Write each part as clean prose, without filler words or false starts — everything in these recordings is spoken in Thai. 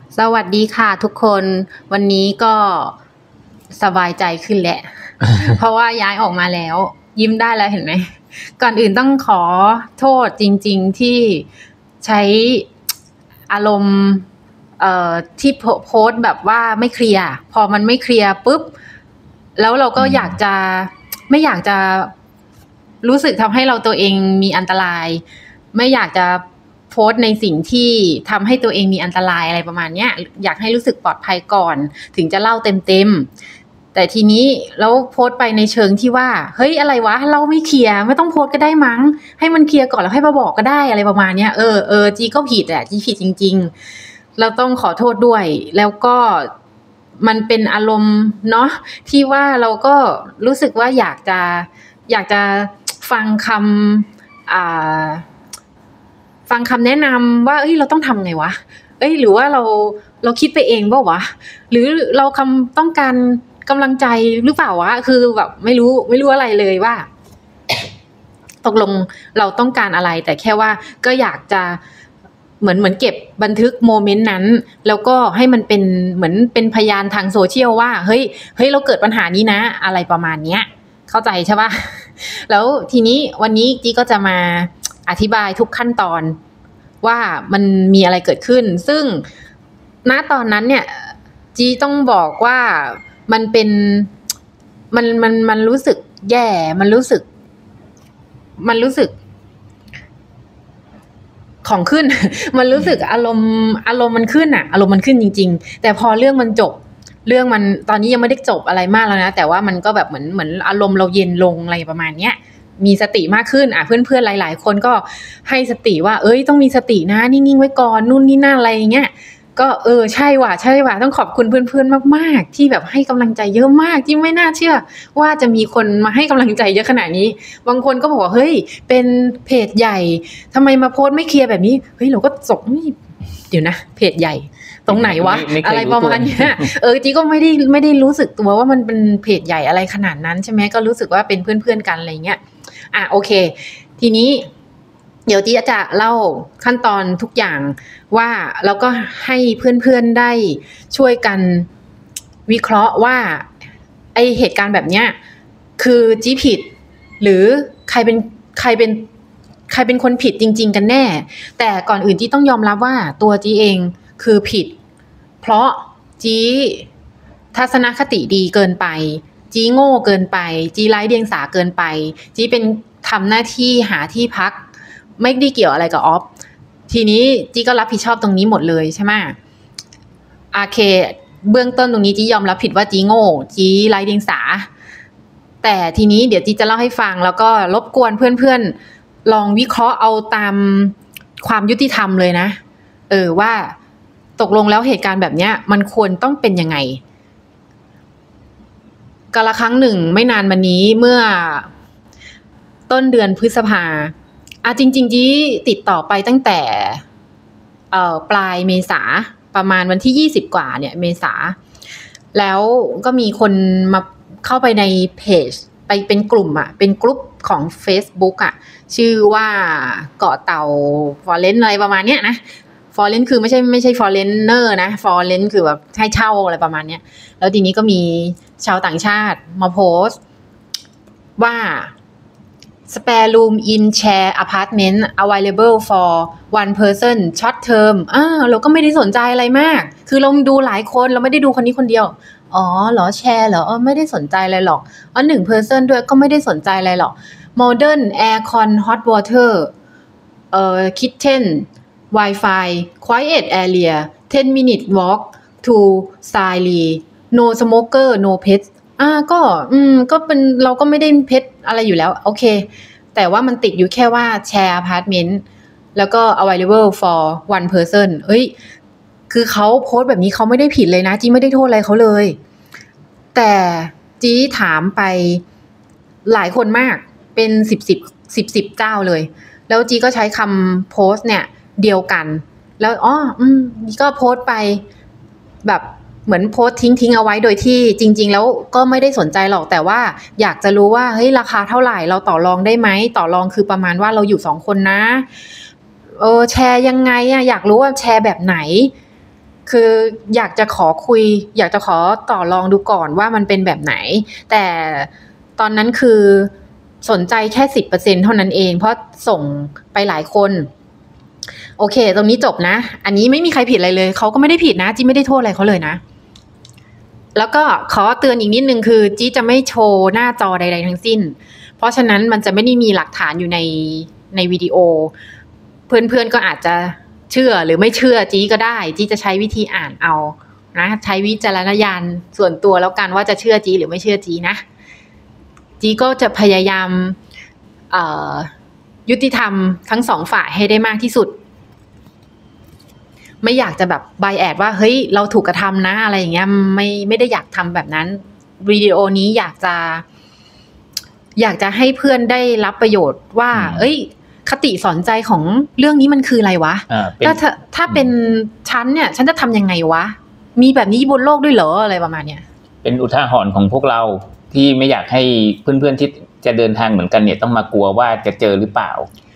สวัสดีค่ะทุกคนวันนี้ก็สบายใจขึ้นแหละ เพราะว่าย้ายออกมาแล้วยิ้มได้แล้วเห็นไหมก่อนอื่นต้องขอโทษจริงๆที่ใช้อารมณ์ที่โพสต์แบบว่าไม่เคลียร์พอมันไม่เคลียร์ปุ๊บแล้วเราก็อยากจะไม่อยากจะรู้สึกทำให้เราตัวเองมีอันตรายไม่อยากจะโพสต์ในสิ่งที่ทำให้ตัวเองมีอันตรายอะไรประมาณเนี้ยอยากให้รู้สึกปลอดภัยก่อนถึงจะเล่าเต็มๆแต่ทีนี้แล้วโพสต์ไปในเชิงที่ว่าเฮ้ยอะไรวะเราไม่เคลียร์ไม่ต้องโพสต์ก็ได้มั้งให้มันเคลียร์ก่อนแล้วให้มาบอกก็ได้อะไรประมาณเนี้ยจีก็ผิดแหละจีผิดจริงๆเราต้องขอโทษด้วยแล้วก็มันเป็นอารมณ์เนาะที่ว่าเราก็รู้สึกว่าอยากจะฟังคฟังคำแนะนำว่าเอ้ยเราต้องทำไงวะเอ้ยหรือว่าเราคิดไปเองเปล่าวะหรือเราต้องการกำลังใจหรือเปล่าวะคือแบบไม่รู้อะไรเลยว่าตกลงเราต้องการอะไรแต่แค่ว่าก็อยากจะเหมือนเก็บบันทึกโมเมนต์นั้นแล้วก็ให้มันเป็นเหมือนเป็นพยานทางโซเชียลว่าเฮ้ยเราเกิดปัญหานี้นะอะไรประมาณเนี้ยเข้าใจใช่ปะแล้วทีนี้วันนี้จีก็จะมาอธิบายทุกขั้นตอนว่ามันมีอะไรเกิดขึ้นซึ่งณตอนนั้นเนี่ยจีต้องบอกว่ามันเป็นมันรู้สึกแย่มันรู้สึกของขึ้น มันรู้สึกอารมณ์มันขึ้นอะอารมณ์มันขึ้นจริงๆแต่พอเรื่องมันจบเรื่องมันตอนนี้ยังไม่ได้จบอะไรมากแล้วนะแต่ว่ามันก็แบบเหมือนอารมณ์เราเย็นลงอะไรประมาณเนี้ยมีสติมากขึ้นเพื่อนๆหลายๆคนก็ให้สติว่าเอ้ยต้องมีสตินะนิ่งๆไว้ก่อนนู่นนี่นั่นอะไรอย่างเงี้ยก็ใช่ว่ะต้องขอบคุณเพื่อนๆมากๆที่แบบให้กำลังใจเยอะมากที่ไม่น่าเชื่อว่าจะมีคนมาให้กำลังใจเยอะขนาดนี้บางคนก็บอกว่าเฮ้ยเป็นเพจใหญ่ทำไมมาโพสต์ไม่เคลียร์แบบนี้เฮ้ยเราก็สงเดี๋ยวนะเพจใหญ่ตรงไหนวะอะไรประมาณเนี้ยจีก็ไม่ได้รู้สึกตัวว่ามันเป็นเพจใหญ่อะไรขนาดนั้นใช่ไหมก็รู้สึกว่าเป็นเพื่อนๆกันอะไรเงี้ยโอเคทีนี้เดี๋ยวจีจะเล่าขั้นตอนทุกอย่างว่าแล้วก็ให้เพื่อนๆได้ช่วยกันวิเคราะห์ว่าไอเหตุการณ์แบบเนี้ยคือจีผิดหรือใครเป็นคนผิดจริงๆกันแน่แต่ก่อนอื่นจีต้องยอมรับว่าตัวจีเองคือผิดเพราะจีทัศนคติดีเกินไปจีโง่เกินไปจีไร้เดียงสาเกินไปจีเป็นทำหน้าที่หาที่พักไม่ได้เกี่ยวอะไรกับออฟทีนี้จีก็รับผิดชอบตรงนี้หมดเลยใช่ไหมโอเคเบื้องต้นตรงนี้จียอมรับผิดว่าจีโง่จีไร้เดียงสาแต่ทีนี้เดี๋ยวจีจะเล่าให้ฟังแล้วก็รบกวนเพื่อนๆลองวิเคราะห์เอาตามความยุติธรรมเลยนะว่าตกลงแล้วเหตุการณ์แบบนี้มันควรต้องเป็นยังไงกาลครั้งหนึ่งไม่นานมานี้เมื่อต้นเดือนพฤษภาจริงๆจีติดต่อไปตั้งแต่ปลายเมษาประมาณวันที่20กว่าเนี่ยเมษาแล้วก็มีคนมาเข้าไปในเพจไปเป็นกลุ่มเป็นกลุ่มของ Facebook ชื่อว่าเกาะเต่าฟอเรนอะไรประมาณเนี้ยนะฟอเรนคือไม่ใช่ฟอเรนเนอร์นะฟอเรนคือแบบให้เช่าอะไรประมาณเนี้ยแล้วทีนี้ก็มีชาวต่างชาติมาโพสต์ว่า spare room in share apartment available for one person short term เราก็ไม่ได้สนใจอะไรมากคือเราดูหลายคนเราไม่ได้ดูคนนี้คนเดียวเหรอแชร์เหรอไม่ได้สนใจอะไรหรอก1 person ด้วยก็ไม่ได้สนใจอะไรหรอก modern aircon hot water kitchen Wi-Fi quiet area 10 minute walk to Sally no smoker no pet ก็เป็นเราก็ไม่ได้เพชรอะไรอยู่แล้วโอเคแต่ว่ามันติดอยู่แค่ว่าแชร์อพาร์ตเมนต์แล้วก็ available for one person คือเขาโพสต์แบบนี้เขาไม่ได้ผิดเลยนะจีไม่ได้โทษอะไรเขาเลยแต่จีถามไปหลายคนมากเป็น10เจ้าเลยแล้วจีก็ใช้คำโพสต์เนี่ยเดียวกันแล้วก็โพสต์ไปแบบเหมือนโพสต์ทิ้งเอาไว้โดยที่จริงๆแล้วก็ไม่ได้สนใจหรอกแต่ว่าอยากจะรู้ว่าเฮ้ยราคาเท่าไหร่เราต่อรองได้ไหมต่อรองคือประมาณว่าเราอยู่2คนนะแชร์ยังไงอยากรู้ว่าแชร์แบบไหนคืออยากจะขอคุยอยากจะขอต่อรองดูก่อนว่ามันเป็นแบบไหนแต่ตอนนั้นคือสนใจแค่ 10% เท่านั้นเองเพราะส่งไปหลายคนโอเคตรงนี้จบนะอันนี้ไม่มีใครผิดอะไรเลยเขาก็ไม่ได้ผิดนะจี้ไม่ได้โทษอะไรเขาเลยนะแล้วก็ขอเตือนอีกนิดนึงคือจี้จะไม่โชว์หน้าจอใดๆทั้งสิ้นเพราะฉะนั้นมันจะไม่ได้มีหลักฐานอยู่ในวิดีโอเพื่อนๆก็อาจจะเชื่อหรือไม่เชื่อจี้ก็ได้จี้จะใช้วิธีอ่านเอานะใช้วิจารณญาณส่วนตัวแล้วกันว่าจะเชื่อจี้หรือไม่เชื่อจี้นะจี้ก็จะพยายามยุติธรรมทั้งสองฝ่ายให้ได้มากที่สุดไม่อยากจะแบบไบแอดว่าเฮ้ยเราถูกกระทำนะอะไรอย่างเงี้ยไม่ได้อยากทำแบบนั้นวิดีโอนี้อยากจะให้เพื่อนได้รับประโยชน์ว่าเอ้ยคติสอนใจของเรื่องนี้มันคืออะไรวะถ้าเป็นฉันเนี่ยฉันจะทำยังไงวะมีแบบนี้บนโลกด้วยเหรออะไรประมาณเนี้ยเป็นอุทาหรณ์ของพวกเราที่ไม่อยากให้เพื่อนๆที่จะเดินทางเหมือนกันเนี่ยต้องมากลัวว่าจะเจอหรือเปล่า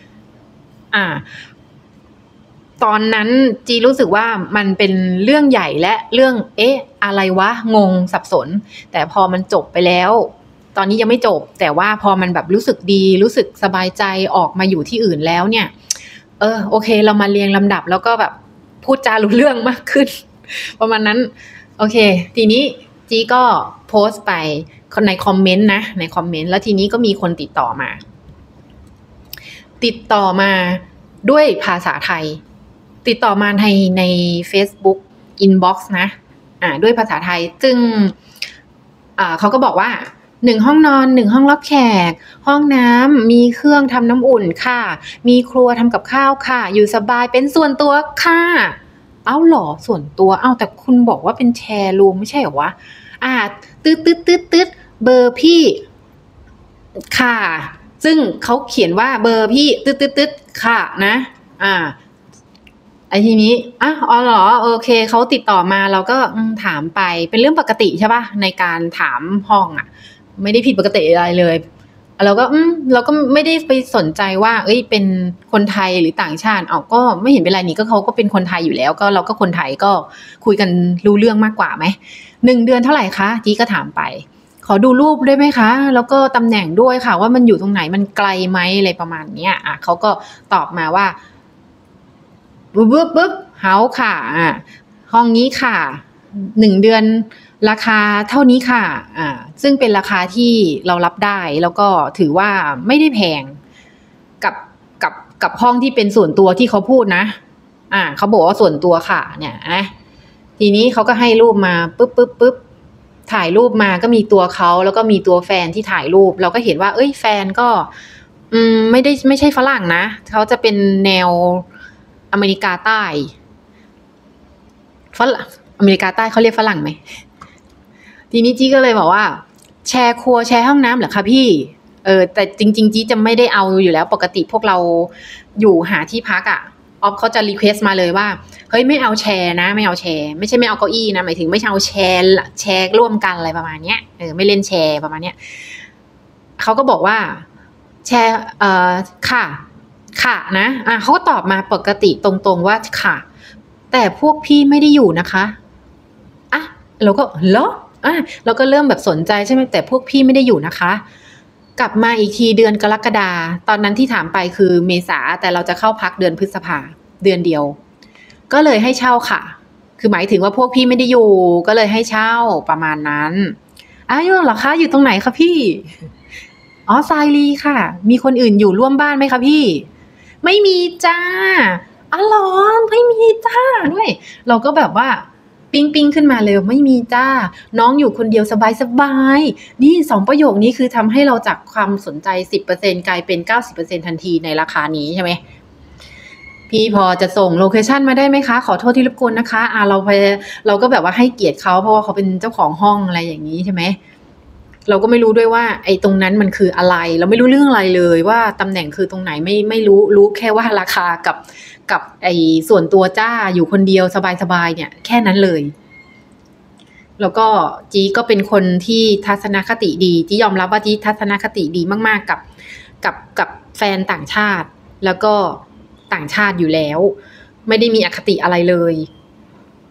ตอนนั้นจีรู้สึกว่ามันเป็นเรื่องใหญ่และเรื่องอะไรวะงงสับสนแต่พอมันจบไปแล้วตอนนี้ยังไม่จบแต่ว่าพอมันแบบรู้สึกดีรู้สึกสบายใจออกมาอยู่ที่อื่นแล้วเนี่ยโอเคเรามาเรียงลำดับแล้วก็แบบพูดจารู้เรื่องมากขึ้นประมาณนั้นโอเคทีนี้จีก็โพสต์ไปในคอมเมนต์นะในคอมเมนต์แล้วทีนี้ก็มีคนติดต่อมาด้วยภาษาไทยติดต่อมาใน Facebook Inbox นะด้วยภาษาไทยซึ่งเขาก็บอกว่า1ห้องนอน1ห้องรับแขกห้องน้ำมีเครื่องทำน้ำอุ่นค่ะมีครัวทำกับข้าวค่ะอยู่สบายเป็นส่วนตัวค่ะเอ้าหรอส่วนตัวเอ้าแต่คุณบอกว่าเป็นแชร์รูมไม่ใช่เหรอวะตึ๊ดเบอร์พี่ค่ะซึ่งเขาเขียนว่าเบอร์พี่ตึ๊ดค่ะนะไอ้ทีนี้อ๋อเหรอโอเคเขาติดต่อมาเราก็ถามไปเป็นเรื่องปกติใช่ป่ะในการถามห้องไม่ได้ผิดปกติอะไรเลยเราก็ไม่ได้ไปสนใจว่าเป็นคนไทยหรือต่างชาติก็ไม่เห็นเป็นไรนี่ก็เขาก็เป็นคนไทยอยู่แล้วก็เราก็คนไทยก็คุยกันรู้เรื่องมากกว่าไหม1 เดือนเท่าไหร่คะจีก็ถามไปขอดูรูปได้ไหมคะแล้วก็ตำแหน่งด้วยค่ะว่ามันอยู่ตรงไหนมันไกลไหมอะไรประมาณเนี้ยเขาก็ตอบมาว่าบึ๊บเฮาค่ะห้องนี้ค่ะ1 เดือนราคาเท่านี้ค่ะซึ่งเป็นราคาที่เรารับได้แล้วก็ถือว่าไม่ได้แพงกับห้องที่เป็นส่วนตัวที่เขาพูดนะเขาบอกว่าส่วนตัวค่ะเนี่ยนะทีนี้เขาก็ให้รูปมาปึ๊บถ่ายรูปมาก็มีตัวเขาแล้วก็มีตัวแฟนที่ถ่ายรูปเราก็เห็นว่าแฟนก็ไม่ใช่ฝรั่งนะเขาจะเป็นแนวอเมริกาใต้อเมริกาใต้เขาเรียกฝรั่งไหมทีนี้จี้ก็เลยบอกว่าแชร์ครัวแชร์ห้องน้ำเหรอคะพี่แต่จริงๆจี้จะไม่ได้เอาอยู่แล้วปกติพวกเราอยู่หาที่พักออฟเขาจะรีเควสมาเลยว่าเฮ้ยไม่เอาแชร์นะไม่เอาแชร์ไม่ใช่ไม่เอาเก้าอี้นะหมายถึงไม่เอาแชร์ร่วมกันอะไรประมาณเนี้ยไม่เล่นแชร์ประมาณเนี้ยเขาก็บอกว่าแชร์ค่ะนะเขาก็ตอบมาปกติตรงๆว่าค่ะแต่พวกพี่ไม่ได้อยู่นะคะเราก็เหรอเราก็เริ่มแบบสนใจใช่ไหมแต่พวกพี่ไม่ได้อยู่นะคะกลับมาอีกทีเดือนกรกฎาตอนนั้นที่ถามไปคือเมษาแต่เราจะเข้าพักเดือนพฤษภาเดือนเดียวก็เลยให้เช่าค่ะคือหมายถึงว่าพวกพี่ไม่ได้อยู่ก็เลยให้เช่าประมาณนั้นอยู่เหรอคะอยู่ตรงไหนคะพี่ทรายลีค่ะมีคนอื่นอยู่ร่วมบ้านไหมคะพี่ไม่มีจ้าหรอไม่มีจ้าด้วยเราก็แบบว่าปิ้งขึ้นมาเลยไม่มีจ้าน้องอยู่คนเดียวสบายนี่2ประโยคนี้คือทำให้เราจากความสนใจ 10% กลายเป็น 90% ทันทีในราคานี้ใช่ไหมพี่พอจะส่งโลเคชั่นมาได้ไหมคะขอโทษที่รบกวนนะคะเราก็แบบว่าให้เกียรติเขาเพราะว่าเขาเป็นเจ้าของห้องอะไรอย่างนี้ใช่ไหมเราก็ไม่รู้ด้วยว่าไอ้ตรงนั้นมันคืออะไรเราไม่รู้เรื่องอะไรเลยว่าตำแหน่งคือตรงไหนไม่รู้แค่ว่าราคากับไอ้ส่วนตัวจ้าอยู่คนเดียวสบายเนี่ยแค่นั้นเลยแล้วก็จีก็เป็นคนที่ทัศนคติดีจียอมรับว่าจีทัศนคติดีมากๆกับแฟนต่างชาติแล้วก็ต่างชาติอยู่แล้วไม่ได้มีอคติอะไรเลย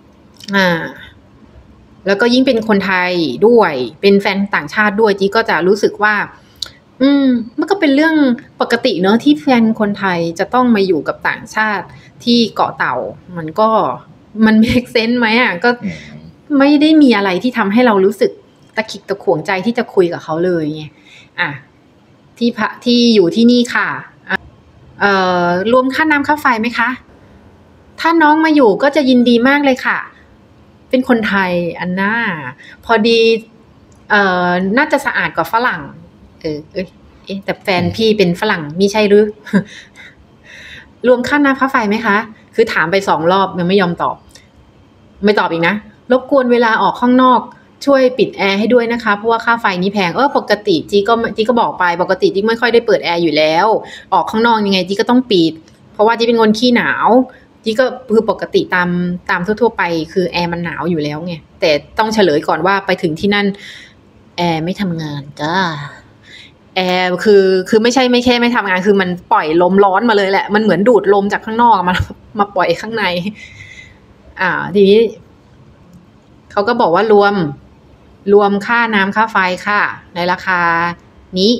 อ่า แล้วก็ยิ่งเป็นคนไทยด้วยเป็นแฟนต่างชาติด้วยจีก็จะรู้สึกว่า มันก็เป็นเรื่องปกติเนอะที่แฟนคนไทยจะต้องมาอยู่กับต่างชาติที่เกาะเต่ามันเมคเซนส์ไหมอ่ะก็ไม่ได้มีอะไรที่ทำให้เรารู้สึกตะขิกตะขวงใจที่จะคุยกับเขาเลยไงอ่ะที่อยู่ที่นี่ค่ะรวมค่าน้ำค่าไฟไหมคะถ้าน้องมาอยู่ก็จะยินดีมากเลยค่ะเป็นคนไทยอันน่าพอดีน่าจะสะอาดกว่าฝรั่งแต่แฟนพี่เป็นฝรั่งมิใช่หรือ รวมค่าน้ำค่าไฟไหมคะคือถามไป2 รอบยังไม่ยอมตอบไม่ตอบอีกนะรบกวนเวลาออกข้างนอกช่วยปิดแอร์ให้ด้วยนะคะเพราะว่าค่าไฟนี้แพงปกติจีก็บอกไปปกติจีไม่ค่อยได้เปิดแอร์อยู่แล้วออกข้างนอกยังไงจีก็ต้องปิดเพราะว่าจีเป็นคนขี้หนาวจีก็คือปกติตามทั่วๆไปคือแอร์มันหนาวอยู่แล้วไงแต่ต้องเฉลยก่อนว่าไปถึงที่นั่นแอร์ไม่ทำงานจ้าแอร์คือไม่ใช่ไม่แค่ไม่ทำงานคือมันปล่อยลมร้อนมาเลยแหละมันเหมือนดูดลมจากข้างนอกมาปล่อยข้างในทีนี้เขาก็บอกว่ารวมค่าน้ำค่าไฟค่ะในราคานี้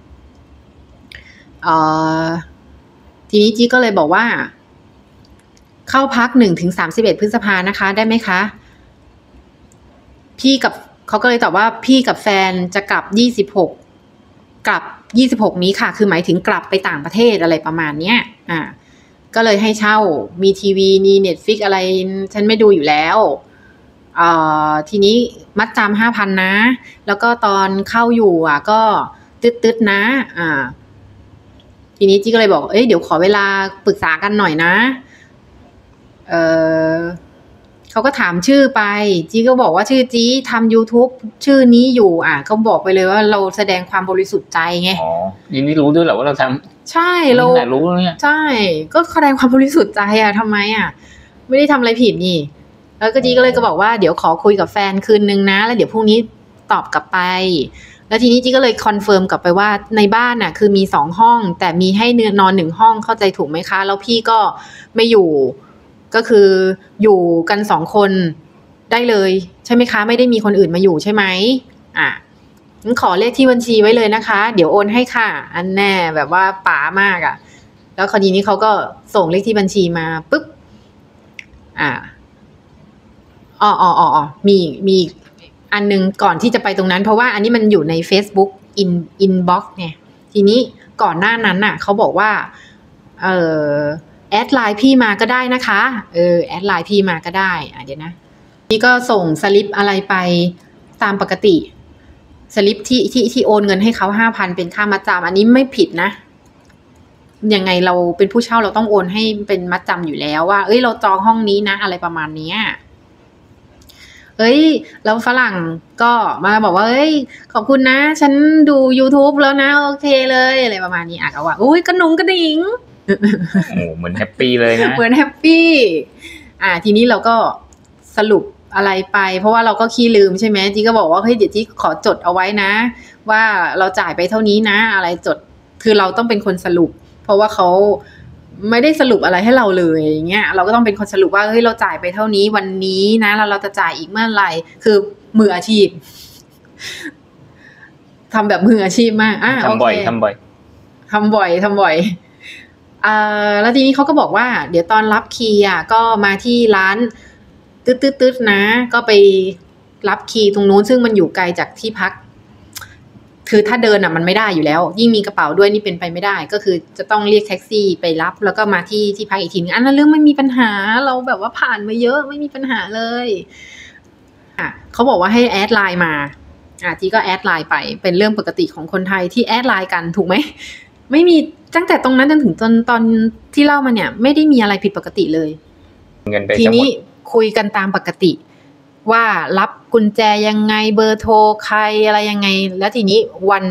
ทีนี้จีก็เลยบอกว่าเข้าพัก1-31 พฤษภานะคะได้ไหมคะเขาก็เลยตอบว่าพี่กับแฟนจะกลับ26นี้ค่ะคือหมายถึงกลับไปต่างประเทศอะไรประมาณเนี้ยก็เลยให้เช่ามีทีวีมี Netflix อะไรฉันไม่ดูอยู่แล้วทีนี้มัดจำ 5,000 นะแล้วก็ตอนเข้าอยู่ก็ตึ๊ดๆนะทีนี้จีก็เลยบอกเดี๋ยวขอเวลาปรึกษากันหน่อยนะเขาก็ถามชื่อไปจีก็บอกว่าชื่อจีทำ YouTube ชื่อนี้อยู่เขาบอกไปเลยว่าเราแสดงความบริสุทธิ์ใจไงยินดีรู้ด้วยแหละว่าเราทำใช่เรารู้เนี่ยใช่ก็แสดงความบริสุทธิ์ใจทำไมไม่ได้ทำอะไรผิดนี่แล้วก็จีก็เลยก็บอกว่าเดี๋ยวขอคุยกับแฟนคืนนึงนะแล้วเดี๋ยวพรุ่งนี้ตอบกลับไปแล้วทีนี้จีก็เลยคอนเฟิร์มกลับไปว่าในบ้านคือมี2 ห้องแต่มีให้นอน1 ห้องเข้าใจถูกไหมคะแล้วพี่ก็ไม่อยู่ก็คืออยู่กัน2 คนได้เลยใช่ไหมคะไม่ได้มีคนอื่นมาอยู่ใช่ไหมงั้นขอเลขที่บัญชีไว้เลยนะคะเดี๋ยวโอนให้ค่ะอันแน่แบบว่าป๋ามากแล้วคราวนี้เขาก็ส่งเลขที่บัญชีมาปุ๊บมีอันนึงก่อนที่จะไปตรงนั้นเพราะว่าอันนี้มันอยู่ใน Facebook inbox เนี่ยทีนี้ก่อนหน้านั้นเขาบอกว่าแอดไลน์พี่มาก็ได้นะคะแอดไลน์พี่มาก็ได้เดี๋ยวนะนี่ก็ส่งสลิปอะไรไปตามปกติสลิปที่โอนเงินให้เขา 5,000 เป็นค่ามัดจำอันนี้ไม่ผิดนะยังไงเราเป็นผู้เช่าเราต้องโอนให้เป็นมัดจำอยู่แล้วว่าเราจองห้องนี้นะอะไรประมาณนี้แล้วฝรั่งก็มาบอกว่าขอบคุณนะฉันดู YouTube แล้วนะโอเคเลยอะไรประมาณนี้ก็ว่าอุ้ยกระหนุงกระดิ่งเหมือนแฮปปี้เลยนะเหมือนแฮปปี้ทีนี้เราก็สรุปอะไรไปเพราะว่าเราก็ขี้ลืมใช่ไหมจีก็บอกว่าเดี๋ยวจีขอจดเอาไว้นะว่าเราจ่ายไปเท่านี้นะอะไรจดคือเราต้องเป็นคนสรุปเพราะว่าเขาไม่ได้สรุปอะไรให้เราเลยอย่างเงี้ยเราก็ต้องเป็นคนสรุปว่าเราจ่ายไปเท่านี้วันนี้นะแล้วเราจะจ่ายอีกเมื่อไหร่คือมืออาชีพทำแบบมืออาชีพมากทำบ่อยแล้วทีนี้เขาก็บอกว่าเดี๋ยวตอนรับคีย์ก็มาที่ร้านตึ๊ดๆนะก็ไปรับคีย์ตรงนู้นซึ่งมันอยู่ไกลจากที่พักคือถ้าเดินมันไม่ได้อยู่แล้วยิ่งมีกระเป๋าด้วยนี่เป็นไปไม่ได้ก็คือจะต้องเรียกแท็กซี่ไปรับแล้วก็มาที่พักอีกทีนึงอันนั้นเรื่องไม่มีปัญหาเราแบบว่าผ่านมาเยอะไม่มีปัญหาเลยเขาบอกว่าให้แอดไลน์มาจีก็แอดไลน์ไปเป็นเรื่องปกติของคนไทยที่แอดไลน์กันถูกไหมไม่มีตั้งแต่ตรงนั้นจนถึงตอนที่เล่ามาเนี่ยไม่ได้มีอะไรผิดปกติเลยทีนี้คุยกันตามปกติว่ารับกุญแจยังไงเบอร์โทรใครอะไรยังไงแล้วทีนี้วัน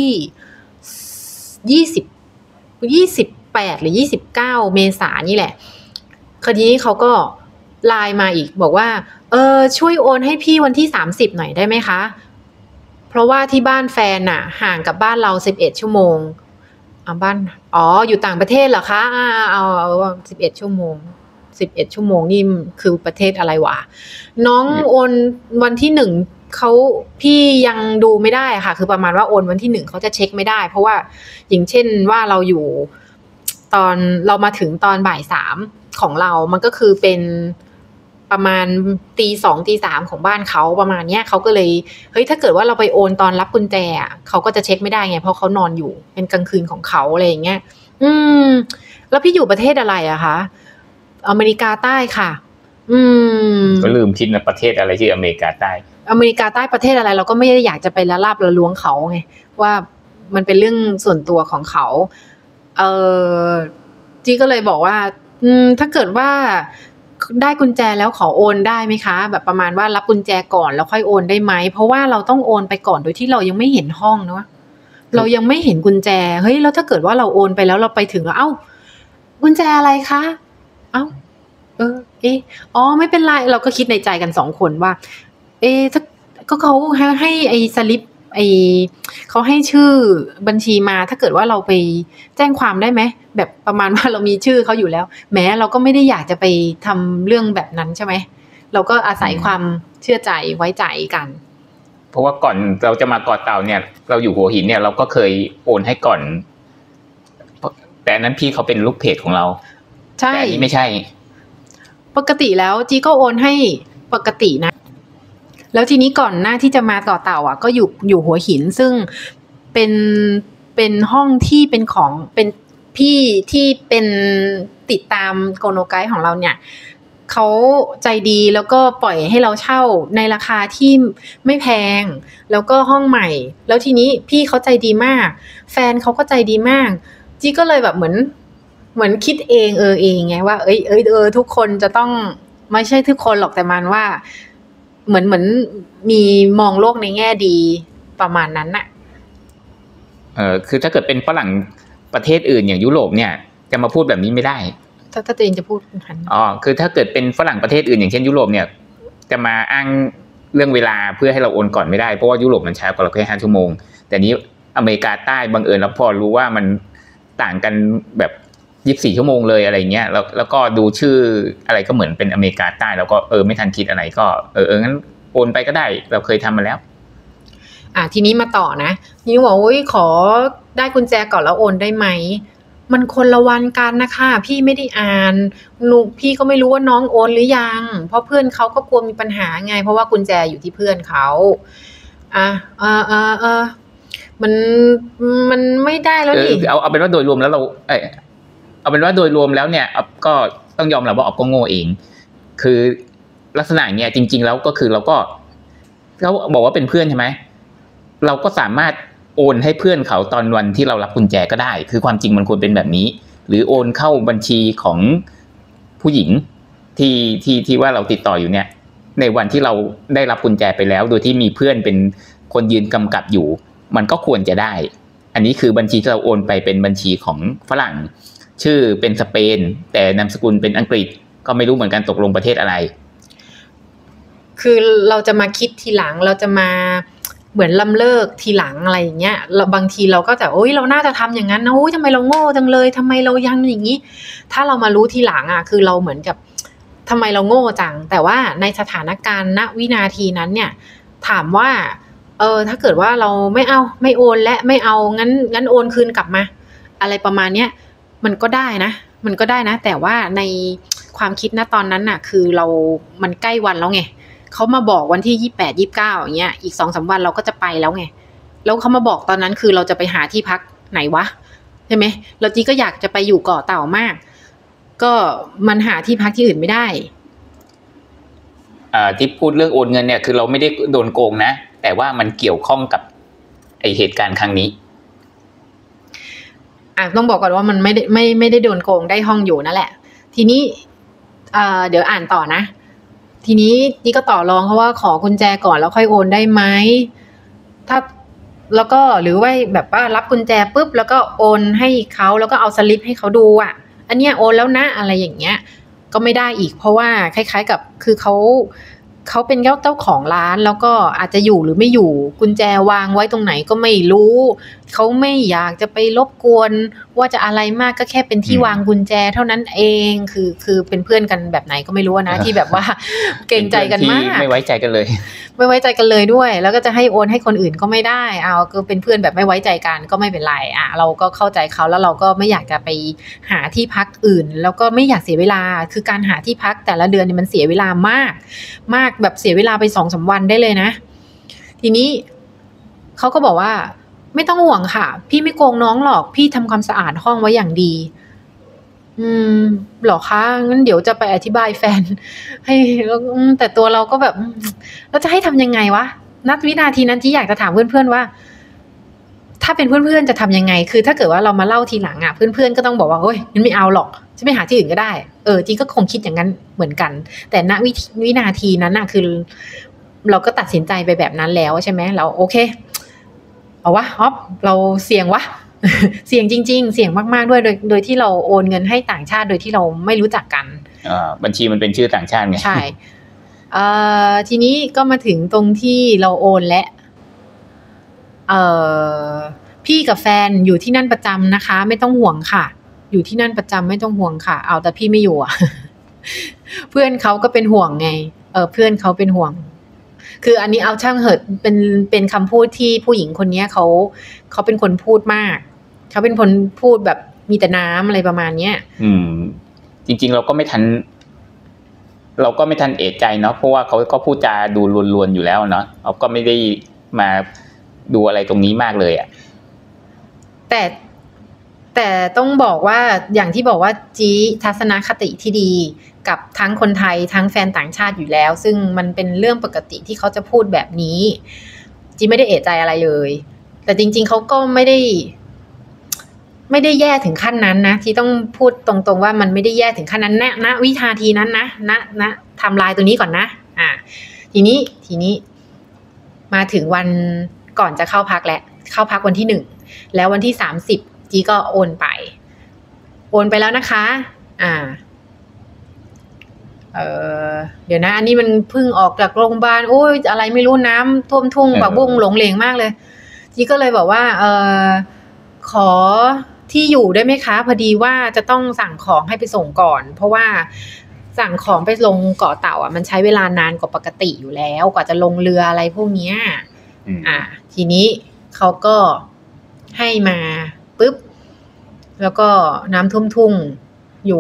ที่28หรือ29เมษายนนี่แหละคราวนี้เขาก็ไลน์มาอีกบอกว่าช่วยโอนให้พี่วันที่30หน่อยได้ไหมคะเพราะว่าที่บ้านแฟนห่างกับบ้านเรา11ชั่วโมงบ้านอยู่ต่างประเทศเหรอคะเอา11ชั่วโมง 11ชั่วโมงนี่คือประเทศอะไรวะน้องโอนวันที่1เขาพี่ยังดูไม่ได้ค่ะคือประมาณว่าโอนวันที่1เขาจะเช็คไม่ได้เพราะว่าอย่างเช่นว่าเราอยู่ตอนเรามาถึงตอนบ่าย3ของเรามันก็คือเป็นประมาณตี2ตี3ของบ้านเขาประมาณเนี้ยเขาก็เลยเฮ้ยถ้าเกิดว่าเราไปโอนตอนรับกุญแจเขาก็จะเช็คไม่ได้ไงเพราะเขานอนอยู่เป็นกลางคืนของเขาอะไรอย่างเงี้ยแล้วพี่อยู่ประเทศอะไรอะคะอเมริกาใต้ค่ะก็ลืมคิดนะประเทศอะไรที่อเมริกาใต้อเมริกาใต้ประเทศอะไรเราก็ไม่ได้อยากจะไปละลาบละล้วงเขาไงว่ามันเป็นเรื่องส่วนตัวของเขาจีก็เลยบอกว่าถ้าเกิดว่าได้กุญแจแล้วขอโอนได้ไหมคะแบบประมาณว่ารับกุญแจก่อนแล้วค่อยโอนได้ไหมเพราะว่าเราต้องโอนไปก่อนโดยที่เรายังไม่เห็นห้องเนาะเรายังไม่เห็นกุญแจเฮ้ยแล้วถ้าเกิดว่าเราโอนไปแล้วเราไปถึงแล้วกุญแจอะไรคะไม่เป็นไรเราก็คิดในใจกัน2คนว่าถ้าก็เขาให้ไอ้สลิปเขาให้ชื่อบัญชีมาถ้าเกิดว่าเราไปแจ้งความได้ไหมแบบประมาณว่าเรามีชื่อเขาอยู่แล้วแม้เราก็ไม่ได้อยากจะไปทำเรื่องแบบนั้นใช่ไหมเราก็อาศัยความเชื่อใจไว้ใจกันเพราะว่าก่อนเราจะมาเกาะเต่าเนี่ยเราอยู่หัวหินเนี่ยเราก็เคยโอนให้ก่อนแต่นั้นพี่เขาเป็นลูกเพจของเราใช่แต่อันนี้ไม่ใช่ปกติแล้วจีก็โอนให้ปกตินะแล้วทีนี้ก่อนหน้าที่จะมาเกาะเต่าก็อยู่หัวหินซึ่งเป็นห้องที่เป็นของเป็นพี่ที่เป็นติดตามโกโนไกด์ของเราเนี่ยเขาใจดีแล้วก็ปล่อยให้เราเช่าในราคาที่ไม่แพงแล้วก็ห้องใหม่แล้วทีนี้พี่เขาใจดีมากแฟนเขาก็ใจดีมากจีก็เลยแบบเหมือนคิดเองไงว่าทุกคนจะต้องไม่ใช่ทุกคนหรอกแต่มันว่าเหมือนมีมองโลกในแง่ดีประมาณนั้นน่ะคือถ้าเกิดเป็นฝรั่งประเทศอื่นอย่างยุโรปเนี่ยจะมาพูดแบบนี้ไม่ได้ถ้าตัวเองจะพูดคือถ้าเกิดเป็นฝรั่งประเทศอื่นอย่างเช่นยุโรปเนี่ยจะมาอ้างเรื่องเวลาเพื่อให้เราโอนก่อนไม่ได้เพราะว่ายุโรปมันช้ากว่าเราแค่5ชั่วโมงแต่นี้อเมริกาใต้บังเอิญแล้วพอรู้ว่ามันต่างกันแบบ24ชั่วโมงเลยอะไรเงี้ยแล้วก็ดูชื่ออะไรก็เหมือนเป็นอเมริกาใต้แล้วก็ไม่ทันคิดอะไรก็งั้นโอนไปก็ได้เราเคยทำมาแล้วทีนี้มาต่อนะนี่บอกขอได้กุญแจก่อนแล้วโอนได้ไหมมันคนละวันกันนะคะพี่ไม่ได้อ่านพี่ก็ไม่รู้ว่าน้องโอนหรือยังเพราะเพื่อนเขาก็กลัวมีปัญหาไงเพราะว่ากุญแจอยู่ที่เพื่อนเขามันไม่ได้แล้วนี่เอาเป็นว่าโดยรวมแล้วเราเอาเป็นว่าโดยรวมแล้วเนี่ยก็ต้องยอมรับว่าก็โง่เองคือลักษณะเนี้ยจริงๆแล้วก็คือเราบอกว่าเป็นเพื่อนใช่ไหมเราก็สามารถโอนให้เพื่อนเขาตอนวันที่เรารับกุญแจก็ได้คือความจริงมันควรเป็นแบบนี้หรือโอนเข้าบัญชีของผู้หญิงที่ว่าเราติดต่ออยู่เนี่ยในวันที่เราได้รับกุญแจไปแล้วโดยที่มีเพื่อนเป็นคนยืนกำกับอยู่มันก็ควรจะได้อันนี้คือบัญชีที่เราโอนไปเป็นบัญชีของฝรั่งชื่อเป็นสเปนแต่นามสกุลเป็นอังกฤษก็ไม่รู้เหมือนกันตกลงประเทศอะไรคือเราจะมาคิดทีหลังเราจะมาเหมือนล้ำเลิกทีหลังอะไรอย่างเงี้ยเราบางทีเราก็จะเราน่าจะทำอย่างนั้นนะทำไมเราโง่จังเลยทำไมเรายังอย่างนี้ถ้าเรามารู้ทีหลังคือเราเหมือนกับทำไมเราโง่จังแต่ว่าในสถานการณ์ณวินาทีนั้นเนี่ยถามว่าถ้าเกิดว่าเราไม่โอนและไม่เอางั้นโอนคืนกลับมาอะไรประมาณเนี้ยมันก็ได้นะแต่ว่าในความคิดณตอนนั้นน่ะคือมันใกล้วันแล้วไงเขามาบอกวันที่28 29อย่างเงี้ยอีก 2-3 วันเราก็จะไปแล้วไงแล้วเขามาบอกตอนนั้นคือเราจะไปหาที่พักไหนวะใช่ไหมเราจีก็อยากจะไปอยู่เกาะเต่ามากก็มันหาที่พักที่อื่นไม่ได้ที่พูดเรื่องโอนเงินเนี่ยคือเราไม่ได้โดนโกงนะแต่ว่ามันเกี่ยวข้องกับไอเหตุการณ์ครั้งนี้ต้องบอกก่อนว่ามันไม่ได้โดนโกงได้ห้องอยู่นั่นแหละทีนี้เดี๋ยวอ่านต่อนะทีนี้นี่ก็ต่อรองเขาว่าขอกุญแจก่อนแล้วค่อยโอนได้ไหมถ้าแล้วก็หรือว่าแบบว่ารับกุญแจปุ๊บแล้วก็โอนให้เขาแล้วก็เอาสลิปให้เขาดูอันเนี้ยโอนแล้วนะอะไรอย่างเงี้ยก็ไม่ได้อีกเพราะว่าคล้ายๆกับคือเขาเป็นเจ้าของร้านแล้วก็อาจจะอยู่หรือไม่อยู่กุญแจวางไว้ตรงไหนก็ไม่รู้เขาไม่อยากจะไปรบกวนว่าจะอะไรมากก็แค่เป็นที่วางกุญแจเท่านั้นเองคือเป็นเพื่อนกันแบบไหนก็ไม่รู้นะที่แบบว่าเกรงใจกันมากไม่ไว้ใจกันเลยไม่ไว้ใจกันเลยด้วยแล้วก็จะให้โอนให้คนอื่นก็ไม่ได้ก็เป็นเพื่อนแบบไม่ไว้ใจกันก็ไม่เป็นไรเราก็เข้าใจเขาแล้วเราก็ไม่อยากจะไปหาที่พักอื่นแล้วก็ไม่อยากเสียเวลาคือการหาที่พักแต่ละเดือนเนี่ยมันเสียเวลามากมากแบบเสียเวลาไป 2-3 วันได้เลยนะทีนี้เขาก็บอกว่าไม่ต้องห่วงค่ะพี่ไม่โกงน้องหรอกพี่ทำความสะอาดห้องไว้อย่างดีหรอคะงั้นเดี๋ยวจะไปอธิบายแฟนให้แต่ตัวเราก็แบบเราจะให้ทำยังไงวะณวินาทีนั้นที่อยากจะถามเพื่อนๆว่าถ้าเป็นเพื่อนๆจะทำยังไงคือถ้าเกิดว่าเรามาเล่าทีหลังเพื่อนๆก็ต้องบอกว่าเฮ้ยงั้นไม่เอาหรอกจะไปหาที่อื่นก็ได้จริงก็คงคิดอย่างนั้นเหมือนกันแต่ณวินาทีนั้นคือเราก็ตัดสินใจไปแบบนั้นแล้วใช่ไหมเราโอเคเอาวะอ๊อฟเราเสี่ยงวะ เสี่ยงจริงๆเสี่ยงมากๆด้วยโดยที่เราโอนเงินให้ต่างชาติโดยที่เราไม่รู้จักกันบัญชีมันเป็นชื่อต่างชาติไงใช่ทีนี้ก็มาถึงตรงที่เราโอนและพี่กับแฟนอยู่ที่นั่นประจำนะคะไม่ต้องห่วงค่ะอยู่ที่นั่นประจำไม่ต้องห่วงค่ะเอาแต่พี่ไม่อยู่เพื่อนเขาก็เป็นห่วงไงเพื่อนเขาเป็นห่วงคืออันนี้เอาช่างเหอะเป็นคำพูดที่ผู้หญิงคนนี้เขาเป็นคนพูดมากเขาเป็นคนพูดแบบมีแต่น้ำอะไรประมาณเนี้ยจริงๆเราก็ไม่ทันเอะใจเนาะเพราะว่าเขาก็พูดจาดูลวนๆอยู่แล้วเนาะเราก็ไม่ได้มาดูอะไรตรงนี้มากเลยแต่ต้องบอกว่าอย่างที่บอกว่าจีทัศนคติที่ดีกับทั้งคนไทยทั้งแฟนต่างชาติอยู่แล้วซึ่งมันเป็นเรื่องปกติที่เขาจะพูดแบบนี้จีไม่ได้เอะใจอะไรเลยแต่จริงๆเขาก็ไม่ได้แย่ถึงขั้นนั้นนะที่ต้องพูดตรงๆว่ามันไม่ได้แย่ถึงขั้นนั้นณวินาทีนั้นนะทำลายตัวนี้ก่อนนะทีนี้มาถึงวันก่อนจะเข้าพักวันที่1แล้ววันที่30จีก็โอนไปแล้วนะคะเดี๋ยวนะอันนี้มันเพิ่งออกจากโรงพยาบาลโอ้ยอะไรไม่รู้น้ำท่วมทุ่งปากบุ้งหลงเหลงมากเลยจีก็เลยบอกว่าขอที่อยู่ได้ไหมคะพอดีว่าจะต้องสั่งของให้ไปส่งก่อนเพราะว่าสั่งของไปลงเกาะเต่ามันใช้เวลานานกว่าปกติอยู่แล้วกว่าจะลงเรืออะไรพวกนี้ทีนี้เขาก็ให้มาปุ๊บแล้วก็น้ำท่วมทุ่งอยู่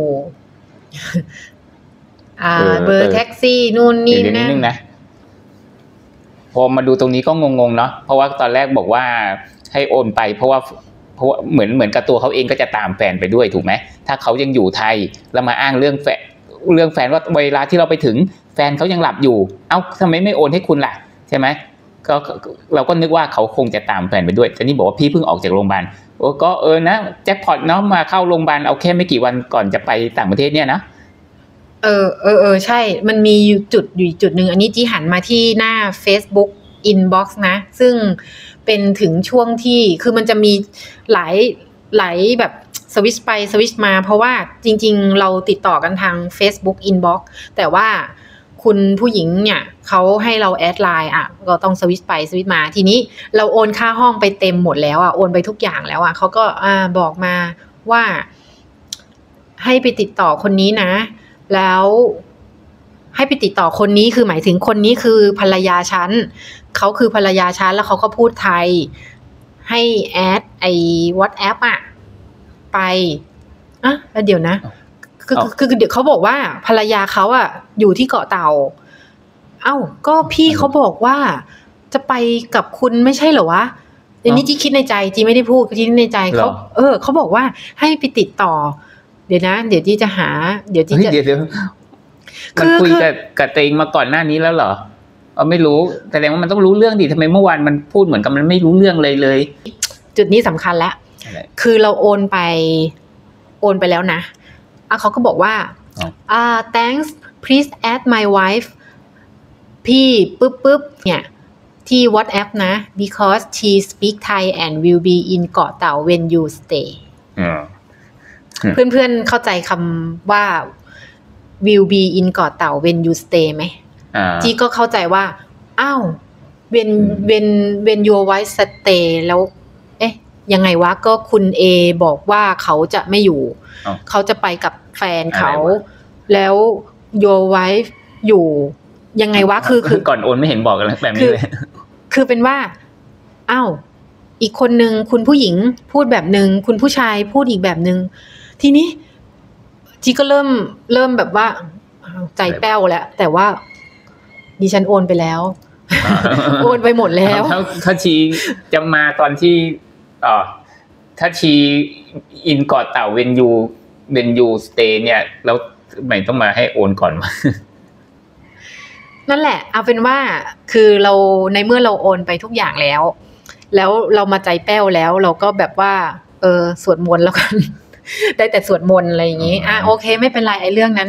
เบอร์แท็กซี่นู่นนี่นั่นนะพอมาดูตรงนี้ก็งงๆเนาะเพราะว่าตอนแรกบอกว่าให้โอนไปเพราะว่าเหมือนกับตัวเขาเองก็จะตามแฟนไปด้วยถูกไหมถ้าเขายังอยู่ไทยแล้วมาอ้างเรื่องแฟนว่าเวลาที่เราไปถึงแฟนเขายังหลับอยู่เอ้าทำไมไม่โอนให้คุณล่ะใช่ไหมก็เราก็นึกว่าเขาคงจะตามแฟนไปด้วยแต่นี่บอกว่าพี่เพิ่งออกจากโรงพยาบาลก็นะแจ็คพอตเนาะมาเข้าโรงพยาบาลเอาแค่ไม่กี่วันก่อนจะไปต่างประเทศเนี่ยนะใช่มันมีอยู่จุดนึงอันนี้จีหันมาที่หน้า Facebook Inbox นะซึ่งเป็นถึงช่วงที่คือมันจะมีหลายแบบสวิชไปสวิชมาเพราะว่าจริงๆเราติดต่อกันทาง Facebook Inbox แต่ว่าคุณผู้หญิงเนี่ยเขาให้เราแอดไลน์ก็ต้องสวิชไปสวิชมาทีนี้เราโอนค่าห้องไปเต็มหมดแล้วโอนไปทุกอย่างแล้วเขาก็บอกมาว่าให้ไปติดต่อคนนี้นะแล้วให้ไปติดต่อคนนี้คือหมายถึงคนนี้คือภรรยาฉันเขาคือภรรยาฉันแล้วเขาก็พูดไทยให้แอดWhatsApp ไปแล้วเดี๋ยวนะคือเดี๋ยวเขาบอกว่าภรรยาเขาอยู่ที่เกาะเต่าก็พี่เขาบอกว่าจะไปกับคุณไม่ใช่เหรอวะอันนี้จีคิดในใจจีไม่ได้พูดจีคิดในใจเขาบอกว่าให้ไปติดต่อเดี๋ยวนะเดี๋ยวจีจะหาเดี๋ยวจีจะเดี๋ยวมันคุยกับตัวเองมาก่อนหน้านี้แล้วเหรอไม่รู้แสดงว่ามันต้องรู้เรื่องดิทำไมเมื่อวานมันพูดเหมือนกับมันไม่รู้เรื่องเลยจุดนี้สำคัญแล้วคือเราโอนไปแล้วนะเขาก็บอกว่าthanks please add my wife พี่ปึ๊บเนี่ยที่ WhatsApp นะ because she speak Thai and will be in เกาะเต่า when you stay เพื่อนๆเข้าใจคำว่า will be in เกาะเต่า when you stay ไหมจีก็เข้าใจว่าwhen your wife stay แล้วยังไงวะก็คุณเอบอกว่าเขาจะไม่อยู่ เขาจะไปกับแฟนเขาแล้ว your wife อยู่ยังไงวะคือก่อนโอนไม่เห็นบอกกันแบบนี้เลยคือเป็นว่าอ้าวอีกคนนึงคุณผู้หญิงพูดแบบนึงคุณผู้ชายพูดอีกแบบนึงทีนี้จีก็เริ่มแบบว่าใจแป้วแล้วแต่ว่าดิฉันโอนไปแล้วโอนไปหมดแล้วถ้าชีจะมาตอนที่ถ้าชีอินเกาะเต่าเวนยูสเตย์เนี่ยแล้วไม่ต้องมาให้โอนก่อนมานั่นแหละเอาเป็นว่าคือเราในเมื่อเราโอนไปทุกอย่างแล้วเรามาใจแป้วแล้วเราก็แบบว่าสวดมนต์แล้วกันได้แต่สวดมนต์อะไรอย่างงี้โอเคไม่เป็นไรไอ้เรื่องนั้น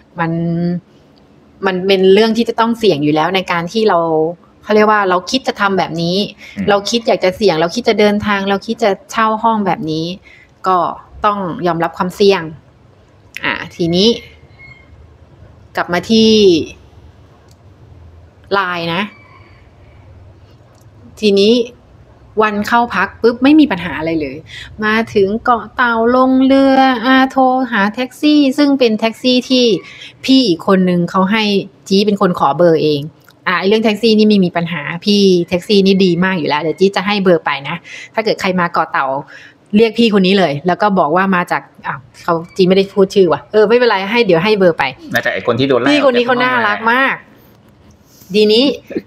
มันเป็นเรื่องที่จะต้องเสี่ยงอยู่แล้วในการที่เขาเรียกว่าเราคิดจะทำแบบนี้เราคิดอยากจะเสี่ยงเราคิดจะเดินทางเราคิดจะเช่าห้องแบบนี้ก็ต้องยอมรับความเสี่ยงทีนี้กลับมาที่ไลน์นะทีนี้วันเข้าพักปุ๊บไม่มีปัญหาอะไรเลยมาถึงเกาะเต่าลงเรือโทรหาแท็กซี่ซึ่งเป็นแท็กซี่ที่พี่อีกคนนึงเขาให้จี้เป็นคนขอเบอร์เองเรื่องแท็กซี่นี่ไม่มีปัญหาพี่แท็กซี่นี่ดีมากอยู่แล้วเดี๋ยวจี้จะให้เบอร์ไปนะถ้าเกิดใครมาเกาะเต่าเรียกพี่คนนี้เลยแล้วก็บอกว่ามาจากเขาจี้ไม่ได้พูดชื่อว่ะไม่เป็นไรเดี๋ยวให้เบอร์ไปมาจากไอ้คนที่โดนไล่พี่คนนี้เขาน่ารักมากทีนี้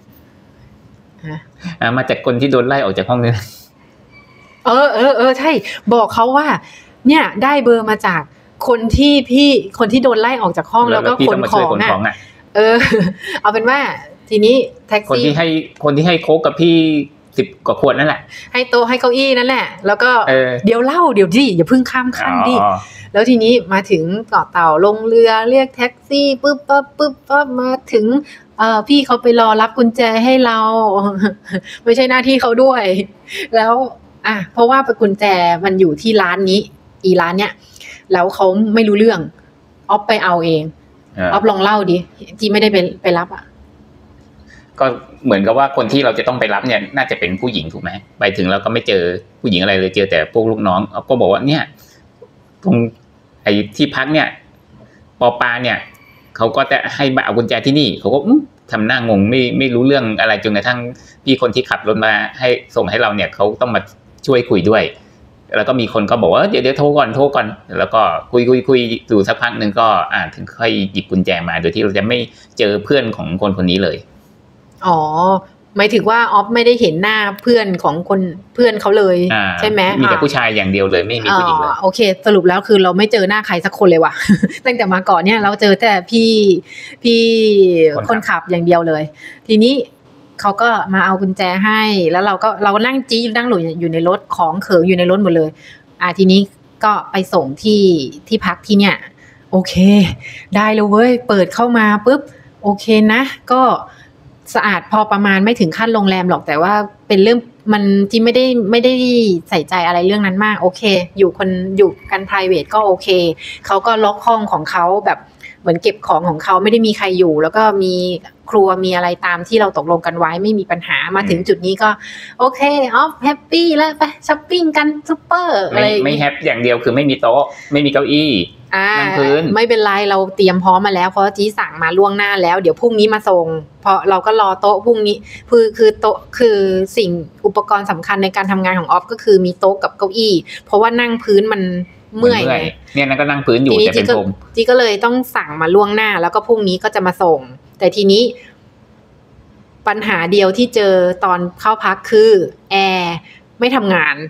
มาจากคนที่โดนไล่ออกจากห้องนี่ใช่บอกเขาว่าเนี่ยได้เบอร์มาจากคนที่โดนไล่ออกจากห้องแล้วก็ขนของเอาเป็นว่าทีนี้แท็กซี่คนที่ให้โค้กกับพี่10 กว่าขวดนั่นแหละให้โต๊ะให้เก้าอี้นั่นแหละแล้วก็เดี๋ยวดิอย่าเพิ่งข้ามขั้นดิแล้วทีนี้มาถึงเกาะเต่าลงเรือเรียกแท็กซี่ปึ๊บปั๊บมาถึงพี่เขาไปรอรับกุญแจให้เราไม่ใช่หน้าที่เขาด้วยแล้วเพราะว่ากุญแจมันอยู่ที่ร้านนี้ร้านเนี้ยแล้วเขาไม่รู้เรื่องออฟไปเอาเองออฟลองเล่าดิจีไม่ได้ไปรับก็เหมือนกับว่าคนที่เราจะต้องไปรับเนี่ยน่าจะเป็นผู้หญิงถูกไหมไปถึงเราก็ไม่เจอผู้หญิงอะไรเลยเจอแต่พวกลูกน้องออฟก็บอกว่าเนี่ยตรงไอ้ที่พักเนี่ยปอปาเนี่ยเขาก็จะให้มาเอากุญแจที่นี่เขาก็ทำหน้างงไม่รู้เรื่องอะไรจนกระทั่งพี่คนที่ขับรถมาให้ส่งให้เราเนี่ยเขาต้องมาช่วยคุยด้วยแล้วก็มีคนก็บอกว่าเดี๋ยวโทรก่อนแล้วก็คุยอยู่สักพักนึงก็ถึงค่อยหยิบกุญแจมาโดยที่เราจะไม่เจอเพื่อนของคนนี้เลยหมายถึงว่าออฟไม่ได้เห็นหน้าเพื่อนของคนเพื่อนเขาเลยใช่ไหมมีแต่ผู้ชายอย่างเดียวเลยไม่มีผู้หญิงเลยโอเคสรุปแล้วคือเราไม่เจอหน้าใครสักคนเลยว่ะ ตั้งแต่มาก่อนเนี่ยเราเจอแต่พี่คนขับอย่างเดียวเลยทีนี้เขาก็มาเอากุญแจให้แล้วเรานั่งจี้นั่งอยู่ในรถของเขิงอยู่ในรถหมดเลยทีนี้ก็ไปส่งที่พักที่เนี่ยโอเคได้เลยเว้ยเปิดเข้ามาปุ๊บโอเคนะก็สะอาดพอประมาณไม่ถึงขั้นโรงแรมหรอกแต่ว่าเป็นเรื่องมันที่ไม่ได้ใส่ใจอะไรเรื่องนั้นมากโอเคอยู่กัน private ก็โอเคเขาก็ล็อกห้องของเขาแบบเหมือนเก็บของของเขาไม่ได้มีใครอยู่แล้วก็มีครัวมีอะไรตามที่เราตกลงกันไว้ไม่มีปัญหามาถึงจุดนี้ก็โอเคแฮปปี้แล้วไปช้อปปิ้งกันซุปเปอร์อะไรไม่แฮปอย่างเดียวคือไม่มีโต๊ะไม่มีเก้าอี้นั่งพื้นไม่เป็นไรเราเตรียมพร้อมมาแล้วเพราะจี้สั่งมาล่วงหน้าแล้วเดี๋ยวพรุ่งนี้มาส่งเพราะเราก็รอโต๊ะพรุ่งนี้คือโต๊ะคือสิ่งอุปกรณ์สำคัญในการทำงานของออฟก็คือมีโต๊ะกับเก้าอี้เพราะว่านั่งพื้นมันเมื่อยเนี่ยนั่นก็นั่งพื้นอยู่แต่เป็นพรมจี้ก็เลยต้องสั่งมาล่วงหน้าแล้วก็พรุ่งนี้ก็จะมาส่งแต่ทีนี้ปัญหาเดียวที่เจอตอนเข้าพักคือแอร์ไม่ทำงาน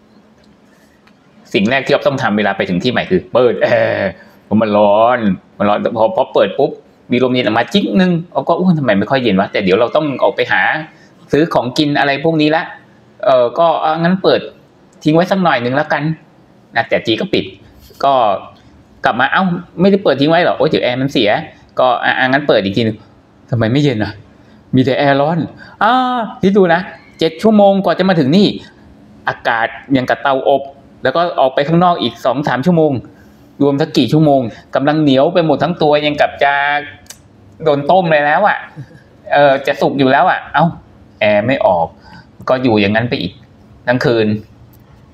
สิ่งแรกที่อ๊อฟต้องทำเวลาไปถึงที่ใหม่คือเปิดแอร์เพราะมันร้อนพอเปิดปุ๊บมีลมเย็นออกมาจิ๊กนึงอ๊อฟก็ทำไมไม่ค่อยเย็นวะแต่เดี๋ยวเราต้องออกไปหาซื้อของกินอะไรพวกนี้ละก็งั้นเปิดทิ้งไว้สักหน่อยนึงแล้วกันนะแต่จีก็ปิดก็กลับมาไม่ได้เปิดทิ้งไว้หรอเดี๋ยวแอร์มันเสียก็งั้นเปิดอีกทีนึงทำไมไม่เย็นอ่ะมีแต่แอร์ร้อนคิดดูนะ7 ชั่วโมงกว่าจะมาถึงนี่อากาศยังกับเตาอบแล้วก็ออกไปข้างนอกอีก 2-3 ชั่วโมงรวมทั้งกี่ชั่วโมงกำลังเหนียวไปหมดทั้งตัวยังกับจะโดนต้มเลยแล้วจะสุกอยู่แล้วแอร์ไม่ออกก็อยู่อย่างนั้นไปอีกทั้งคืน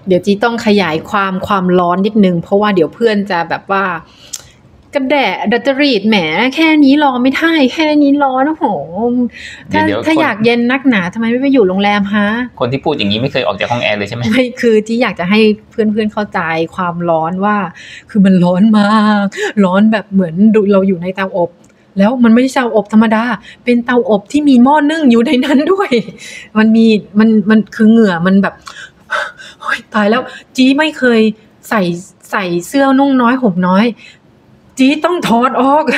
เดี๋ยวจีต้องขยายความร้อนนิดนึงเพราะว่าเดี๋ยวเพื่อนจะแบบว่ากระแดะดัตเตอรีดแหมแค่นี้รอไม่ได้แค่นี้ร้อนโอ้โหถ้าอยากเย็นนักหนาทำไมไม่ไปอยู่โรงแรมฮะคนที่พูดอย่างนี้ไม่เคยออกจากห้องแอร์เลยใช่ไหมไม่คือจีอยากจะให้เพื่อนเข้าใจความร้อนว่าคือมันร้อนมากร้อนแบบเหมือนเราอยู่ในเตาอบแล้วมันไม่ใช่เตาอบธรรมดาเป็นเตาอบที่มีหม้อนึ่งอยู่ในนั้นด้วยมันคือเหงื่อมันแบบโอ๊ยตายแล้วจีไม่เคยใส่เสื้อนุ่งน้อยห่มน้อยจีต้องถอดออก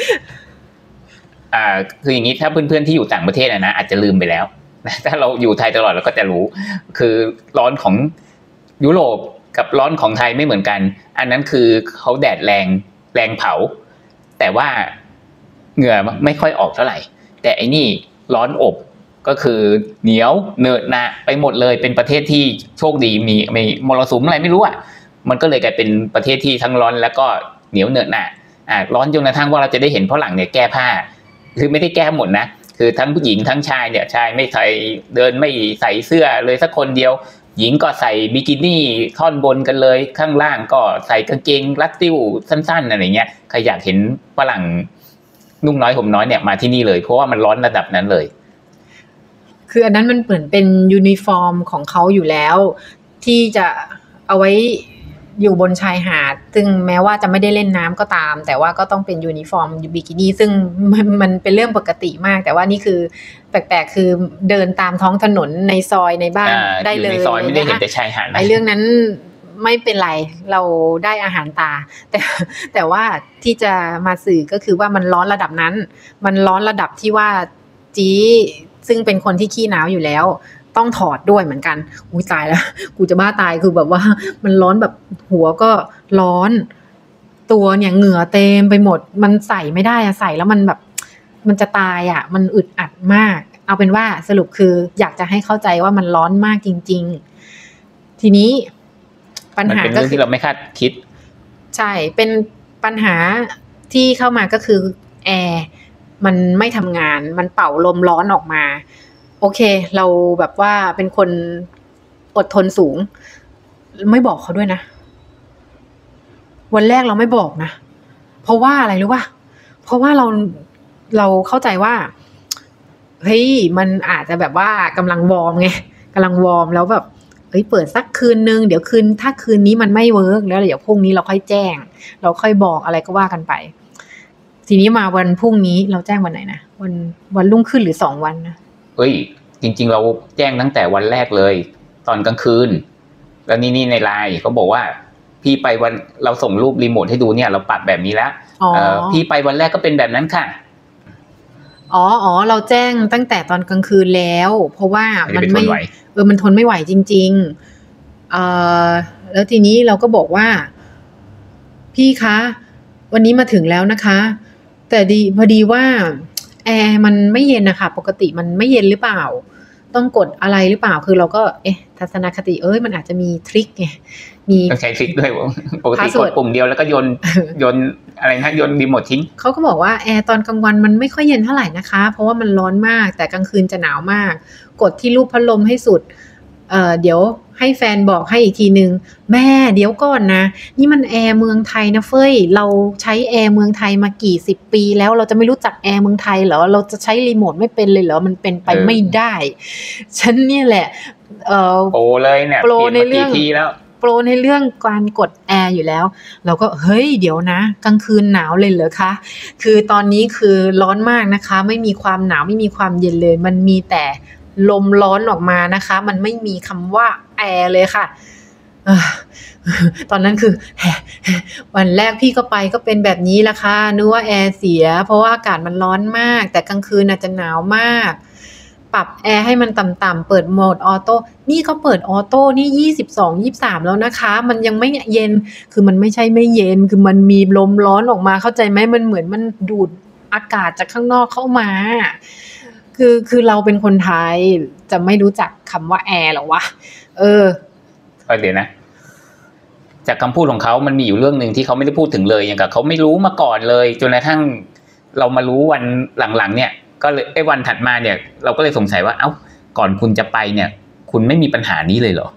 คืออย่างนี้ถ้าเพื่อนๆที่อยู่ต่างประเทศนะอาจจะลืมไปแล้วนะถ้าเราอยู่ไทยตลอดเราก็จะรู้คือร้อนของยุโรปกับร้อนของไทยไม่เหมือนกันอันนั้นคือเขาแดดแรงเผาแต่ว่าเหงื่อไม่ค่อยออกเท่าไหร่แต่ไอ้นี่ร้อนอบก็คือเหนียวเหนอะหนะไปหมดเลยเป็นประเทศที่โชคดีมีมรสุมอะไรไม่รู้มันก็เลยกลายเป็นประเทศที่ทั้งร้อนแล้วก็เหนียวเหนอะหนะร้อนจนกระทั่งว่าเราจะได้เห็นฝรั่งเนี่ยแก้ผ้าคือไม่ได้แก้หมดนะคือทั้งผู้หญิงทั้งชายเนี่ยชายไม่ใส่เดินไม่ใส่เสื้อเลยสักคนเดียวหญิงก็ใส่บิกินี่ท่อนบนกันเลยข้างล่างก็ใส่กางเกงรัดติ้วสั้นๆอะไรเงี้ยใครอยากเห็นฝรั่งนุ่งน้อยห่มน้อยเนี่ยมาที่นี่เลยเพราะว่ามันร้อนระดับนั้นเลยคืออันนั้นมันเหมือนเป็นยูนิฟอร์มของเขาอยู่แล้วที่จะเอาไว้อยู่บนชายหาดซึ่งแม้ว่าจะไม่ได้เล่นน้ำก็ตามแต่ว่าก็ต้องเป็นยูนิฟอร์มบิกินี่ซึ่งมันเป็นเรื่องปกติมากแต่ว่านี่คือแปลกๆคือเดินตามท้องถนนในซอยในบ้านได้เลยในซอยไม่ได้เห็นแต่ชายหาดไอ้เรื่องนั้นไม่เป็นไรเราได้อาหารตาแต่ว่าที่จะมาสื่อก็คือว่ามันร้อนระดับนั้นมันร้อนระดับที่ว่าจีซึ่งเป็นคนที่ขี้หนาวอยู่แล้วต้องถอดด้วยเหมือนกันอุ้ยตายแล้วกูจะบ้าตายคือแบบว่ามันร้อนแบบหัวก็ร้อนตัวเนี่ยเหงื่อเต็มไปหมดมันใส่ไม่ได้ใส่แล้วมันแบบมันจะตายมันอึดอัดมากเอาเป็นว่าสรุปคืออยากจะให้เข้าใจว่ามันร้อนมากจริงๆทีนี้ปัญหาก็คือที่เราไม่คาดคิดใช่เป็นปัญหาที่เข้ามาก็คือแอร์มันไม่ทำงานมันเป่าลมร้อนออกมาโอเคเราแบบว่าเป็นคนอดทนสูงไม่บอกเขาด้วยนะวันแรกเราไม่บอกนะเพราะว่าอะไรรู้ป่ะเพราะว่าเราเข้าใจว่าเฮ้ยมันอาจจะแบบว่ากำลังวอร์มไงกำลังวอร์มแล้วแบบเฮ้ยเปิดสักคืนนึงเดี๋ยวถ้าคืนนี้มันไม่เวิร์กแล้วเดี๋ยวพรุ่งนี้เราค่อยแจ้งเราค่อยบอกอะไรก็ว่ากันไปทีนี้มาวันพรุ่งนี้เราแจ้งวันไหนนะวันรุ่งขึ้นหรือ2 วันนะเฮ้ยจริงๆเราแจ้งตั้งแต่วันแรกเลยตอนกลางคืนแล้วนี่ในไลน์เขาบอกว่าพี่ไปวันเราส่งรูปรีโมทให้ดูเนี่ยเราปรับแบบนี้แล้วพี่ไปวันแรกก็เป็นแบบนั้นค่ะอ๋อเราแจ้งตั้งแต่ตอนกลางคืนแล้วเพราะว่ามันไม่มันทนไม่ไหวจริงๆแล้วทีนี้เราก็บอกว่าพี่คะวันนี้มาถึงแล้วนะคะแต่พอดีว่าแอร์มันไม่เย็นนะคะปกติมันไม่เย็นหรือเปล่าต้องกดอะไรหรือเปล่าคือเราก็ทัศนคติมันอาจจะมีทริคไงมีต้องใช้ทริคด้วยปกติกดปุ่มเดียวแล้วก็โยนอะไรนะโยนรีโมททิ้งเขาก็บอกว่าแอร์ตอนกลางวันมันไม่ค่อยเย็นเท่าไหร่นะคะเพราะว่ามันร้อนมากแต่กลางคืนจะหนาวมากกดที่รูปพัดลมให้สุดเดี๋ยวให้แฟนบอกให้อีกทีนึงแม่เดี๋ยวก่อนนะนี่มันแอร์เมืองไทยนะเฟ้ยเราใช้แอร์เมืองไทยมากี่10 ปีแล้วเราจะไม่รู้จักแอร์เมืองไทยเหรอเราจะใช้รีโมทไม่เป็นเลยเหรอมันเป็นไปไม่ได้ฉันเนี่ยแหละโปรเลยเนี่ยโปรในเรื่องโปรในเรื่องการกดแอร์อยู่แล้วเราก็เฮ้ยเดี๋ยวนะกลางคืนหนาวเลยเหรอคะคือตอนนี้คือร้อนมากนะคะไม่มีความหนาวไม่มีความเย็นเลยมันมีแต่ลมร้อนออกมานะคะมันไม่มีคำว่าแอร์เลยค่ะตอนนั้นคือวันแรกพี่ก็ไปก็เป็นแบบนี้ละค่ะนึกว่าแอร์เสียเพราะว่าอากาศมันร้อนมากแต่กลางคืนอาจจะหนาวมากปรับแอร์ให้มันต่ำๆเปิดโหมดออโต้นี่เขาเปิดออโต้นี่22-23แล้วนะคะมันยังไม่เย็นคือมันไม่ใช่ไม่เย็นคือมันมีลมร้อนออกมาเข้าใจไหมมันเหมือนมันดูดอากาศจากข้างนอกเข้ามาคือเราเป็นคนไทยจะไม่รู้จักคำว่าแอร์หรอวะเดี๋ยวนะจากคำพูดของเขามันมีอยู่เรื่องนึงที่เขาไม่ได้พูดถึงเลยอย่างกับเขาไม่รู้มาก่อนเลยจนกระทั่งเรามารู้วันหลังๆเนี่ยก็เลยวันถัดมาเนี่ยเราก็เลยสงสัยว่าก่อนคุณจะไปเนี่ยคุณไม่มีปัญหานี้เลยเหรอ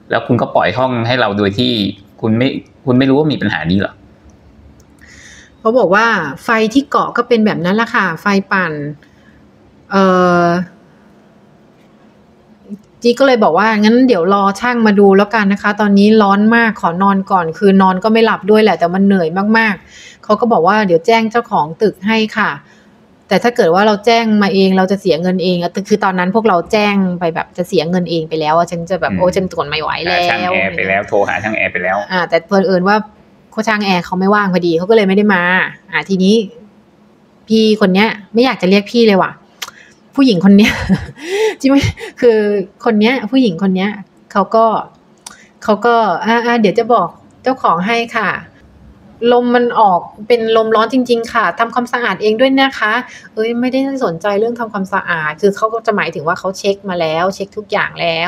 แล้วคุณก็ปล่อยห้องให้เราโดยที่คุณไม่รู้ว่ามีปัญหานี้หรอเขาบอกว่าไฟที่เกาะก็เป็นแบบนั้นแหละค่ะไฟปั่นจีก็เลยบอกว่างั้นเดี๋ยวรอช่างมาดูแล้วกันนะคะตอนนี้ร้อนมากขอนอนก่อนคือนอนก็ไม่หลับด้วยแหละแต่มันเหนื่อยมากๆเขาก็บอกว่าเดี๋ยวแจ้งเจ้าของตึกให้ค่ะแต่ถ้าเกิดว่าเราแจ้งมาเองเราจะเสียเงินเองคือตอนนั้นพวกเราแจ้งไปแบบจะเสียเงินเองไปแล้วฉันจะแบบโอ้ฉันทนไม่ไหวแล้วช่างแอร์ไปแล้วโทรหาช่างแอร์ไปแล้วแต่เผอิญว่าช่างแอร์เขาไม่ว่างพอดีเขาก็เลยไม่ได้มาทีนี้พี่คนเนี้ยไม่อยากจะเรียกพี่เลยว่ะผู้หญิงคนเนี้ยจริงไหมคือคนเนี้ยผู้หญิงคนเนี้ยเขาก็เดี๋ยวจะบอกเจ้าของให้ค่ะลมมันออกเป็นลมร้อนจริงๆค่ะทำความสะอาดเองด้วยนะคะไม่ได้สนใจเรื่องทำความสะอาดคือเขาก็จะหมายถึงว่าเขาเช็คมาแล้วเช็คทุกอย่างแล้ว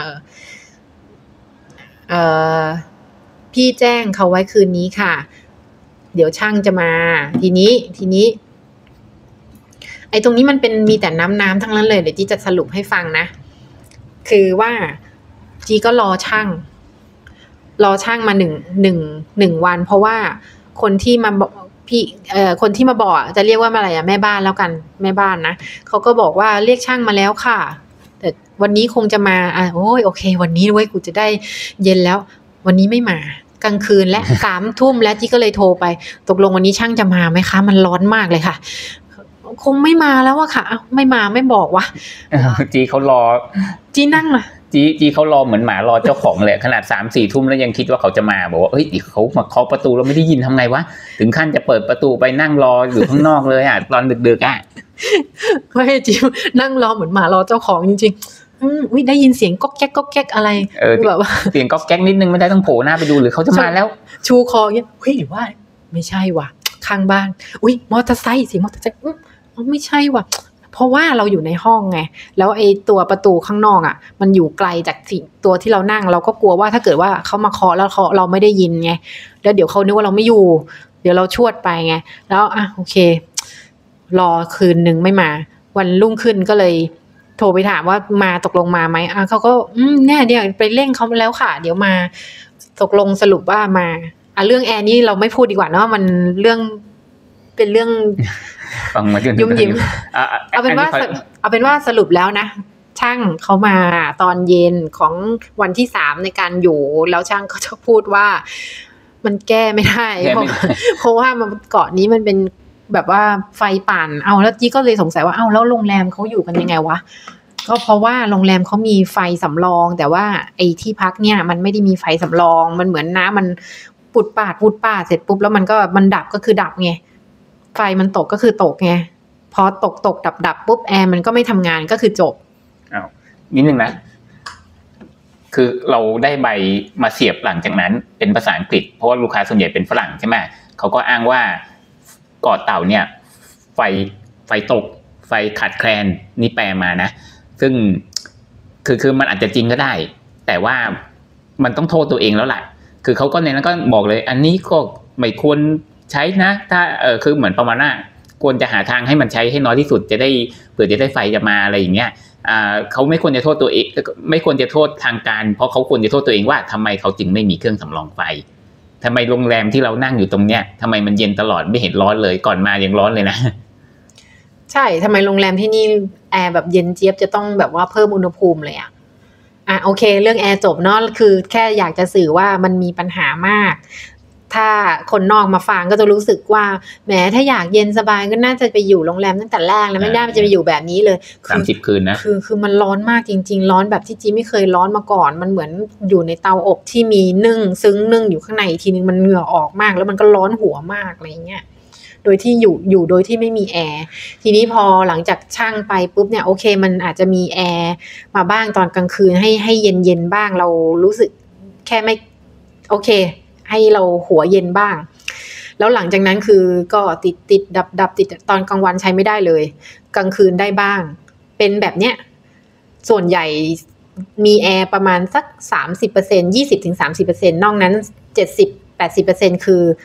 พี่แจ้งเขาไว้คืนนี้ค่ะเดี๋ยวช่างจะมาทีนี้ไอ้ตรงนี้มันเป็นมีแต่น้ำทั้งนั้นเลยเดี๋ยวจีจะสรุปให้ฟังนะคือว่าจีก็รอช่างมาหนึ่งวันเพราะว่าคนที่มาคนที่มาบอกจะเรียกว่าอะไรแม่บ้านแล้วกันแม่บ้านนะเขาก็บอกว่าเรียกช่างมาแล้วค่ะแต่วันนี้คงจะมาโอเควันนี้เว้ยกูจะได้เย็นแล้ววันนี้ไม่มากลางคืนและ3 ทุ่มแล้วจีก็เลยโทรไปตกลงวันนี้ช่างจะมาไหมคะมันร้อนมากเลยค่ะคงไม่มาแล้วอะค่ะไม่มาไม่บอกวะจีเขารอจีนั่งล่ะจีเขารอเหมือนหมารอเจ้าของเลยขนาด 3-4 ทุ่มแล้วยังคิดว่าเขาจะมาบอกว่าเฮ้ยเขามาเคาะประตูเราไม่ได้ยินทำไงวะถึงขั้นจะเปิดประตูไปนั่งรออยู่ข้างนอกเลยตอนดึกๆไม่จีนั่งรอเหมือนหมารอเจ้าของจริงๆได้ยินเสียงก๊อกแก๊กก๊อกแก๊กอะไรแบบว่าเสียงก๊อกแก๊กนิดนึงไม่ได้ต้องโผล่หน้าไปดูหรือเขาจะมาแล้วชูคอเงี้ยเฮ้ยหรือว่าไม่ใช่ว่ะข้างบ้านมอเตอร์ไซค์เสียงมอเตอร์ไซค์ไม่ใช่ว่ะเพราะว่าเราอยู่ในห้องไงแล้วไอ้ตัวประตูข้างนอกมันอยู่ไกลจากตัวที่เรานั่งเราก็กลัวว่าถ้าเกิดว่าเขามาเคาะแล้วเราไม่ได้ยินไงแล้วเดี๋ยวเขานึกว่าเราไม่อยู่เดี๋ยวเราชวดไปไงแล้วโอเครอคืนนึงไม่มาวันรุ่งขึ้นก็เลยโทรไปถามว่ามาตกลงมาไหมเขาก็เนี่ยไปเร่งเขาแล้วค่ะเดี๋ยวมาตกลงสรุปว่ามาเรื่องแอร์นี่เราไม่พูดดีกว่าเนาะมันเรื่องเป็นเรื่องฟังมายุ่มยิ้มเอาเป็นว่าสรุปแล้วนะช่างเขามาตอนเย็นของวันที่3ในการอยู่แล้วช่างก็จะพูดว่ามันแก้ไม่ได้เพราะว่าเกาะนี้มันเป็นแบบว่าไฟป่นแล้วจี้ก็เลยสงสัยว่าแล้วโรงแรมเขาอยู่กันยังไงวะก็เพราะว่าโรงแรมเขามีไฟสำรองแต่ว่าไอ้ที่พักเนี่ยมันไม่ได้มีไฟสำรองมันเหมือนน้ำมันปุดปาดเสร็จปุ๊บแล้วมันดับก็คือดับไงไฟมันตกก็คือตกไงพอตกดับปุ๊บแอร์มันก็ไม่ทำงานก็คือจบนิดนึงนะคือเราได้ใบมาเสียบหลังจากนั้นเป็นภาษาอังกฤษเพราะว่าลูกค้าส่วนใหญ่เป็นฝรั่งใช่ไหมเขาก็อ้างว่าเกาะเต่าเนี่ยไฟตกไฟขาดแคลนนี่แปลมานะซึ่งคือมันอาจจะจริงก็ได้แต่ว่ามันต้องโทษตัวเองแล้วแหละคือเขาก็ในนั้นก็บอกเลยอันนี้ก็ไม่ควรใช้นะถ้าคือเหมือนประมาณว่าควรจะหาทางให้มันใช้ให้น้อยที่สุดจะได้เผื่อจะได้ไฟจะมาอะไรอย่างเงี้ยเขาไม่ควรจะโทษตัวเองไม่ควรจะโทษทางการเพราะเขาควรจะโทษตัวเองว่าทำไมเขาจึงไม่มีเครื่องสำรองไฟทำไมโรงแรมที่เรานั่งอยู่ตรงเนี้ยทำไมมันเย็นตลอดไม่เห็นร้อนเลยก่อนมายังร้อนเลยนะใช่ทำไมโรงแรมที่นี่แอร์แบบเย็นเจี๊ยบจะต้องแบบว่าเพิ่มอุณหภูมิเลยโอเคเรื่องแอร์จบเนาะคือแค่อยากจะสื่อว่ามันมีปัญหามากถ้าคนนอกมาฟังก็จะรู้สึกว่าแหมถ้าอยากเย็นสบายก็น่าจะไปอยู่โรงแรมตั้งแต่แรกแล้วไม่น่าจะไปอยู่แบบนี้เลย 30 คืนนะคือมันร้อนมากจริงๆร้อนแบบที่จีไม่เคยร้อนมาก่อนมันเหมือนอยู่ในเตาอบที่มีนึ่งอยู่ข้างในทีนึงมันเหงื่อออกมากแล้วมันก็ร้อนหัวมากอะไรเงี้ยโดยที่อยู่โดยที่ไม่มีแอร์ทีนี้พอหลังจากช่างไปปุ๊บเนี่ยโอเคมันอาจจะมีแอร์มาบ้างตอนกลางคืนให้เย็นบ้างเรารู้สึกแค่ไม่โอเคให้เราหัวเย็นบ้างแล้วหลังจากนั้นคือก็ติดดับติดตอนกลางวันใช้ไม่ได้เลยกลางคืนได้บ้างเป็นแบบเนี้ยส่วนใหญ่มีแอร์ประมาณสัก 30% 20-30% นอกนั้น 70-80% คือ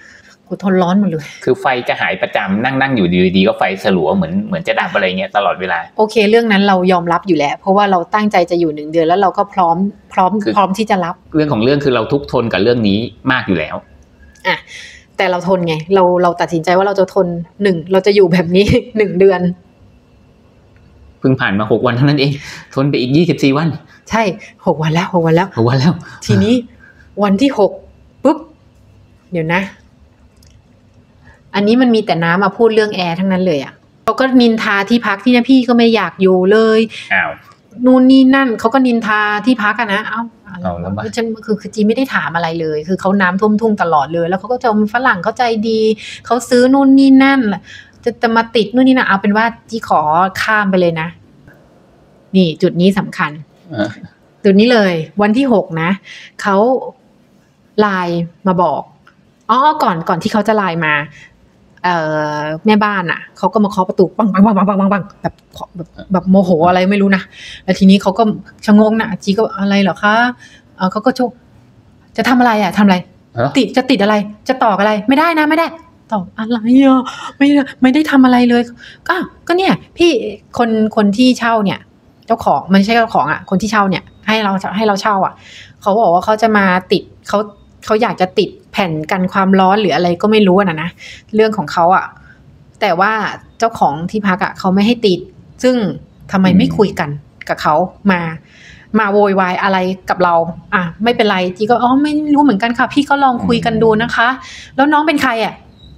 กูทนร้อนหมดเลยคือไฟจะหายประจำนั่งอยู่ดีๆก็ไฟสลัวเหมือนจะดับอะไรเงี้ยตลอดเวลาโอเคเรื่องนั้นเรายอมรับอยู่แล้วเพราะว่าเราตั้งใจจะอยู่1 เดือนแล้วเราก็พร้อมที่จะรับเรื่องของเรื่องคือเราทุกข์ทนกับเรื่องนี้มากอยู่แล้วแต่เราทนไงเราตัดสินใจว่าเราจะทนเราจะอยู่แบบนี้1 เดือนเพิ่งผ่านมา6 วันเท่านั้นเองทนไปอีก24 วันใช่6 วันแล้ว6 วันแล้วทีนี้วันที่6ปุ๊บเดี๋ยวนะอันนี้มันมีแต่น้ำมาพูดเรื่องแอร์ทั้งนั้นเลยอ่ะเขาก็นินทาที่พักที่นะพี่ก็ไม่อยากอยู่เลยนู่นนี่นั่นเขาก็นินทาที่พักอะนะฉันคือจีไม่ได้ถามอะไรเลยคือเขาน้ำท่วมทุ่งตลอดเลยแล้วเขาก็จะฝรั่งเขาใจดีเขาซื้อนู่นนี่นั่นจะมาติดนู่นนี่นะเอาเป็นว่าจีขอข้ามไปเลยนะนี่จุดนี้สำคัญจุดนี้เลยวันที่6นะเขาไลน์มาบอกก่อนที่เขาจะไลน์มาแม่บ้านอ่ะเขาก็มาเคาะประตูปังแบบโมโหอะไรไม่รู้นะแล้วทีนี้เขาก็ชะงงนะจีก็อะไรเหรอคะเขาก็จะทำอะไรอ่ะทำอะไรจะติดอะไรจะตอกอะไรไม่ได้นะไม่ได้ตอกอะไรอ่ะไม่ได้ทำอะไรเลยก็เนี่ยพี่คนที่เช่าเนี่ยเจ้าของไม่ใช่เจ้าของอ่ะคนที่เช่าเนี่ยให้เราเช่าอ่ะเขาบอกว่าเขาจะมาติดเขาอยากจะติดแผ่นกันความร้อนหรืออะไรก็ไม่รู้นะเรื่องของเขาอ่ะแต่ว่าเจ้าของที่พักอ่ะเขาไม่ให้ติดซึ่งทำไมไม่คุยกันกับเขามาโวยวายอะไรกับเราไม่เป็นไรจีก็ไม่รู้เหมือนกันค่ะพี่ก็ลองคุยกันดูนะคะแล้วน้องเป็นใครอ่ะ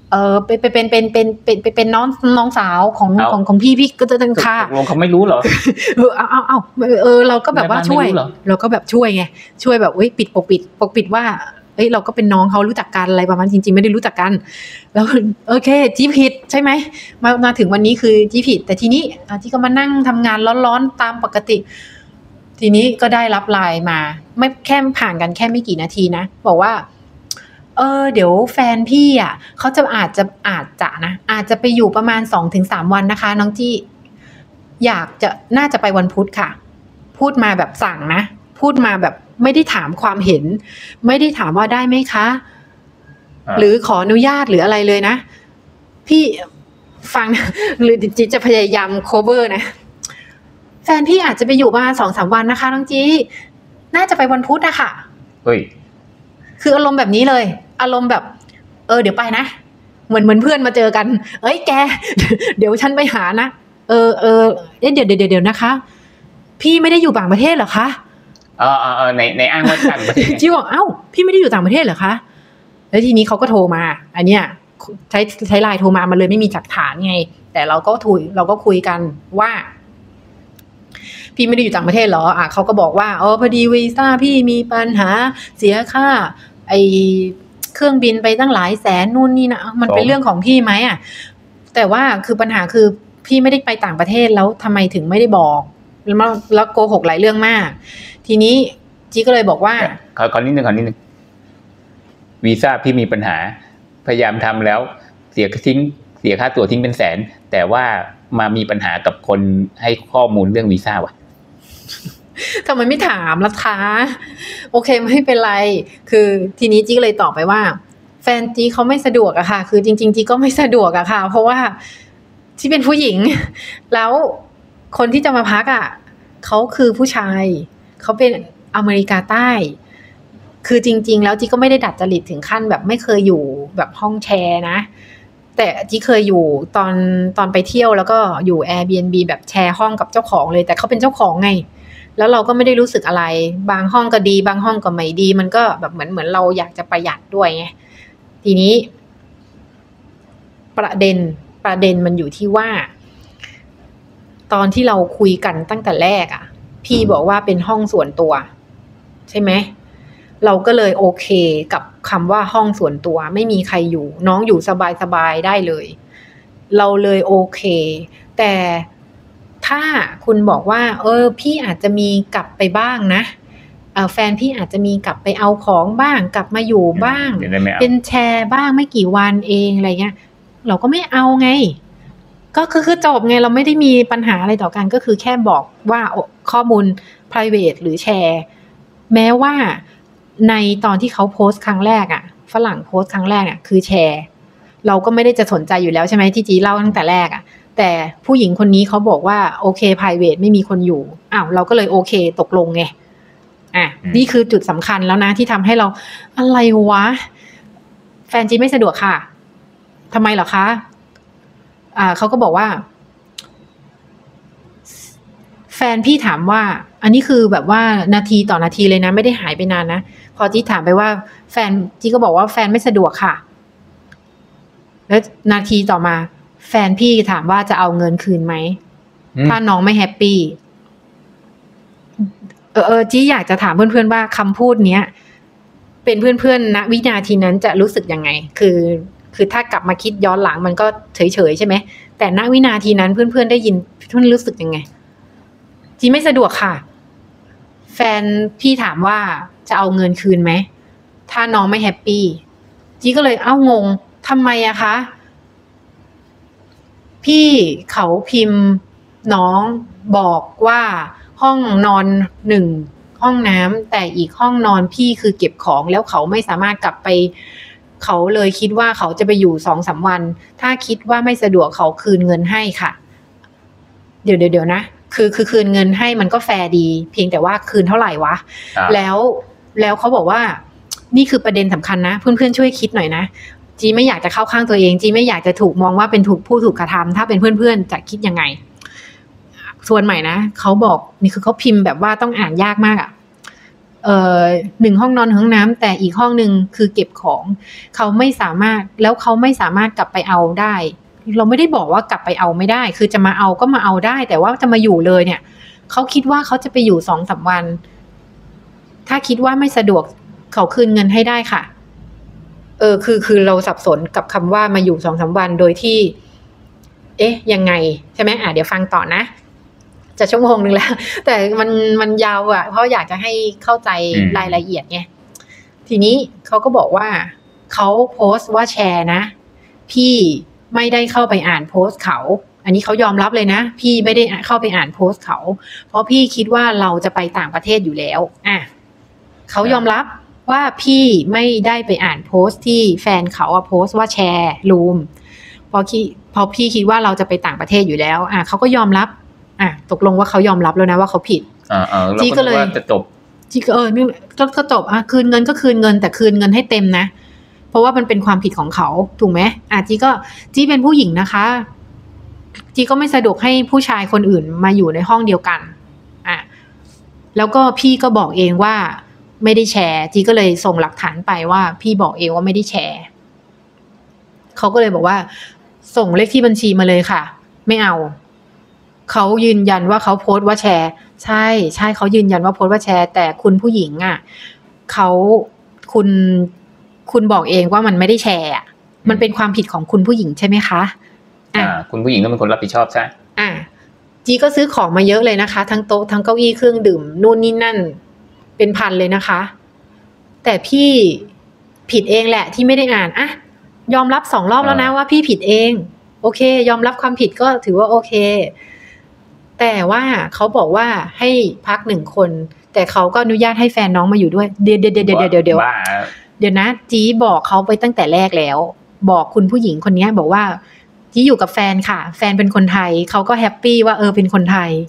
เป็นน้องสาวของพี่ก็จะตั้งค่าเขาไม่รู้เหรอเราก็แบบว่าช่วยเราก็แบบช่วยไงช่วยแบบปิดปกปิดว่าเราก็เป็นน้องเขารู้จักกันอะไรประมาณจริงๆไม่ได้รู้จักกันแล้วโอเคจี้ผิดใช่ไหมมาถึงวันนี้คือจี้ผิดแต่ทีนี้จี้ก็มานั่งทำงานร้อนๆตามปกติทีนี้ก็ได้รับไลน์มาไม่แค่ผ่านกันแค่ไม่กี่นาทีนะบอกว่าเดี๋ยวแฟนพี่อ่ะเขาจะอาจจะไปอยู่ประมาณ 2-3 วันนะคะน้องจี้น่าจะไปวันพุธค่ะพูดมาแบบสั่งนะพูดมาแบบไม่ได้ถามความเห็นไม่ได้ถามว่าได้ไหมคะหรือขออนุญาตหรืออะไรเลยนะพี่ฟังหรือจีจะพยายามโคเวอร์นะแฟนพี่อาจจะไปอยู่ประมาณ 2-3 วันนะคะน้องจี้น่าจะไปวันพุธอะค่ะเฮ้ยคืออารมณ์แบบนี้เลยอารมณ์แบบเดี๋ยวไปนะเหมือนเพื่อนมาเจอกันแกเดี๋ยวฉันไปหานะเดี๋ยวนะคะพี่ไม่ได้อยู่ต่างประเทศเหรอคะในอ้างว่าต่างประเทศจี้บอกพี่ไม่ได้อยู่ต่างประเทศเหรอคะแล้วทีนี้เขาก็โทรมาอันเนี้ยใช้ไลน์โทรมามันเลยไม่มีหลักฐานไงแต่เราก็คุยกันว่าพี่ไม่ได้อยู่ต่างประเทศเหรอเขาก็บอกว่าพอดีวีซ่าพี่มีปัญหาเสียค่าไอเครื่องบินไปตั้งหลายแสนนู่นนี่นะมันเป็นเรื่องของพี่ไหมแต่ว่าคือปัญหาคือพี่ไม่ได้ไปต่างประเทศแล้วทำไมถึงไม่ได้บอกแล้วโกหกหลายเรื่องมากทีนี้จีก็เลยบอกว่าขอนิดนึงวีซ่าพี่มีปัญหาพยายามทำแล้วเสียค่าตั๋วทิ้งเป็นแสนแต่ว่ามามีปัญหากับคนให้ข้อมูลเรื่องวีซ่าว่ะทำไมไม่ถามล่ะคะโอเคไม่เป็นไรคือทีนี้จีก็เลยตอบไปว่าแฟนจีเขาไม่สะดวกอะค่ะคือจริงๆจีก็ไม่สะดวกอะค่ะเพราะว่าที่เป็นผู้หญิงแล้วคนที่จะมาพักอะเขาคือผู้ชายเขาเป็นอเมริกาใต้คือจริงๆแล้วจีก็ไม่ได้ดัดจริตถึงขั้นแบบไม่เคยอยู่แบบห้องแชร์นะแต่จีเคยอยู่ตอนไปเที่ยวแล้วก็อยู่ Airbnb แบบแชร์ห้องกับเจ้าของเลยแต่เขาเป็นเจ้าของไงแล้วเราก็ไม่ได้รู้สึกอะไรบางห้องก็ดีบางห้องก็ไม่ดีมันก็แบบเหมือนเราอยากจะประหยัดด้วยไงทีนี้ประเด็นมันอยู่ที่ว่าตอนที่เราคุยกันตั้งแต่แรกพี่บอกว่าเป็นห้องส่วนตัวใช่ไหมเราก็เลยโอเคกับคำว่าห้องส่วนตัวไม่มีใครอยู่น้องอยู่สบายๆได้เลยเราเลยโอเคแต่ถ้าคุณบอกว่าพี่อาจจะมีกลับไปบ้างนะแฟนพี่อาจจะมีกลับไปเอาของบ้างกลับมาอยู่บ้างเป็นแชร์บ้างไม่กี่วันเองอะไรเงี้ยเราก็ไม่เอาไงก็คือจบไงเราไม่ได้มีปัญหาอะไรต่อกันก็คือแค่บอกว่าข้อมูล private หรือแชร์แม้ว่าในตอนที่เขาโพสต์ครั้งแรกฝรั่งโพสต์ครั้งแรกคือแชร์เราก็ไม่ได้จะสนใจอยู่แล้วใช่ไหมที่จีเล่าตั้งแต่แรกอ่ะแต่ผู้หญิงคนนี้เขาบอกว่าโอเค private ไม่มีคนอยู่เราก็เลยโอเคตกลงไงนี่คือจุดสำคัญแล้วนะที่ทำให้เราอะไรวะแฟนจีไม่สะดวกค่ะทำไมเหรอคะเขาก็บอกว่าแฟนพี่ถามว่าอันนี้คือแบบว่านาทีต่อนาทีเลยนะไม่ได้หายไปนานนะพอจีถามไปว่าแฟนจีก็บอกว่าแฟนไม่สะดวกค่ะแล้วนาทีต่อมาแฟนพี่ถามว่าจะเอาเงินคืนไหมถ้าน้องไม่แฮปปี้จีอยากจะถามเพื่อนๆว่าคำพูดเนี้ยเป็นเพื่อนๆณวินาทีนั้นจะรู้สึกยังไงคือถ้ากลับมาคิดย้อนหลังมันก็เฉยๆใช่ไหมแต่ณวินาทีนั้นเพื่อนๆได้ยินเพื่อนรู้สึกยังไงจีไม่สะดวกค่ะแฟนพี่ถามว่าจะเอาเงินคืนไหมถ้าน้องไม่แฮปปี้จีก็เลยงงทำไมอะคะพี่เขาพิมพ์น้องบอกว่าห้องนอน1ห้องน้ำแต่อีกห้องนอนพี่คือเก็บของแล้วเขาไม่สามารถกลับไปเขาเลยคิดว่าเขาจะไปอยู่ 2-3 วันถ้าคิดว่าไม่สะดวกเขาคืนเงินให้ค่ะเดี๋ยวนะคือคืนเงินให้มันก็แฟร์ดีเพียงแต่ว่าคืนเท่าไหร่วะแล้วเขาบอกว่านี่คือประเด็นสำคัญนะเพื่อนๆช่วยคิดหน่อยนะจีไม่อยากจะเข้าข้างตัวเองจีไม่อยากจะถูกมองว่าเป็นผู้ถูกกระทำถ้าเป็นเพื่อนๆจะคิดยังไงส่วนใหม่นะเขาบอกนี่คือเขาพิมพ์แบบว่าต้องอ่านยากมาก1ห้องนอนห้องน้ำแต่อีกห้องนึงคือเก็บของเขาไม่สามารถกลับไปเอาได้เราไม่ได้บอกว่ากลับไปเอาไม่ได้คือจะมาเอาก็มาเอาได้แต่ว่าจะมาอยู่เลยเนี่ยเขาคิดว่าเขาจะไปอยู่ 2-3 วันถ้าคิดว่าไม่สะดวกเขาคืนเงินให้ได้ค่ะคือเราสับสนกับคำว่ามาอยู่ 2-3 วันโดยที่ยังไงใช่ไหมเดี๋ยวฟังต่อนะจะชั่วโมงนึงแล้วแต่มันยาวเพราะอยากจะให้เข้าใจรายละเอียดไงทีนี้เขาก็บอกว่าเขาโพสต์ว่าแชร์นะพี่ไม่ได้เข้าไปอ่านโพสต์เขาอันนี้เขายอมรับเลยนะพี่ไม่ได้เข้าไปอ่านโพสต์เขาเพราะพี่คิดว่าเราจะไปต่างประเทศอยู่แล้วเขายอมรับว่าพี่ไม่ได้ไปอ่านโพสต์ที่แฟนเขาโพสต์ว่าแชร์รูมพอพี่คิดว่าเราจะไปต่างประเทศอยู่แล้วเขาก็ยอมรับตกลงว่าเขายอมรับแล้วนะว่าเขาผิดจีก็เลยจะจบจีก็นี่ก็จบคืนเงินก็คืนเงินแต่คืนเงินให้เต็มนะเพราะว่ามันเป็นความผิดของเขาถูกไหมจีเป็นผู้หญิงนะคะจีก็ไม่สะดวกให้ผู้ชายคนอื่นมาอยู่ในห้องเดียวกันแล้วก็พี่ก็บอกเองว่าไม่ได้แชร์จีก็เลยส่งหลักฐานไปว่าพี่บอกเองว่าไม่ได้แชร์เขาก็เลยบอกว่าส่งเลขที่บัญชีมาเลยค่ะไม่เอาเขายืนยันว่าเขาโพสต์ว่าแชร์ใช่เขายืนยันว่าโพสต์ว่าแชร์แต่คุณผู้หญิงคุณบอกเองว่ามันไม่ได้แชร์มันเป็นความผิดของคุณผู้หญิงใช่ไหมคะคุณผู้หญิงก็เป็นคนรับผิดชอบใช่จีก็ซื้อของมาเยอะเลยนะคะทั้งโต๊ะทั้งเก้าอี้เครื่องดื่มนู่นนี่นั่นเป็นพันเลยนะคะแต่พี่ผิดเองแหละที่ไม่ได้อ่านยอมรับ2 รอบแล้วนะว่าพี่ผิดเองโอเคยอมรับความผิดก็ถือว่าโอเคแต่ว่าเขาบอกว่าให้พัก1 คนแต่เขาก็อนุญาตให้แฟนน้องมาอยู่ด้วยเดี๋ยวนะจีบอกเขาไปตั้งแต่แรกแล้วบอกคุณผู้หญิงคนนี้บอกว่าจีอยู่กับแฟนค่ะแฟนเป็นคนไทยเขาก็แฮปปี้ว่าเป็นคนไทย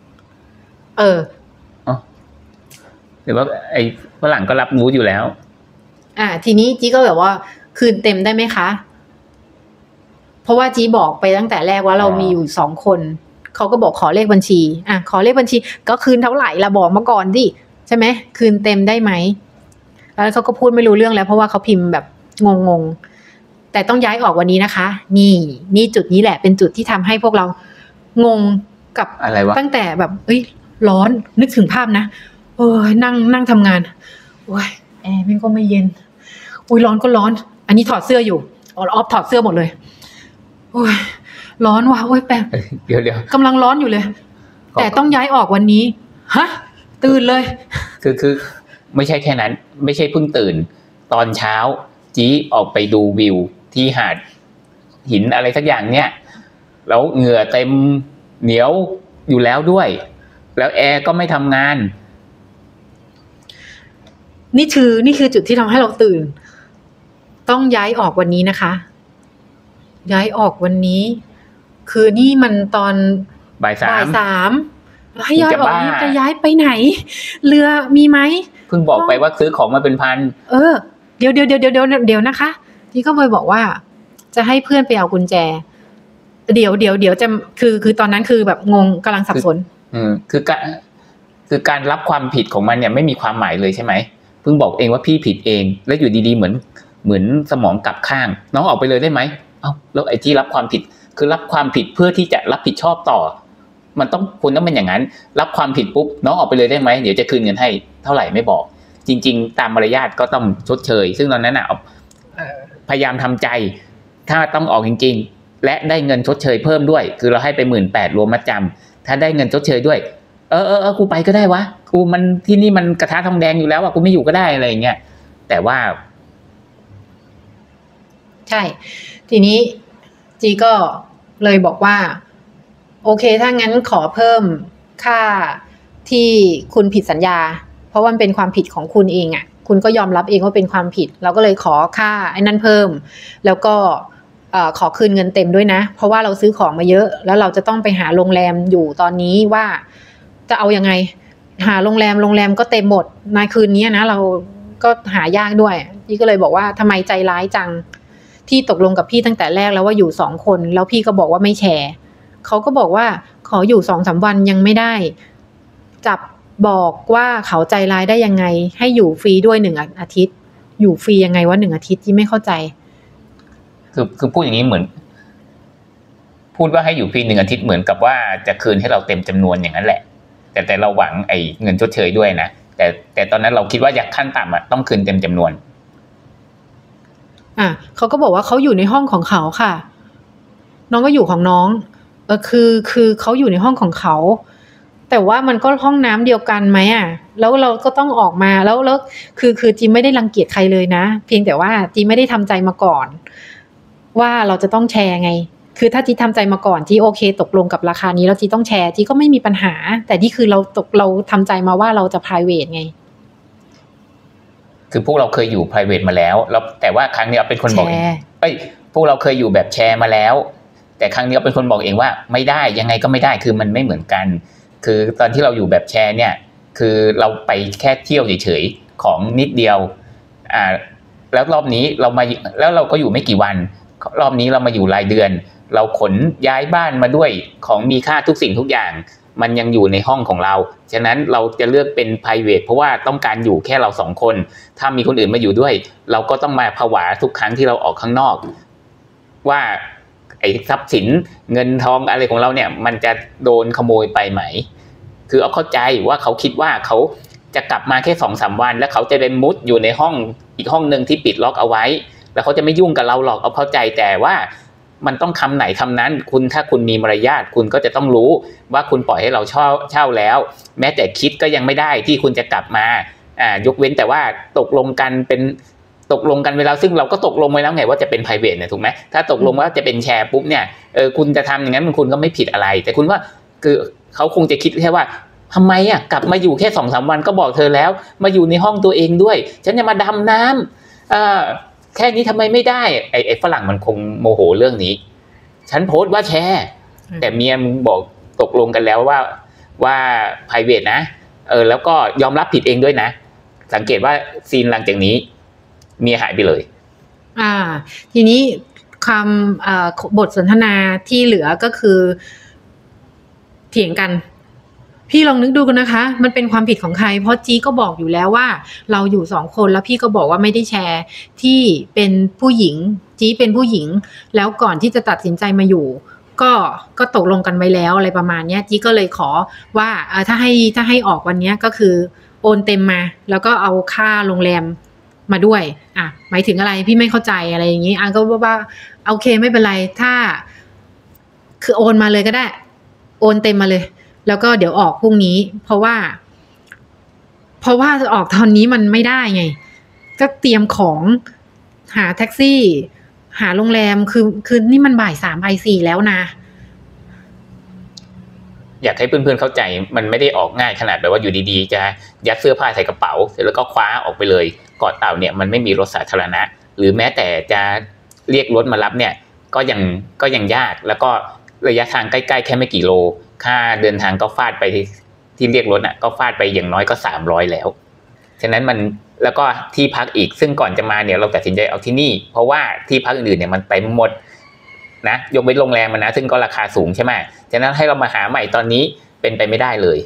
หรือว่าไอ้ฝรั่งก็รับรู้อยู่แล้วทีนี้จีก็แบบว่าคืนเต็มได้ไหมคะเพราะว่าจีบอกไปตั้งแต่แรกว่าเรามีอยู่2 คนเขาก็บอกขอเลขบัญชีขอเลขบัญชีก็คืนเท่าไหร่ละบอกมาก่อนดิใช่ไหมคืนเต็มได้ไหมแล้วเขาก็พูดไม่รู้เรื่องแล้วเพราะว่าเขาพิมพ์แบบงงแต่ต้องย้ายออกวันนี้นะคะนี่จุดนี้แหละเป็นจุดที่ทำให้พวกเรางงกับอะไรวะตั้งแต่แบบร้อนนึกถึงภาพนะนั่งทำงานโอ้ยแอร์มันก็ไม่เย็นโอ้ยร้อนก็ร้อนอันนี้ถอดเสื้ออยู่ออฟถอดเสื้อหมดเลยโอ้ยร้อนว่ะโอ้ยแปลกเดี๋ยวกำลังร้อนอยู่เลยแต่ต้องย้ายออกวันนี้ฮะตื่นเลยคือไม่ใช่แค่นั้นไม่ใช่เพิ่งตื่นตอนเช้าจี้ออกไปดูวิวที่หาดหินอะไรสักอย่างเนี้ยแล้วเหงื่อเต็มเหนียวอยู่แล้วด้วยแล้วแอร์ก็ไม่ทำงานนี่คือจุดที่ทำให้เราตื่นต้องย้ายออกวันนี้นะคะย้ายออกวันนี้ คือนี่มันตอนบ่ายบ่าย 3 3ให้ย้ายออกนี่จะบ้าจะย้ายไปไหน เรือมีไหมเพิ่งบอกไปว่าซื้อของมาเป็นพันเดี๋ยวนะคะที่ก็เลยบอกว่า จะให้เพื่อนไปเอากุญแจ เดี๋ยวจะคือตอนนั้นคือแบบงงกำลังสับสนคือการรับความผิดของมันเนี่ยไม่มีความหมายเลยใช่ไหมเพิ่งบอกเองว่าพี่ผิดเองแล้วอยู่ดีๆเหมือนสมองกลับข้างน้องออกไปเลยได้ไหมเอ้าแล้วไอ้ที่รับความผิดคือรับความผิดเพื่อที่จะรับผิดชอบต่อมันต้องคุณต้องเป็นอย่างนั้นรับความผิดปุ๊บน้องออกไปเลยได้ไหมเดี๋ยวจะคืนเงินให้เท่าไหร่ไม่บอกจริงๆตามมารยาทก็ต้องชดเชยซึ่งตอนนั้นน่ะพยายามทำใจถ้าต้องออกจริงๆและได้เงินชดเชยเพิ่มด้วยคือเราให้ไป 18,000 รวมมัดจำถ้าได้เงินชดเชยด้วยกูไปก็ได้วะกูมันที่นี่มันกระทะทองแดงอยู่แล้วอ่ะกูไม่อยู่ก็ได้อะไรอย่างเงี้ยแต่ว่าใช่ทีนี้จีก็เลยบอกว่าโอเคถ้างั้นขอเพิ่มค่าที่คุณผิดสัญญาเพราะว่ามันเป็นความผิดของคุณเองอ่ะคุณก็ยอมรับเองว่าเป็นความผิดเราก็เลยขอค่าไอ้นั่นเพิ่มแล้วก็ขอคืนเงินเต็มด้วยนะเพราะว่าเราซื้อของมาเยอะแล้วเราจะต้องไปหาโรงแรมอยู่ตอนนี้ว่าจะเอายังไงหาโรงแรมก็เต็มหมดในคืนนี้นะเราก็หายากด้วยพี่ก็เลยบอกว่าทำไมใจร้ายจังที่ตกลงกับพี่ตั้งแต่แรกแล้วว่าอยู่2 คนแล้วพี่ก็บอกว่าไม่แชร์เขาก็บอกว่าขออยู่ 2-3 วันยังไม่ได้จับบอกว่าเขาใจร้ายได้ยังไงให้อยู่ฟรีด้วย1 อาทิตย์อยู่ฟรียังไงวะ1 อาทิตย์ที่ไม่เข้าใจคือพูดอย่างนี้เหมือนพูดว่าให้อยู่ฟรี1 อาทิตย์เหมือนกับว่าจะคืนให้เราเต็มจำนวนอย่างนั้นแหละแต่เราหวังไอ้เงินชดเชยด้วยนะแต่ตอนนั้นเราคิดว่าอยากขั้นต่ำอ่ะต้องคืนเต็มจำนวนเขาก็บอกว่าเขาอยู่ในห้องของเขาค่ะน้องก็อยู่ของน้องคือเขาอยู่ในห้องของเขาแต่ว่ามันก็ห้องน้ำเดียวกันไหมแล้วเราก็ต้องออกมาแล้วคือจีไม่ได้รังเกียจใครเลยนะเพียงแต่ว่าจีไม่ได้ทำใจมาก่อนว่าเราจะต้องแชร์ไงคือถ้าจีทำใจมาก่อนจีโอเคตกลงกับราคานี้แล้วจีต้องแชร์จีก็ไม่มีปัญหาแต่นี่คือเราทำใจมาว่าเราจะ private ไงคือพวกเราเคยอยู่ private มาแล้วแต่ว่าครั้งนี้เป็นคนบอกพวกเราเคยอยู่แบบแชร์มาแล้วแต่ครั้งนี้เป็นคนบอกเองว่าไม่ได้ยังไงก็ไม่ได้คือมันไม่เหมือนกันคือตอนที่เราอยู่แบบแชร์เนี่ยคือเราไปแค่เที่ยวเฉยๆของนิดเดียวแล้วรอบนี้เรามาแล้วเราก็อยู่ไม่กี่วันรอบนี้เรามาอยู่รายเดือนเราขนย้ายบ้านมาด้วยของมีค่าทุกสิ่งทุกอย่างมันยังอยู่ในห้องของเราฉะนั้นเราจะเลือกเป็น private เพราะว่าต้องการอยู่แค่เรา2 คนถ้ามีคนอื่นมาอยู่ด้วยเราก็ต้องมาผวาทุกครั้งที่เราออกข้างนอกว่าไอ้ทรัพย์สินเงินทองอะไรของเราเนี่ยมันจะโดนขโมยไปไหมคือเอาเข้าใจว่าเขาคิดว่าเขาจะกลับมาแค่ 2-3 วันแล้วเขาจะเป็นมุดอยู่ในห้องอีกห้องนึงที่ปิดล็อกเอาไว้แล้วเขาจะไม่ยุ่งกับเราหรอกเอาเข้าใจแต่ว่ามันต้องคำไหนคำนั้นถ้าคุณมีมารยาทคุณก็จะต้องรู้ว่าคุณปล่อยให้เราเช่าแล้วแม้แต่คิดก็ยังไม่ได้ที่คุณจะกลับมายกเว้นแต่ว่าตกลงกันเวลาซึ่งเราก็ตกลงไว้แล้วไงว่าจะเป็น private เนี่ยถูกไหมถ้าตกลงว่าจะเป็นแชร์ปุ๊บเนี่ยคุณจะทำอย่างนั้นคุณก็ไม่ผิดอะไรแต่คุณว่าคือเขาคงจะคิดแค่ว่าทำไมกลับมาอยู่แค่ 2-3 วันก็บอกเธอแล้วมาอยู่ในห้องตัวเองด้วยฉันจะมาดำน้ำแค่นี้ทำไมไม่ได้ไอ้ฝรั่งมันคงโมโหเรื่องนี้ฉันโพสต์ว่าแชร์แต่เมียมึงบอกตกลงกันแล้วว่า private นะแล้วก็ยอมรับผิดเองด้วยนะสังเกตว่าซีนหลังจากนี้เมียหายไปเลยทีนี้คำบทสนทนาที่เหลือก็คือเถียงกันพี่ลองนึกดูกันนะคะมันเป็นความผิดของใครเพราะจีก็บอกอยู่แล้วว่าเราอยู่2 คนแล้วพี่ก็บอกว่าไม่ได้แชร์ที่เป็นผู้หญิงจีเป็นผู้หญิงแล้วก่อนที่จะตัดสินใจมาอยู่ก็ตกลงกันไว้แล้วอะไรประมาณนี้จีก็เลยขอว่าถ้าให้ออกวันนี้ก็คือโอนเต็มมาแล้วก็เอาค่าโรงแรมมาด้วยหมายถึงอะไรพี่ไม่เข้าใจอะไรอย่างนี้ก็ว่าโอเคไม่เป็นไรถ้าคือโอนมาเลยก็ได้โอนเต็มมาเลยแล้วก็เดี๋ยวออกพรุ่งนี้เพราะว่าจะออกตอนนี้มันไม่ได้ไงก็เตรียมของหาแท็กซี่หาโรงแรมคือนี่มันบ่าย 3 บ่าย 4แล้วนะอยากให้เพื่อนๆเข้าใจมันไม่ได้ออกง่ายขนาดแบบว่าอยู่ดีๆจะยัดเสื้อผ้าใส่กระเป๋าเสร็จแล้วก็คว้าออกไปเลยเกาะเต่าเนี่ยมันไม่มีรถสาธารณะหรือแม้แต่จะเรียกรถมารับเนี่ยก็ยังยากแล้วก็ระยะทางใกล้ๆแค่ไม่กี่โลค่าเดินทางก็ฟาดไปที่เรียกรถอ่ะก็ฟาดไปอย่างน้อยก็300แล้วฉะนั้นมันแล้วก็ที่พักอีกซึ่งก่อนจะมาเนี่ยเราตัดสินใจเอาที่นี่เพราะว่าที่พักอื่นๆเนี่ยมันเต็มหมดนะยกเว้นโรงแรมมันนะซึ่งก็ราคาสูงใช่ไหมฉะนั้นให้เรามาหาใหม่ตอนนี้เป็นไปไม่ได้เลย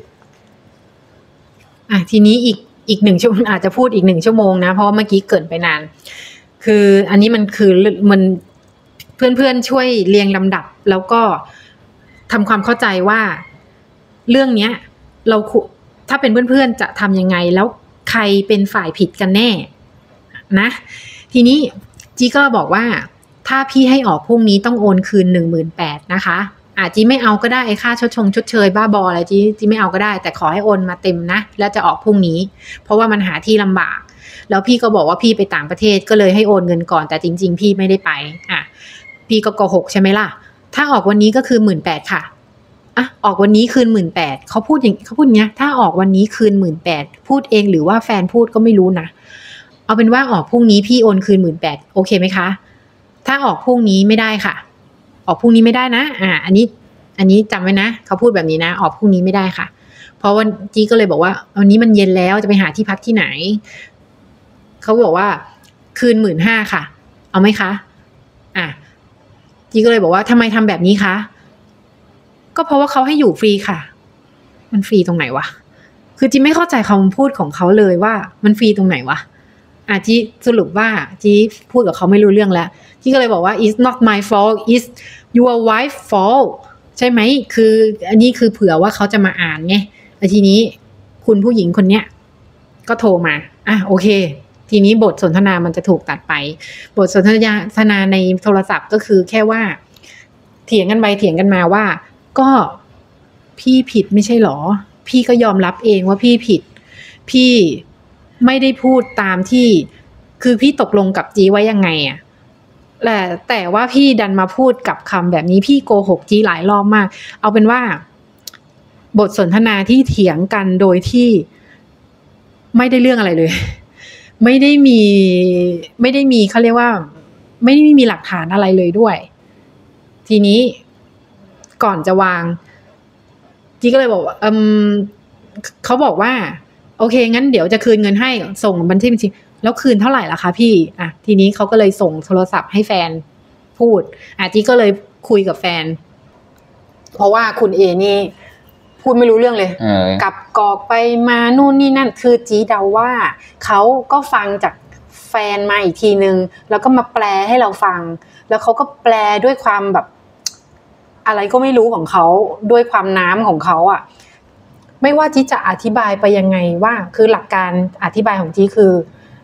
ทีนี้อีก1 ชั่วโมงอาจจะพูดอีก1 ชั่วโมงนะเพราะว่าเมื่อกี้เกินไปนานคืออันนี้มันคือมันเพื่อนๆช่วยเรียงลำดับแล้วก็ทำความเข้าใจว่าเรื่องเนี้ยเราถ้าเป็นเพื่อนๆจะทำยังไงแล้วใครเป็นฝ่ายผิดกันแน่นะทีนี้จีก็บอกว่าถ้าพี่ให้ออกพรุ่งนี้ต้องโอนคืน 18,000 นะคะจีไม่เอาก็ได้ไอ้ค่าชดเชยบ้าบออะไรจีไม่เอาก็ได้แต่ขอให้โอนมาเต็มนะแล้วจะออกพรุ่งนี้เพราะว่ามันหาที่ลำบากแล้วพี่ก็บอกว่าพี่ไปต่างประเทศก็เลยให้โอนเงินก่อนแต่จริงๆพี่ไม่ได้ไปพี่ก็โกหกใช่ไหมล่ะถ้าออกวันนี้ก็คือ 18,000 ค่ะออกวันนี้คืน 18,000 เขาพูดอย่างเงี้ยถ้าออกวันนี้คืน 18,000 พูดเองหรือว่าแฟนพูดก็ไม่รู้นะเอาเป็นว่าออกพรุ่งนี้พี่โอนคืน 18,000 โอเคไหมคะถ้าออกพรุ่งนี้ไม่ได้ค่ะออกพรุ่งนี้ไม่ได้นะอันนี้จำไว้นะเขาพูดแบบนี้นะออกพรุ่งนี้ไม่ได้ค่ะเพราะวันจีก็เลยบอกว่าวันนี้มันเย็นแล้วจะไปหาที่พักที่ไหนเขาบอกว่าคืน 15,000 ค่ะเอาไหมคะจีก็เลยบอกว่าทำไมทำแบบนี้คะก็เพราะว่าเขาให้อยู่ฟรีค่ะมันฟรีตรงไหนวะคือจีไม่เข้าใจคำพูดของเขาเลยว่ามันฟรีตรงไหนวะจีสรุปว่าจีพูดกับเขาไม่รู้เรื่องแล้วจีก็เลยบอกว่า it's not my fault it's your wife fault ใช่ไหมคืออันนี้คือเผื่อว่าเขาจะมาอ่านไงทีนี้คุณผู้หญิงคนเนี้ยก็โทรมาโอเคทีนี้บทสนทนามันจะถูกตัดไปบทสนทนาในโทรศัพท์ก็คือแค่ว่าเถียงกันไปเถียงกันมาว่าก็พี่ผิดไม่ใช่หรอพี่ก็ยอมรับเองว่าพี่ผิดพี่ไม่ได้พูดตามที่คือพี่ตกลงกับจีไว้ยังไงแต่ว่าพี่ดันมาพูดกับคำแบบนี้พี่โกหกจีหลายรอบมากเอาเป็นว่าบทสนทนาที่เถียงกันโดยที่ไม่ได้เรื่องอะไรเลยไม่ได้มีเขาเรียกว่าไม่ได้มีหลักฐานอะไรเลยด้วยทีนี้ก่อนจะวางจีก็เลยบอกว่าเขาบอกว่าโอเคงั้นเดี๋ยวจะคืนเงินให้ส่งบัญชีแล้วคืนเท่าไหร่ล่ะคะพี่ทีนี้เขาก็เลยส่งโทรศัพท์ให้แฟนพูดจีก็เลยคุยกับแฟนเพราะว่าคุณเอนี่พูดไม่รู้เรื่องเลยกับกอกไปมานู่นนี่นั่นคือจีเดาว่าเขาก็ฟังจากแฟนมาอีกทีนึงแล้วก็มาแปลให้เราฟังแล้วเขาก็แปลด้วยความแบบอะไรก็ไม่รู้ของเขาด้วยความน้ำของเขาไม่ว่าจีจะอธิบายไปยังไงว่าคือหลักการอธิบายของจีคือ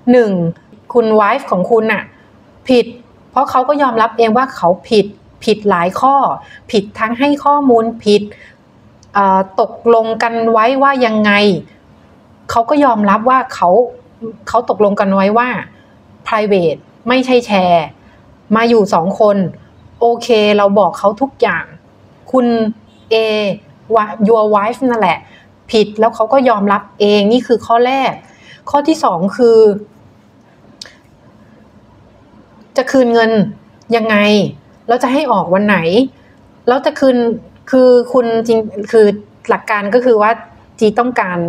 1คุณไวฟ์ของคุณผิดเพราะเขาก็ยอมรับเองว่าเขาผิดหลายข้อผิดทั้งให้ข้อมูลผิดตกลงกันไว้ว่ายังไงเขาก็ยอมรับว่าเขาตกลงกันไว้ว่า private ไม่ใช่แชร์มาอยู่2 คนโอเคเราบอกเขาทุกอย่างคุณ A your wife นั่นแหละผิดแล้วเขาก็ยอมรับเองนี่คือข้อแรกข้อที่2คือจะคืนเงินยังไงแล้วจะให้ออกวันไหนแล้วจะคืนคือคุณจริงคือหลักการก็คือว่าจีต้องการ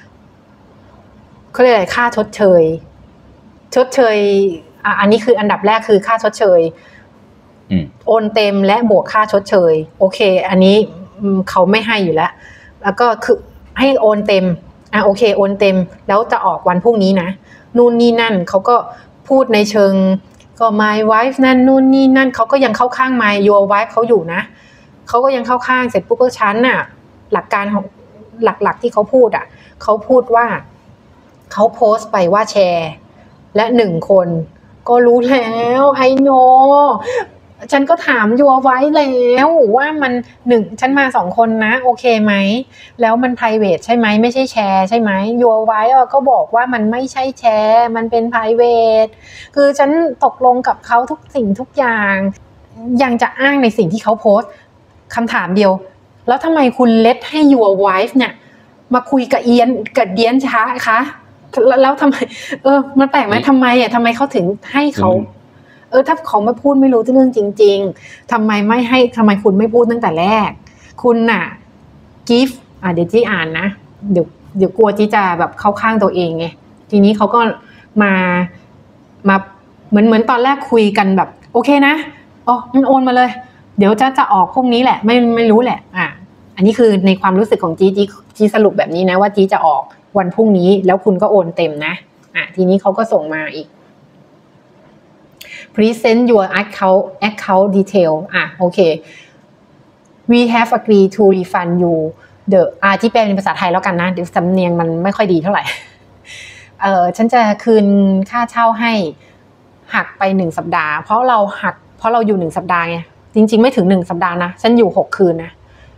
เขาเรียกอะไรค่าชดเชยอันนี้คืออันดับแรกคือค่าชดเชยโอนเต็มและบวกค่าชดเชยโอเคอันนี้เขาไม่ให้อยู่แล้วก็คือให้โอนเต็มโอเคโอนเต็มแล้วจะออกวันพรุ่งนี้นะนู่นนี่นั่นเขาก็พูดในเชิงก็ my wife นั่นนู่นนี่นั่นเขาก็ยังเข้าข้าง my your wife เขาอยู่นะเขาก็ยังเข้าข้างเสร็จปุ๊บก็ชั้นหลักการของหลักๆที่เขาพูดเขาพูดว่าเขาโพสต์ไปว่าแชร์และ1 คนก็รู้แล้วไอโนฉันก็ถามยัวไว้แล้วว่ามัน1ฉันมา2 คนนะโอเคไหมแล้วมัน private ใช่ไหมไม่ใช่แชร์ใช่ไหมยัวไว้ก็บอกว่ามันไม่ใช่แชร์มันเป็น private คือฉันตกลงกับเขาทุกสิ่งทุกอย่างยังจะอ้างในสิ่งที่เขาโพสต์คำถามเดียวแล้วทำไมคุณเลทให้ your wife เนี่ยมาคุยกับเดียนช้าคะแล้วทำไมมันแปลกไหมทำไมเขาถึงให้เขาถ้าเขาไม่พูดไม่รู้เรื่องจริงๆทำไมคุณไม่พูดตั้งแต่แรกคุณน่ะ give เดี๋ยวจี้อ่านนะเดี๋ยวกลัวจี้จะแบบเข้าข้างตัวเองไงทีนี้เขาก็มาเหมือนตอนแรกคุยกันแบบโอเคนะมันโอนมาเลยเดี๋ยวจะออกพรุ่งนี้แหละไม่รู้แหละอันนี้คือในความรู้สึกของจี้สรุปแบบนี้นะว่าจี้จะออกวันพรุ่งนี้แล้วคุณก็โอนเต็มนะทีนี้เขาก็ส่งมาอีก present your account detail โอเค we have agreed to refund you the ที่แปลเป็นภาษาไทยแล้วกันนะเดี๋ยวสำเนียงมันไม่ค่อยดีเท่าไหร่ฉันจะคืนค่าเช่าให้หักไป1สัปดาห์เพราะเราอยู่1สัปดาห์ไงจริงๆไม่ถึง1สัปดาห์นะฉันอยู่6คืนนะ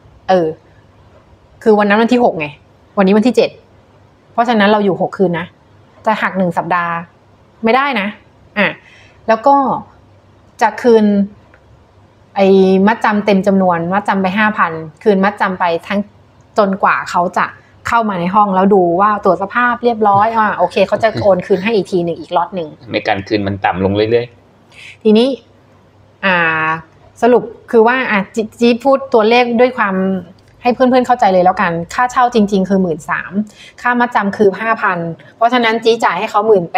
คือวันนั้นวันที่6ไงวันนี้วันที่7เพราะฉะนั้นเราอยู่6คืนนะจะหัก1สัปดาห์ไม่ได้นะแล้วก็จะคืนไอ้มัดจำเต็มจำนวนมัดจำไป 5,000 คืนมัดจำไปทั้งจนกว่าเขาจะเข้ามาในห้องแล้วดูว่าตรวจสภาพเรียบร้อยโอเคเขาจะโอนคืนให้อีกทีนึงอีกล็อตนึงในการคืนมันต่ำลงเรื่อยๆทีนี้สรุปคือว่าจี๊พูดตัวเลขด้วยความให้เพื่อนๆเข้าใจเลยแล้วกันค่าเช่าจริงๆคือ 13,000 ค่ามัดจำคือ 5,000 เพราะฉะนั้นจี๊จ่ายให้เขา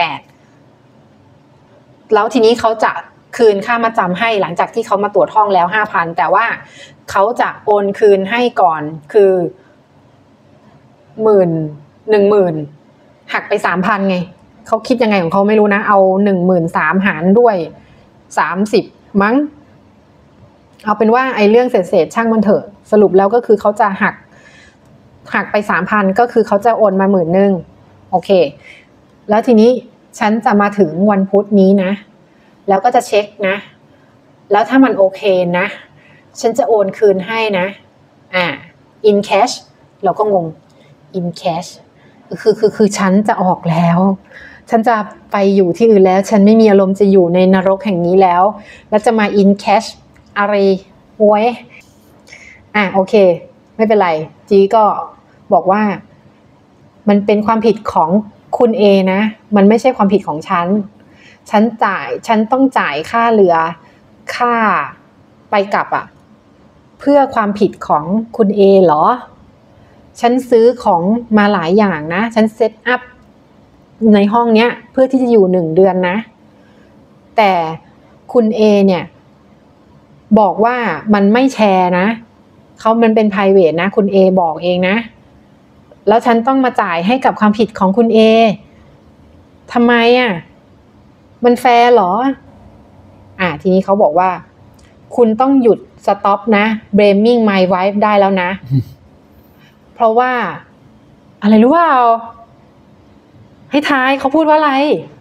18,000 แล้วทีนี้เขาจะคืนค่ามัดจำให้หลังจากที่เขามาตรวจห้องแล้ว 5,000 แต่ว่าเขาจะโอนคืนให้ก่อนคือ10,000 หักไป 3,000 ไงเขาคิดยังไงของเขาไม่รู้นะเอา 13,000 หารด้วย30มั้งเอาเป็นว่าไอ้เรื่องเศษช่างมันเถอะสรุปแล้วก็คือเขาจะหักไป 3,000 ก็คือเขาจะโอนมา10,000โอเคแล้วทีนี้ฉันจะมาถึงวันพุธนี้นะแล้วก็จะเช็คนะแล้วถ้ามันโอเคนะฉันจะโอนคืนให้นะin cash เราก็งงin cash คือฉันจะออกแล้วฉันจะไปอยู่ที่อื่นแล้วฉันไม่มีอารมณ์จะอยู่ในนรกแห่งนี้แล้วจะมา in cash อะไรโว้ยโอเคไม่เป็นไรจีก็บอกว่ามันเป็นความผิดของคุณเอนะมันไม่ใช่ความผิดของฉันต้องจ่ายค่าเรือค่าไปกลับเพื่อความผิดของคุณเอเหรอฉันซื้อของมาหลายอย่างนะฉันเซตอัพในห้องเนี้ยเพื่อที่จะอยู่1 เดือนนะแต่คุณเอเนี่ยบอกว่ามันไม่แชร์นะมันเป็น private นะคุณเอบอกเองนะแล้วฉันต้องมาจ่ายให้กับความผิดของคุณเอทำไมมันแฟร์เหรอทีนี้เขาบอกว่าคุณต้องหยุดสต็อปนะ blaming my wife ได้แล้วนะ เพราะว่าอะไรรู้เปล่าให้ทายเขาพูดว่าอะไร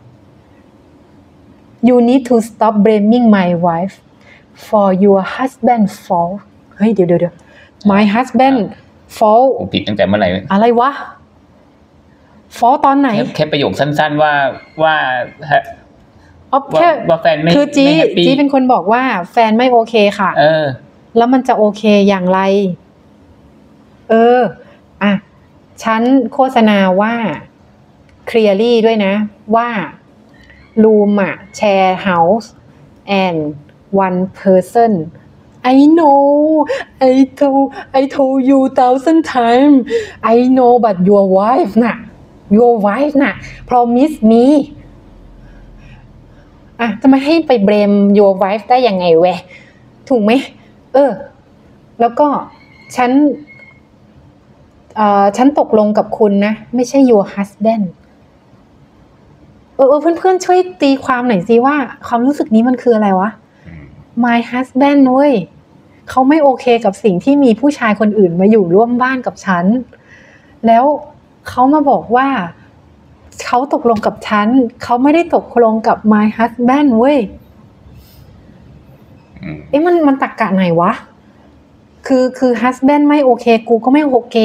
you need to stop blaming my wife for your husband fault เฮ้ยเดี๋ยว my husband fault ผมผิดตั้งแต่เมื่อไหร่อะไรวะ fault ตอนไหนแค่ประโยคสั้นๆว่าแฟนไม่คือจีเป็นคนบอกว่าแฟนไม่โอเคค่ะแล้วมันจะโอเคอย่างไรฉันโฆษณาว่า clearly ด้วยนะว่า room share house and one person I know I told you 1,000 times I know but your wife promise meจะมาให้ไปเบรม your wife ได้ยังไงแวะถูกไหมแล้วก็ฉันตกลงกับคุณนะไม่ใช่ your husband เพื่อนๆช่วยตีความหน่อยสิว่าความรู้สึกนี้มันคืออะไรวะ my husband เว้ยเขาไม่โอเคกับสิ่งที่มีผู้ชายคนอื่นมาอยู่ร่วมบ้านกับฉันแล้วเขามาบอกว่าเขาตกลงกับฉันเขาไม่ได้ตกลงกับ my husband เว้ยมันตรรกะไหนวะคือ husband ไม่โอเคกูก็ไม่โอเค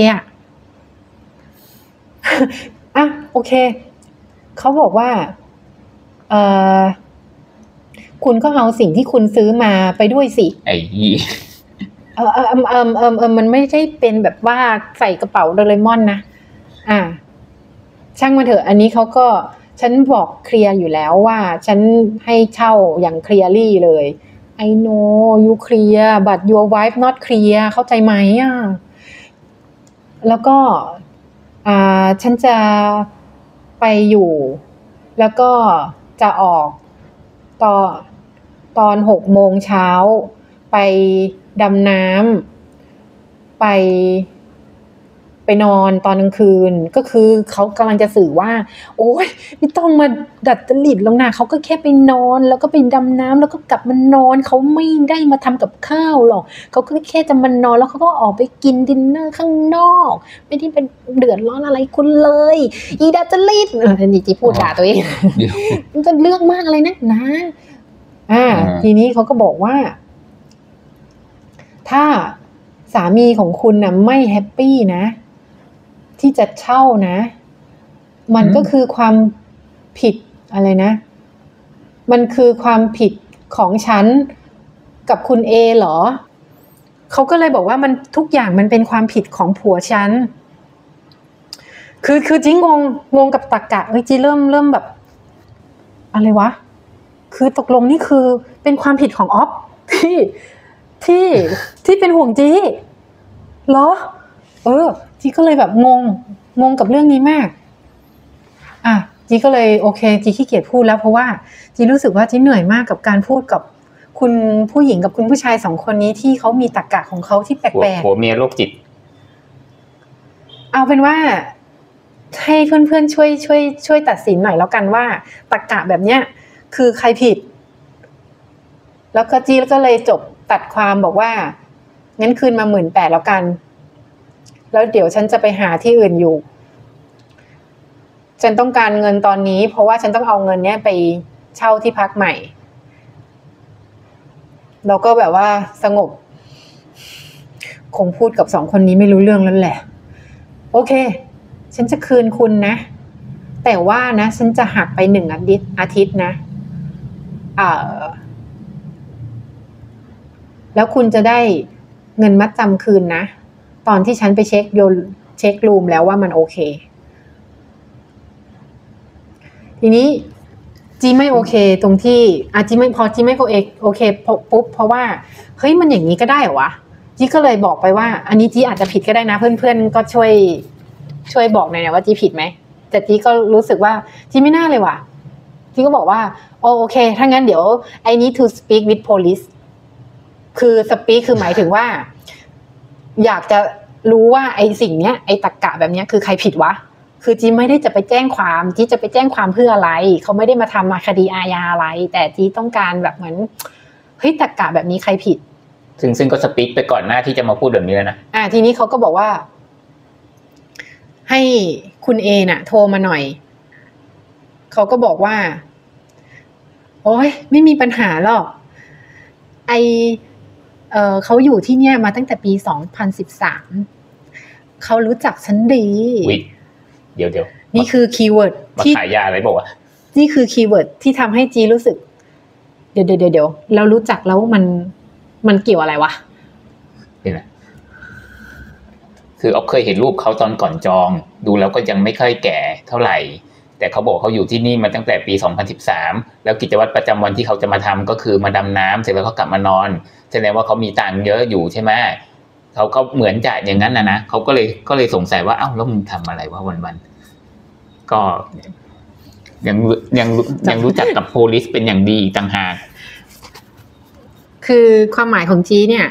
โอเคเขาบอกว่าคุณก็เอาสิ่งที่คุณซื้อมาไปด้วยสิมันไม่ใช่เป็นแบบว่าใส่กระเป๋าโดเรมอนนะช่างมาเถอะอันนี้เขาก็ฉันบอกเคลียร์อยู่แล้วว่าฉันให้เช่าอย่างเคลียร์ลี่เลย I know you clear but your wife not clear เข้าใจไหมอ่ะแล้วก็ฉันจะไปอยู่แล้วก็จะออกตอน6 โมงเช้าไปดำน้ำไปนอนตอนกลางคืนก็คือเขากำลังจะสื่อว่าโอ๊ยไม่ต้องมาดัดจริตลงนะเขาก็แค่ไปนอนแล้วก็ไปดำน้ำแล้วก็กลับมานอนเขาไม่ได้มาทำกับข้าวหรอกเขาก็แค่จะมานอนแล้วเขาก็ออกไปกินดินเนอร์ข้างนอกไม่ได้เป็นเดือดร้อนอะไรคุณเลยอีดัดจริตนี่จีพูดด่าตัวเองมันก็เรื่องมากอะไรนะทีนี้เขาก็บอกว่าถ้าสามีของคุณน่ะไม่แฮปปี้นะที่จะเช่านะมันก็คือความผิดอะไรนะมันคือความผิดของฉันกับคุณเอเหรอเขาก็เลยบอกว่ามันทุกอย่างมันเป็นความผิดของผัวฉันคือจีงงกับตรรกะจีเริ่มแบบอะไรวะคือตกลงนี่คือเป็นความผิดของอ๊อฟที่เป็นห่วงจีเหรอจีก็เลยแบบงงกับเรื่องนี้มากจีก็เลยโอเคจีขี้เกียจพูดแล้วเพราะว่าจีรู้สึกว่าจีเหนื่อยมากกับการพูดกับคุณผู้หญิงกับคุณผู้ชาย2 คนนี้ที่เขามีตรรกะของเขาที่แปลกๆผัวเมียโรคจิตเอาเป็นว่าให้เพื่อนๆช่วยตัดสินหน่อยแล้วกันว่าตรรกะแบบเนี้ยคือใครผิดแล้วก็จีก็เลยจบตัดความบอกว่างั้นคืนมา 18,000 แล้วกันแล้วเดี๋ยวฉันจะไปหาที่อื่นอยู่ฉันต้องการเงินตอนนี้เพราะว่าฉันต้องเอาเงินเนี้ยไปเช่าที่พักใหม่แล้วก็แบบว่าสงบคงพูดกับ2 คนนี้ไม่รู้เรื่องแล้วแหละโอเคฉันจะคืนคุณนะแต่ว่านะฉันจะหักไป1 อาทิตย์นะแล้วคุณจะได้เงินมัดจำคืนนะตอนที่ฉันไปเช็ครูมแล้วว่ามันโอเคทีนี้จีไม่โอเคตรงที่จีไม่โอเคปุ๊บเพราะว่าเฮ้ยมันอย่างนี้ก็ได้เหรอวะจีก็เลยบอกไปว่าอันนี้จีอาจจะผิดก็ได้นะเพื่อนๆก็ช่วยบอกหน่อยนะว่าจีผิดไหมแต่จีก็รู้สึกว่าจีไม่น่าเลยว่ะจีก็บอกว่าโอเคถ้างั้นเดี๋ยว I need to speak with police คือ speak คือหมายถึงว่าอยากจะรู้ว่าไอ้สิ่งเนี้ยไอ้ตรรกะแบบเนี้ยคือใครผิดวะคือจีไม่ได้จะไปแจ้งความจีจะไปแจ้งความเพื่ออะไรเขาไม่ได้มาทำคดีอาญาอะไรแต่จีต้องการแบบเหมือนเฮ้ยตรรกะแบบนี้ใครผิดซึ่งก็สปีกไปก่อนหน้าที่จะมาพูดแบบนี้แล้วนะทีนี้เขาก็บอกว่าให้คุณเอน่ะโทรมาหน่อยเขาก็บอกว่าโอ๊ยไม่มีปัญหาหรอกเขาอยู่ที่เนี่ยมาตั้งแต่ปี2013เขารู้จักฉันดีเดี๋ยวนี่คือคีย์เวิร์ดที่ขายยาอะไรบอกว่านี่คือคีย์เวิร์ดที่ทำให้จีรู้สึกเดี๋ยวเรารู้จักแล้วมันเกี่ยวอะไรวะนี่นะคืออ๊อฟเคยเห็นรูปเขาตอนก่อนจองดูแล้วก็ยังไม่ค่อยแก่เท่าไหร่แต่เขาบอกเขาอยู่ที่นี่มาตั้งแต่ปี2013แล้วกิจวัตรประจำวันที่เขาจะมาทำก็คือมาดำน้ำเสร็จแล้วก็กลับมานอนแสดงว่าเขามีตังค์เยอะอยู่ใช่ไหมเขาก็เหมือนจะอย่างนั้นนะเขาก็เลยสงสัยว่าเอ้าแล้วมึงทำอะไรวะวันๆก็ยังรู้จักกับโพลิสเป็นอย่างดีต่างหากคือความหมายของจีเนี่ย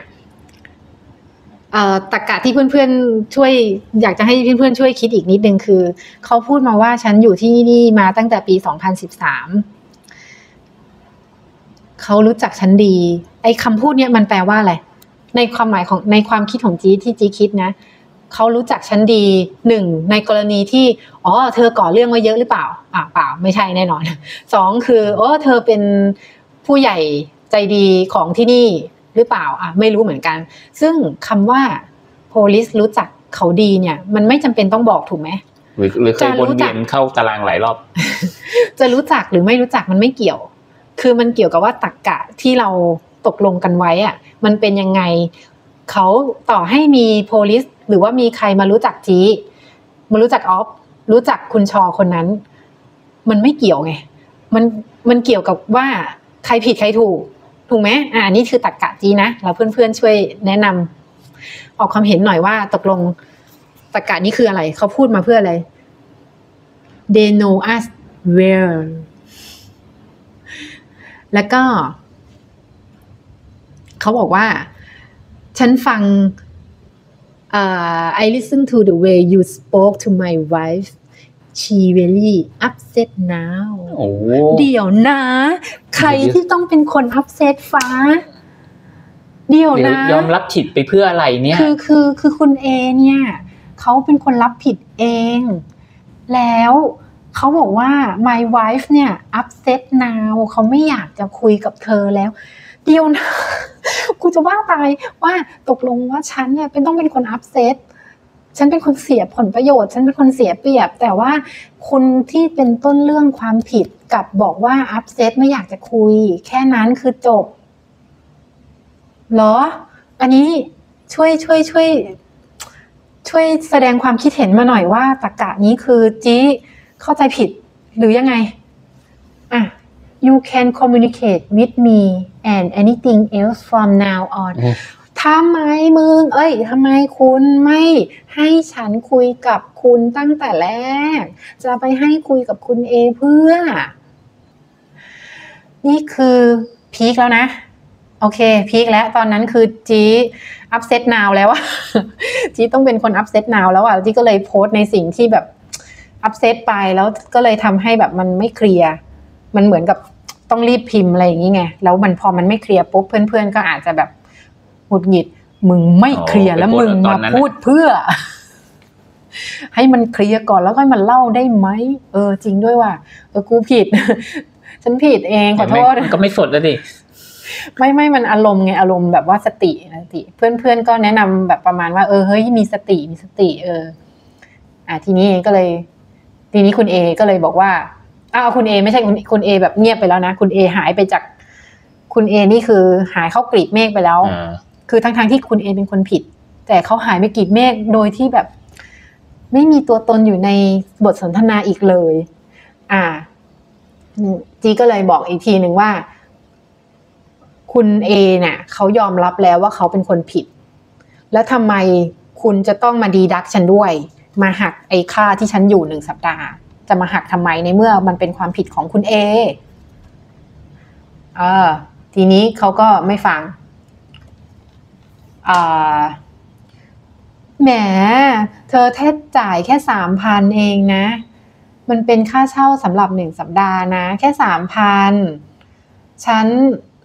ตรรกะที่เพื่อนๆช่วยอยากจะให้เพื่อนๆช่วยคิดอีกนิดนึงคือเขาพูดมาว่าฉันอยู่ที่นี่มาตั้งแต่ปี2013เขารู้จักฉันดีไอ้คำพูดเนี่ยมันแปลว่าอะไรในความหมายของในความคิดของจีที่จีคิดนะเขารู้จักฉันดี1ในกรณีที่เธอก่อเรื่องไว้เยอะหรือเปล่าเปล่าไม่ใช่แน่นอน2คือเธอเป็นผู้ใหญ่ใจดีของที่นี่หรือเปล่าไม่รู้เหมือนกันซึ่งคำว่า police รู้จักเขาดีเนี่ยมันไม่จำเป็นต้องบอกถูกไหมหรือเคยวนเวียนเข้าตารางหลายรอบจะรู้จักหรือไม่รู้จักมันไม่เกี่ยวคือมันเกี่ยวกับว่าตรรกะที่เราตกลงกันไว้มันเป็นยังไงเขาต่อให้มี police หรือว่ามีใครมารู้จักจีมารู้จักออฟรู้จักคุณชอคนนั้นมันไม่เกี่ยวไงมันเกี่ยวกับว่าใครผิดใครถูกไหมอันนี้คือตรรกะจีนะเราเพื่อนๆช่วยแนะนำออกความเห็นหน่อยว่าตกลงตรรกะนี้คืออะไรเขาพูดมาเพื่ออะไร They know us well แล้วก็เขาบอกว่าฉันฟังI listen to the way you spoke to my wife she really upset now เดี๋ยวนะใครที่ต้องเป็นคน upset ฟ้าเดี๋ยวนะยอมรับผิดไปเพื่ออะไรเนี่ยคือคุณเอเนี่ยเขาเป็นคนรับผิดเองแล้วเขาบอกว่า my wife เนี่ย upset now เขาไม่อยากจะคุยกับเธอแล้วเดี๋ยวนะกูจะว่าตายว่าตกลงว่าฉันเนี่ยต้องเป็นคน upset ฉันเป็นคนเสียผลประโยชน์ฉันเป็นคนเสียเปรียบแต่ว่าคนที่เป็นต้นเรื่องความผิดกับบอกว่า upset ไม่อยากจะคุยแค่นั้นคือจบเหรออันนี้ช่วยแสดงความคิดเห็นมาหน่อยว่าตรรกะนี้คือจี้เข้าใจผิดหรือยังไงYou can communicate with me and anything else from now on ทำไมทำไมคุณไม่ให้ฉันคุยกับคุณตั้งแต่แรกจะไปให้คุยกับคุณเอเพื่อนี่คือพีคแล้วนะโอเคพีคแล้วตอนนั้นคือจีอัพเซตนาวแล้วอะจีต้องเป็นคนอัพเซตนาวแล้วอะจีก็เลยโพสต์ในสิ่งที่แบบอัพเซตไปแล้วก็เลยทำให้แบบมันไม่เคลียร์มันเหมือนกับต้องรีบพิมพ์อะไรอย่างงี้ไงแล้วพอมันไม่เคลียร์ปุ๊บเพื่อนๆก็อาจจะแบบหงุดหงิดมึงไม่เคลียร์แล้วมึงมาพูดเพื่อให้มันเคลียร์ก่อนแล้วค่อยมาเล่าได้ไหมจริงด้วยว่ากูผิดฉันผิดเองขอโทษก็ไม่สดแล้วดิไม่มันอารมณ์ไงอารมณ์แบบว่าสติเพื่อนๆก็แนะนำแบบประมาณว่าเฮ้ยมีสติทีนี้คุณเอก็เลยบอกว่าคุณเอไม่ใช่คุณเอแบบเงียบไปแล้วนะคุณเอหายไปจากคุณเอนี่คือหายเข้ากลีบเมฆไปแล้วคือทั้งที่คุณเอเป็นคนผิดแต่เขาหายไปกลีบเมฆโดยที่แบบไม่มีตัวตนอยู่ในบทสนทนาอีกเลยจีก็เลยบอกอีกทีนึงว่าคุณเอเนี่ยเขายอมรับแล้วว่าเขาเป็นคนผิดแล้วทำไมคุณจะต้องมาดีดักฉันด้วยมาหักไอ้ค่าที่ฉันอยู่1 สัปดาห์จะมาหักทำไมในเมื่อมันเป็นความผิดของคุณเอทีนี้เขาก็ไม่ฟังแหมเธอแค่จ่ายแค่ 3,000 เองนะมันเป็นค่าเช่าสำหรับ1 สัปดาห์นะแค่ 3,000 ฉัน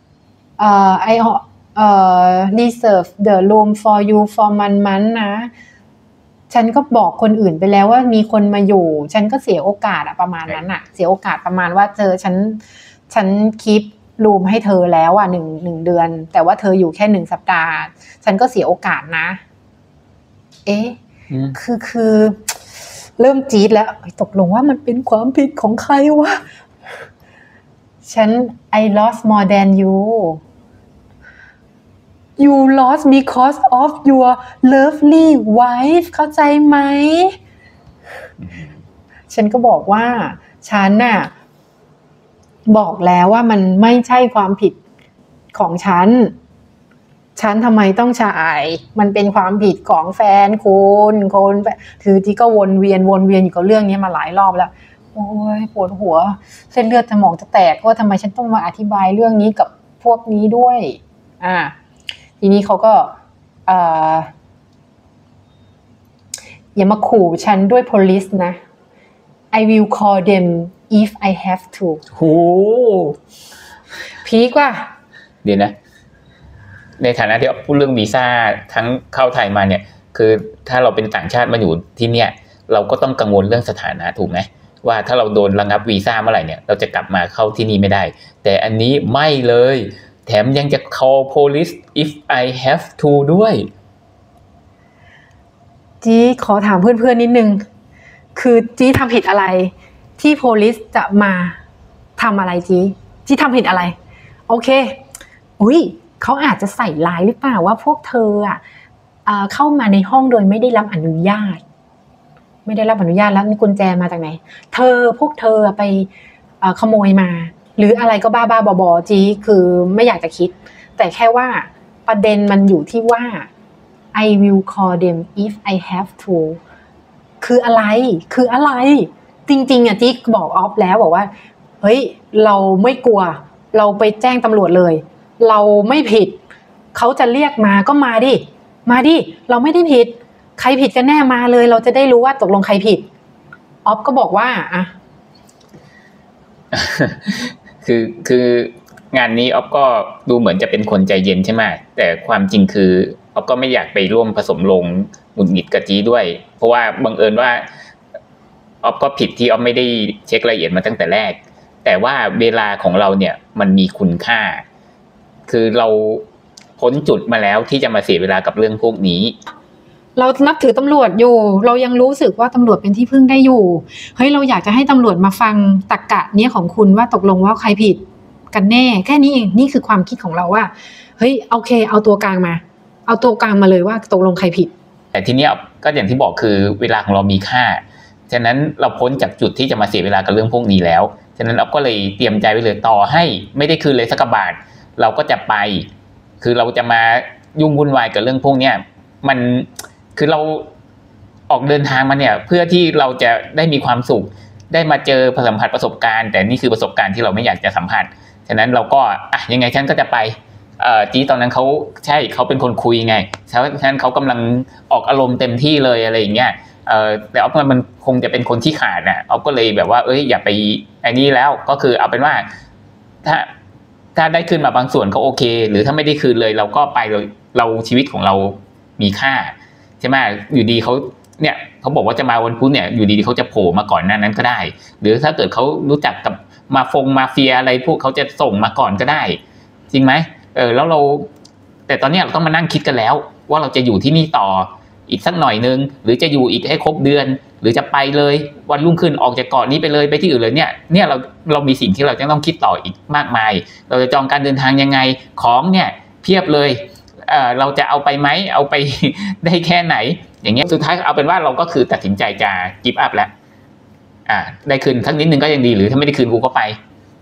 reserve the room for you for month นะฉันก็บอกคนอื่นไปแล้วว่ามีคนมาอยู่ฉันก็เสียโอกาสประมาณนั้นเสียโอกาสประมาณว่าฉันคีปรูมให้เธอแล้ว1 เดือนแต่ว่าเธออยู่แค่1 สัปดาห์ฉันก็เสียโอกาสนะคือเริ่มจี๊ดแล้วตกลงว่ามันเป็นความผิดของใครวะฉัน I lost more than you lost because of your lovely wife เข้าใจไหมฉันก็บอกว่าฉันน่ะบอกแล้วว่ามันไม่ใช่ความผิดของฉันทำไมต้องจ่ายมันเป็นความผิดของแฟนคุณคือที่ก็วนเวียนอยู่กับเรื่องนี้มาหลายรอบแล้วโอ้ยปวดหัวเส้นเลือดสมองจะแตกว่าทำไมฉันต้องมาอธิบายเรื่องนี้กับพวกนี้ด้วยทีนี้เขาก็อย่ามาขู่ฉันด้วย police นะ I will call them if I have to โหพีกว่าเดี๋ยวนะในฐานะที่พูดเรื่องวีซ่าทั้งเข้าไทยมาเนี่ยคือถ้าเราเป็นต่างชาติมาอยู่ที่เนี่ยเราก็ต้องกังวลเรื่องสถานะถูกไหมว่าถ้าเราโดนระงับวีซ่าเมื่อไหร่เนี่ยเราจะกลับมาเข้าที่นี่ไม่ได้แต่อันนี้ไม่เลยแถมยังจะ call police if I have to ด้วยจีขอถามเพื่อนๆนิดนึงคือจีทำผิดอะไรที่ police จะมาทำอะไรจีทำผิดอะไรโอเคเขาอาจจะใส่ร้ายหรือเปล่าว่าพวกเธอเข้ามาในห้องโดยไม่ได้รับอนุญาตไม่ได้รับอนุญาตแล้วนี่กุญแจมาจากไหนพวกเธอไปขโมยมาหรืออะไรก็บ้าๆบอๆจีคือไม่อยากจะคิดแต่แค่ว่าประเด็นมันอยู่ที่ว่า I will call them if I have to คืออะไรจริงๆอ่ะจีบอกออฟแล้วบอกว่าเฮ้ยเราไม่กลัวเราไปแจ้งตำรวจเลยเราไม่ผิดเขาจะเรียกมาก็มาดิเราไม่ได้ผิดใครผิดกันแน่มาเลยเราจะได้รู้ว่าตกลงใครผิดออฟก็บอกว่าอ่ะคืองานนี้ออฟก็ดูเหมือนจะเป็นคนใจเย็นใช่ไหมแต่ความจริงคือออฟก็ไม่อยากไปร่วมผสมลงหงุดหงิดกับจีด้วยเพราะว่าบังเอิญว่าออฟก็ผิดที่ออฟไม่ได้เช็ครายละเอียดมาตั้งแต่แรกแต่ว่าเวลาของเราเนี่ยมันมีคุณค่าคือเราพ้นจุดมาแล้วที่จะมาเสียเวลากับเรื่องพวกนี้เรานับถือตำรวจอยู่เรายังรู้สึกว่าตำรวจเป็นที่พึ่งได้อยู่เฮ้ยเราอยากจะให้ตำรวจมาฟังตรรกะเนี้ยของคุณว่าตกลงว่าใครผิดกันแน่แค่นี้เองนี่คือความคิดของเราว่าเฮ้ยโอเคเอาตัวกลางมาเลยว่าตกลงใครผิดแต่ทีนี้ก็อย่างที่บอกคือเวลาของเรามีค่าฉะนั้นเราพ้นจากจุดที่จะมาเสียเวลากับเรื่องพวกนี้แล้วฉะนั้นอ๊อฟก็เลยเตรียมใจไว้เลยต่อให้ไม่ได้คืนเลยสักบาทเราก็จะไปคือเราจะมายุ่งวุ่นวายกับเรื่องพวกเนี้ยมันคือเราออกเดินทางมาเนี่ยเพื่อที่เราจะได้มีความสุขได้มาเจอสัมผัสประสบการณ์แต่นี่คือประสบการณ์ที่เราไม่อยากจะสัมผัสฉะนั้นเราก็ยังไงฉันก็จะไปจีตอนนั้นเขาเป็นคนคุยไงฉะนั้นเขากำลังออกอารมณ์เต็มที่เลยอะไรอย่างเงี้ยแต่อ๊อฟมันคงจะเป็นคนที่ขาดน่ะอ๊อฟก็เลยแบบว่าอย่าไปไอ้นี่แล้วก็คือเอาเป็นว่าถ้าได้คืนมาบางส่วนก็โอเคหรือถ้าไม่ได้คืนเลยเราก็ไปเราชีวิตของเรามีค่าใช่ไหมอยู่ดีเขาบอกว่าจะมาวันพุธเนี่ยอยู่ดีเขาจะโผล่มาก่อนหน้านั้นก็ได้หรือถ้าเกิดเขารู้จักกับมาเฟียอะไรพวกเขาจะส่งมาก่อนก็ได้จริงไหมแล้วแต่ตอนนี้เราต้องมานั่งคิดกันแล้วว่าเราจะอยู่ที่นี่ต่ออีกสักหน่อยนึงหรือจะอยู่อีกให้ครบเดือนหรือจะไปเลยวันรุ่งขึ้นออกจากเกาะนี้ไปเลยไปที่อื่นเลยเนี่ยเรามีสิ่งที่เราจะต้องคิดต่ออีกมากมายเราจะจองการเดินทางยังไงของเนี่ยเพียบเลยเราจะเอาไปไหมเอาไปได้แค่ไหนอย่างเงี้ยสุดท้ายเอาเป็นว่าเราก็คือตัดสินใจจะกิฟต์อัพแล้วได้คืนสักนิดนึงก็ยังดีหรือถ้าไม่ได้คืนกูก็ไป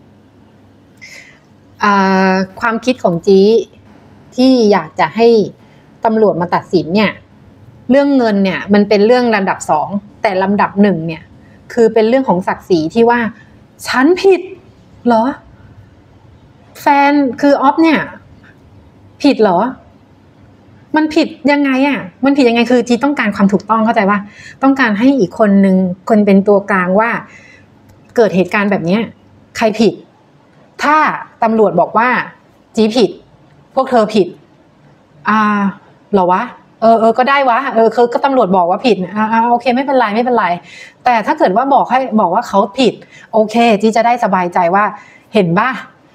ความคิดของจีที่อยากจะให้ตำรวจมาตัดสินเนี่ยเรื่องเงินเนี่ยมันเป็นเรื่องลำดับ2แต่ลำดับ1เนี่ยคือเป็นเรื่องของศักดิ์ศรีที่ว่าฉันผิดเหรอแฟนคือออฟเนี่ยผิดเหรอมันผิดยังไงมันผิดยังไงคือจีต้องการความถูกต้องเข้าใจว่าต้องการให้อีกคนนึงคนเป็นตัวกลางว่าเกิดเหตุการณ์แบบนี้ใครผิดถ้าตำรวจบอกว่าจีผิดพวกเธอผิดเหรอวะก็ได้วะคือก็ตำรวจบอกว่าผิดโอเคไม่เป็นไรแต่ถ้าเกิดว่าบอกว่าเขาผิดโอเคจีจะได้สบายใจว่าเห็นป่ะ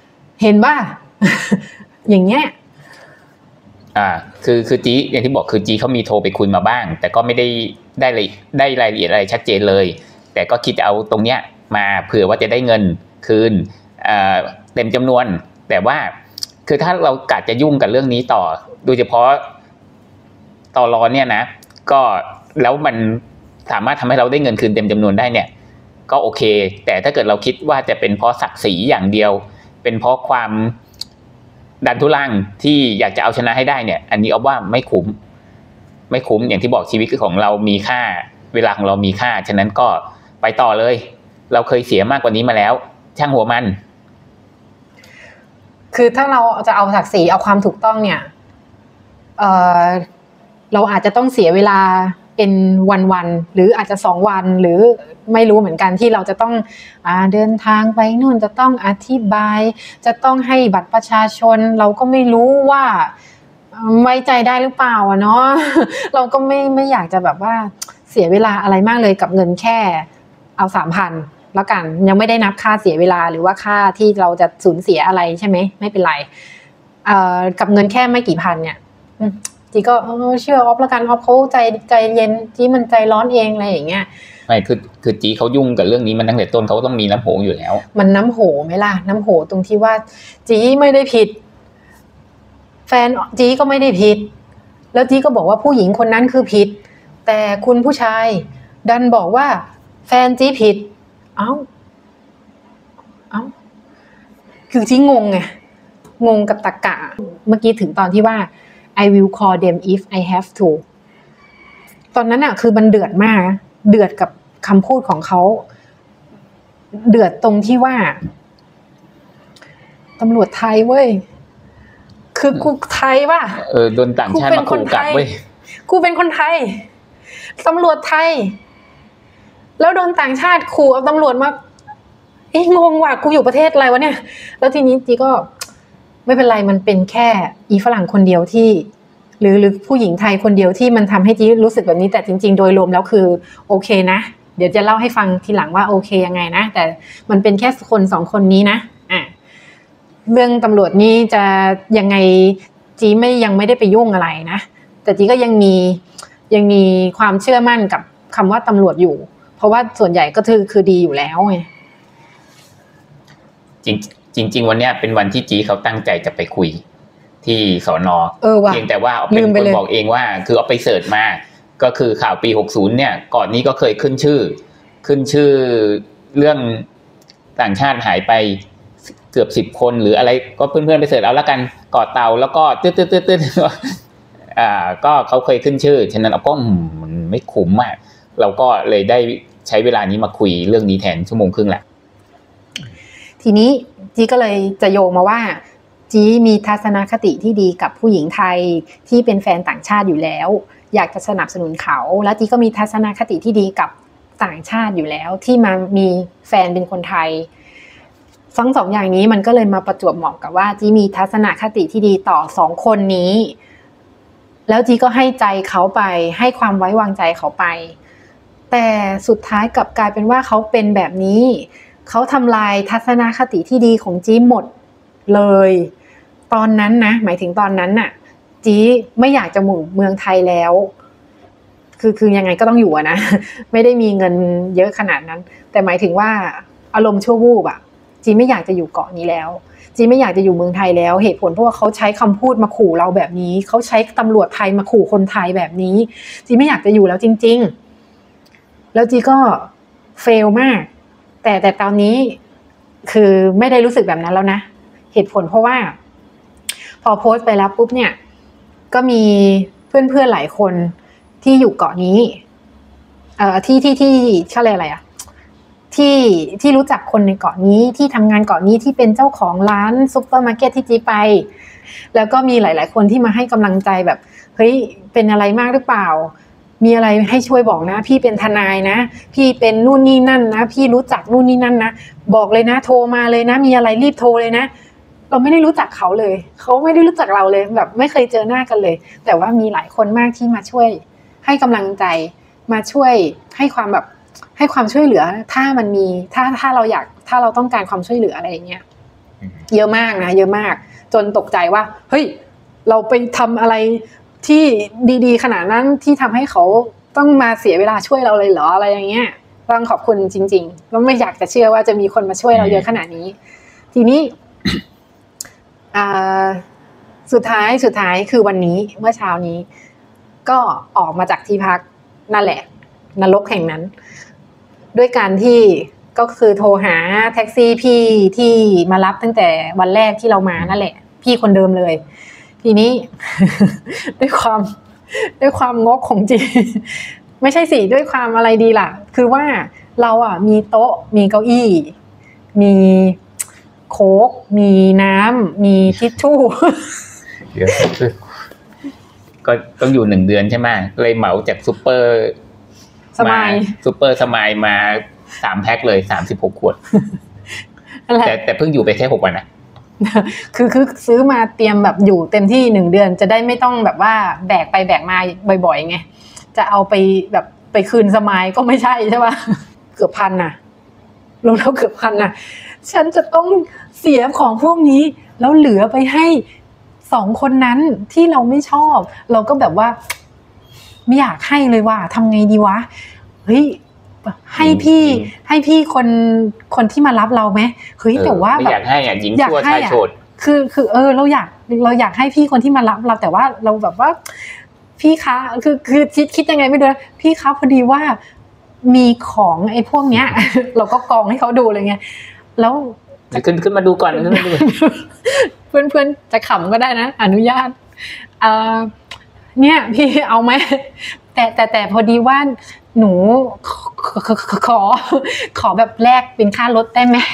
อย่างเงี้ยคือจีอย่างที่บอกคือจีเขามีโทรไปคุยมาบ้างแต่ก็ไม่ได้รายละเอียดอะไรชัดเจนเลยแต่ก็คิดจะเอาตรงเนี้ยมาเผื่อว่าจะได้เงินคืนเต็มจำนวนแต่ว่าคือถ้าเรากะจะยุ่งกับเรื่องนี้ต่อโดยเฉพาะตล.เนี่ยนะก็แล้วมันสามารถทำให้เราได้เงินคืนเต็มจำนวนได้เนี่ยก็โอเคแต่ถ้าเกิดเราคิดว่าจะเป็นเพราะศักดิ์ศรีอย่างเดียวเป็นเพราะความดันทุรังที่อยากจะเอาชนะให้ได้เนี่ยอันนี้เอาว่าไม่คุ้มอย่างที่บอกชีวิตของเรามีค่าเวลาของเรามีค่าฉะนั้นก็ไปต่อเลยเราเคยเสียมากกว่านี้มาแล้วช่างหัวมันคือถ้าเราจะเอาศักดิ์ศรีเอาความถูกต้องเนี่ยเราอาจจะต้องเสียเวลาเป็นวันๆหรืออาจจะ2วันหรือไม่รู้เหมือนกันที่เราจะต้องเดินทางไปนู่นจะต้องอธิบายจะต้องให้บัตรประชาชนเราก็ไม่รู้ว่าไว้ใจได้หรือเปล่าเนาะเราก็ไม่อยากจะแบบว่าเสียเวลาอะไรมากเลยกับเงินแค่เอา 3,000 แล้วกันยังไม่ได้นับค่าเสียเวลาหรือว่าค่าที่เราจะสูญเสียอะไรใช่ไหมไม่เป็นไรกับเงินแค่ไม่กี่พันเนี่ยจีก็เชื่อออฟแล้วกันออฟเขาใจเย็นจีมันใจร้อนเองอะไรอย่างเงี้ยไม่คือจีเขายุ่งกับเรื่องนี้มันตั้งแต่ต้นเขาต้องมีน้ำโหอยู่แล้วมันน้ำโหไหมล่ะน้ำโหตรงที่ว่าจีไม่ได้ผิดแฟนจีก็ไม่ได้ผิดแล้วจีก็บอกว่าผู้หญิงคนนั้นคือผิดแต่คุณผู้ชายดันบอกว่าแฟนจี้ผิดเอ้าคือที่งงไงงงกับตรรกะเมื่อกี้ถึงตอนที่ว่า I will call them if I have to ตอนนั้นอะคือมันเดือดมากเดือดกับคำพูดของเขาเดือดตรงที่ว่าตำรวจไทยเว้ยคือกูไทยป่ะโดนต่างชาติมาขู่กลับเว้ยกูเป็นคนไทยตำรวจไทยแล้วโดนต่างชาติขู่เอาตำรวจมางงว่ะกูอยู่ประเทศอะไรวะเนี่ยแล้วทีนี้จีก็ไม่เป็นไรมันเป็นแค่อีฝรั่งคนเดียวที่หรือผู้หญิงไทยคนเดียวที่มันทำให้จีรู้สึกแบบนี้แต่จริงๆโดยรวมแล้วคือโอเคนะเดี๋ยวจะเล่าให้ฟังทีหลังว่าโอเคยังไงนะแต่มันเป็นแค่คน2คนนี้นะเรื่องตำรวจนี่จะยังไงจียังไม่ได้ไปยุ่งอะไรนะแต่จีก็ยังมีความเชื่อมั่นกับคำว่าตำรวจอยู่เพราะว่าส่วนใหญ่ก็คือดีอยู่แล้วไงจริงวันเนี้ยเป็นวันที่จีเขาตั้งใจจะไปคุยที่สน.เพียงแต่ว่าเป็นคนบอกเองว่าคือเอาไปเสิร์ชมาก็คือข่าวปี60เนี่ยก่อนนี้ก็เคยขึ้นชื่อเรื่องต่างชาติหายไปเกือบ10คนหรืออะไรก็เพื่อนๆไปเสิร์ชเอาละกันเกาะเต่าแล้วก็ตึ๊ดก็เขาเคยขึ้นชื่อฉะนั้นเอาก็มันไม่คุ้มอ่ะเราก็เลยได้ใช้เวลานี้มาคุยเรื่องนี้แทนชั่วโมงครึ่งแหละทีนี้จีก็เลยจะโยงมาว่าจีมีทัศนคติที่ดีกับผู้หญิงไทยที่เป็นแฟนต่างชาติอยู่แล้วอยากจะสนับสนุนเขาแล้วจีก็มีทัศนคติที่ดีกับต่างชาติอยู่แล้วที่มามีแฟนเป็นคนไทยทั้ง2อย่างนี้มันก็เลยมาประจวบเหมาะกับว่าจีมีทัศนคติที่ดีต่อ2คนนี้แล้วจีก็ให้ใจเขาไปให้ความไว้วางใจเขาไปแต่สุดท้ายกลับกลายเป็นว่าเขาเป็นแบบนี้เขาทำลายทัศนคติที่ดีของจีหมดเลยตอนนั้นนะหมายถึงตอนนั้นน่ะจีไม่อยากจะหมู่เมืองไทยแล้วคือยังไงก็ต้องอยู่อะนะไม่ได้มีเงินเยอะขนาดนั้นแต่หมายถึงว่าอารมณ์ชั่ววูบอะจีไม่อยากจะอยู่เกาะนี้แล้วจีไม่อยากจะอยู่เมืองไทยแล้วเหตุผลเพราะว่าเขาใช้คำพูดมาขู่เราแบบนี้เขาใช้ตำรวจไทยมาขู่คนไทยแบบนี้จีไม่อยากจะอยู่แล้วจริงๆแล้วจีก็เฟลมากแต่ตอนนี้คือไม่ได้รู้สึกแบบนั้นแล้วนะเหตุผลเพราะว่าพอโพสต์ไปแล้วปุ๊บเนี่ยก็มีเพื่อนๆหลายคนที่อยู่เกาะนี้ที่เขาเรียกอะไรอะที่รู้จักคนในเกาะนี้ที่ทำงานเกาะนี้ที่เป็นเจ้าของร้านซุปเปอร์มาร์เก็ตที่จีไปแล้วก็มีหลายๆคนที่มาให้กำลังใจแบบเฮ้ยเป็นอะไรมากหรือเปล่ามีอะไรให้ช่วยบอกนะพี่เป็นทนายนะพี่เป็นนู่นนี่นั่นนะพี่รู้จักนู่นนี่นั่นนะบอกเลยนะโทรมาเลยนะมีอะไรรีบโทรเลยนะเราไม่ได้รู้จักเขาเลยเขาไม่ได้รู้จักเราเลยแบบไม่เคยเจอหน้ากันเลยแต่ว่ามีหลายคนมากที่มาช่วยให้กำลังใจมาช่วยให้ความช่วยเหลือถ้ามันมีถ้าเราต้องการความช่วยเหลืออะไรอย่างเงี้ยเยอะมากนะเยอะมากจนตกใจว่าเฮ้ยเราไปทำอะไรที่ดีๆขนาดนั้นที่ทำให้เขาต้องมาเสียเวลาช่วยเราเลยเหรออะไรอย่างเงี้ยต้องขอบคุณจริงๆแล้วไม่อยากจะเชื่อว่าจะมีคนมาช่วยเราเยอะขนาดนี้ทีนี้สุดท้ายคือวันนี้เมื่อเช้านี้ก็ออกมาจากที่พักนั่นแหละนรกแห่งนั้นด้วยการที่ก็คือโทรหาแท็กซี่พี่ที่มารับตั้งแต่วันแรกที่เรามานั่นแหละพี่คนเดิมเลยทีนี้ ด้วยความงกของจีไม่ใช่สิด้วยความอะไรดีล่ะคือว่าเราอ่ะมีโต๊ะมีเก้าอี้มีโค้กมีน้ำมีทิชชู่เดี๋ยวก็ต้องอยู่1 เดือนใช่ไหมเลยเหมาจากซุปเปอร์สมายมา3 แพ็คเลย36 ขวดแต่เพิ่งอยู่ไปแค่6 วันนะคือซื้อมาเตรียมแบบอยู่เต็มที่1 เดือนจะได้ไม่ต้องแบบว่าแบกไปแบกมาบ่อยๆไงจะเอาไปแบบไปคืนสมายก็ไม่ใช่ใช่ป่ะเกือบ1,000น่ะรวมแล้วเกือบ1,000น่ะฉันจะต้องเสียของพวกนี้แล้วเหลือไปให้2 คนนั้นที่เราไม่ชอบเราก็แบบว่าไม่อยากให้เลยว่าทำไงดีวะเฮ้ยให้พี่คนที่มารับเราไหมเฮ้ยแต่ว่าแบบอยากให้อ่ะหญิงชั่วชายโฉดคือเราอยากให้พี่คนที่มารับเราแต่ว่าเราแบบว่าพี่คะคือคิดยังไงไม่รู้พี่คะพอดีว่ามีของไอ้พวกเนี้ย เราก็กองให้เขาดูเลยไงแล้วขึ้นมาดูก่อนขึ้นมาดูเพื่อนๆจะขำก็ได้นะอนุญาตเนี่ยพี่เอาไหมแต่พอดีว่าหนูขอแบบแลกเป็นค่ารถได้ไหม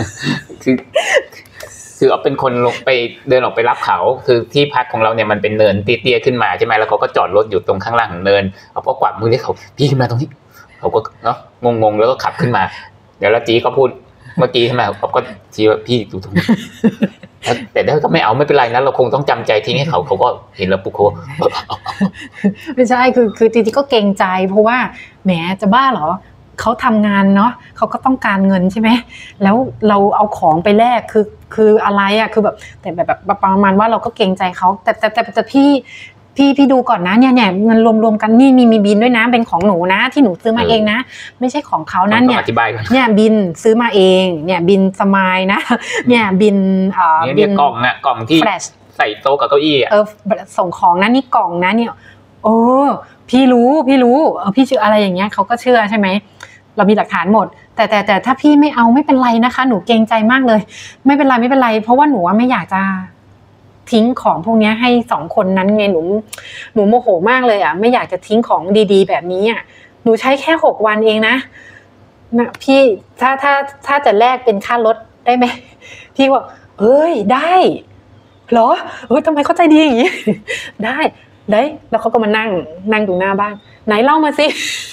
คือเอาเป็นคนลงไปเดินออกไปรับเขาคือที่พักของเราเนี่ยมันเป็นเนินเตี้ยๆขึ้นมาใช่ไหมแล้วเขาก็จอดรถอยู่ตรงข้างล่างของเนินเอาพอกวักมือให้เขาพี่ขึ้นมาตรงนี้เขาก็เนาะงงๆแล้วก็ขับขึ้นมาเดี๋ยวแล้วจีก็พูดเมื่อกี้ใช่ไหมเขาก็ชี้ว่าพี่ดูตรงนี้แต่ถ้าก็ไม่เอาไม่เป็นไรนะเราคงต้องจำใจทิ้งให้เขาก็เห็นแล้วปุ๊บเขาไม่ใช่คือจริงๆก็เกรงใจเพราะว่าแหมจะบ้าเหรอเขาทำงานเนาะเขาก็ต้องการเงินใช่ไหมแล้วเราเอาของไปแลกคืออะไรอ่ะคือแบบแต่แบบประมาณว่าเราก็เกรงใจเขาแต่พี่ดูก่อนนะเนี่ยเงินรวมๆกันนี่มีบินด้วยนะเป็นของหนูนะที่หนูซื้อมาเองนะไม่ใช่ของเขานั่นเนี่ยเนี่ยบินซื้อมาเองเนี่ยบินสมายนะเนี่ยบินบินกล่องน่ะกล่องที่ใส่โต๊ะกับเก้าอี้ส่งของนะนี่กล่องนะเนี่ยพี่รู้พี่เชื่ออะไรอย่างเงี้ยเขาก็เชื่อใช่ไหมเรามีหลักฐานหมดแต่ถ้าพี่ไม่เอาไม่เป็นไรนะคะหนูเกรงใจมากเลยไม่เป็นไรเพราะว่าหนูไม่อยากจะทิ้งของพวกนี้ให้2คนนั้นไงหนูโมโหมากเลยอ่ะไม่อยากจะทิ้งของดีๆแบบนี้อ่ะหนูใช้แค่6วันเองนะพี่ถ้าจะแลกเป็นค่ารถได้ไหมพี่ว่าเอ้ยได้เหรอทำไมเข้าใจดีอย่างนี้ได้แล้วเขาก็มานั่งตรงหน้าบ้านไหนเล่ามาสิ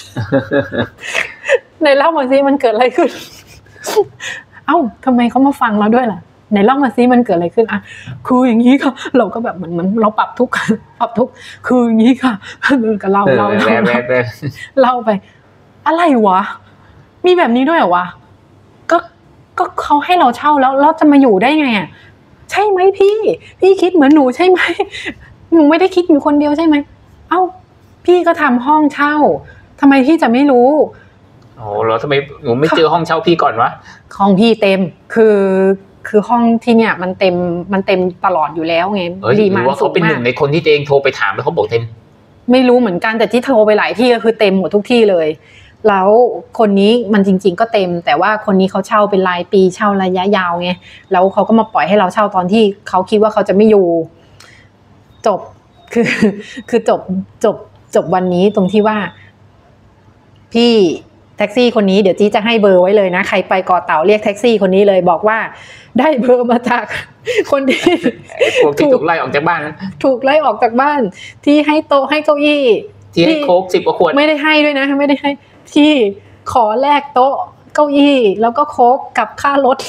ไหนเล่ามาสิมันเกิดอะไรขึ้น เอ้าทำไมเขามาฟังเราด้วยล่ะไหนเล่ามาสิมันเกิดอะไรขึ้นอ่ะคืออย่างนี้ค่ะเราก็แบบเหมือนเราปรับทุกข์คืออย่างนี้ค่ะก็เล่าไปอะไรวะมีแบบนี้ด้วยเหรอวะก็เขาให้เราเช่าแล้วเราจะมาอยู่ได้ไงอ่ะใช่ไหมพี่คิดเหมือนหนูใช่ไหมหนูไม่ได้คิดอยู่คนเดียวใช่ไหมเอ้าพี่ก็ทำห้องเช่าทำไมพี่จะไม่รู้โอ้แล้วทำไมหนูไม่เจอห้องเช่าพี่ก่อนวะห้องพี่เต็มคือห้องที่เนี่ยมันเต็มตลอดอยู่แล้วไงดีมากว่าเขาเป็นหนึ่งในคนที่ตัวเองโทรไปถามแล้วเขาบอกเต็มไม่รู้เหมือนกันแต่ที่โทรไปหลายที่ก็คือเต็มหมดทุกที่เลยแล้วคนนี้มันจริงๆก็เต็มแต่ว่าคนนี้เขาเช่าเป็นรายปีเช่าระยะยาวไงแล้วเขาก็มาปล่อยให้เราเช่าตอนที่เขาคิดว่าเขาจะไม่อยู่จบคือจบวันนี้ตรงที่ว่าพี่แท็กซี่คนนี้เดี๋ยวจี้จะให้เบอร์ไว้เลยนะใครไปเกาะเต่าเรียกแท็กซี่คนนี้เลยบอกว่าได้เบอร์มาจากคนที่พวกที่ถูกไล่ออกจากบ้านถูกไล่ออกจากบ้านที่ให้โต๊ะให้เก้าอี้ที่ให้โค้ก10 กว่าขวดไม่ได้ให้ด้วยนะไม่ได้ให้ที่ขอแลกโต๊ะเก้าอี้แล้วก็โค้กกับค่ารถ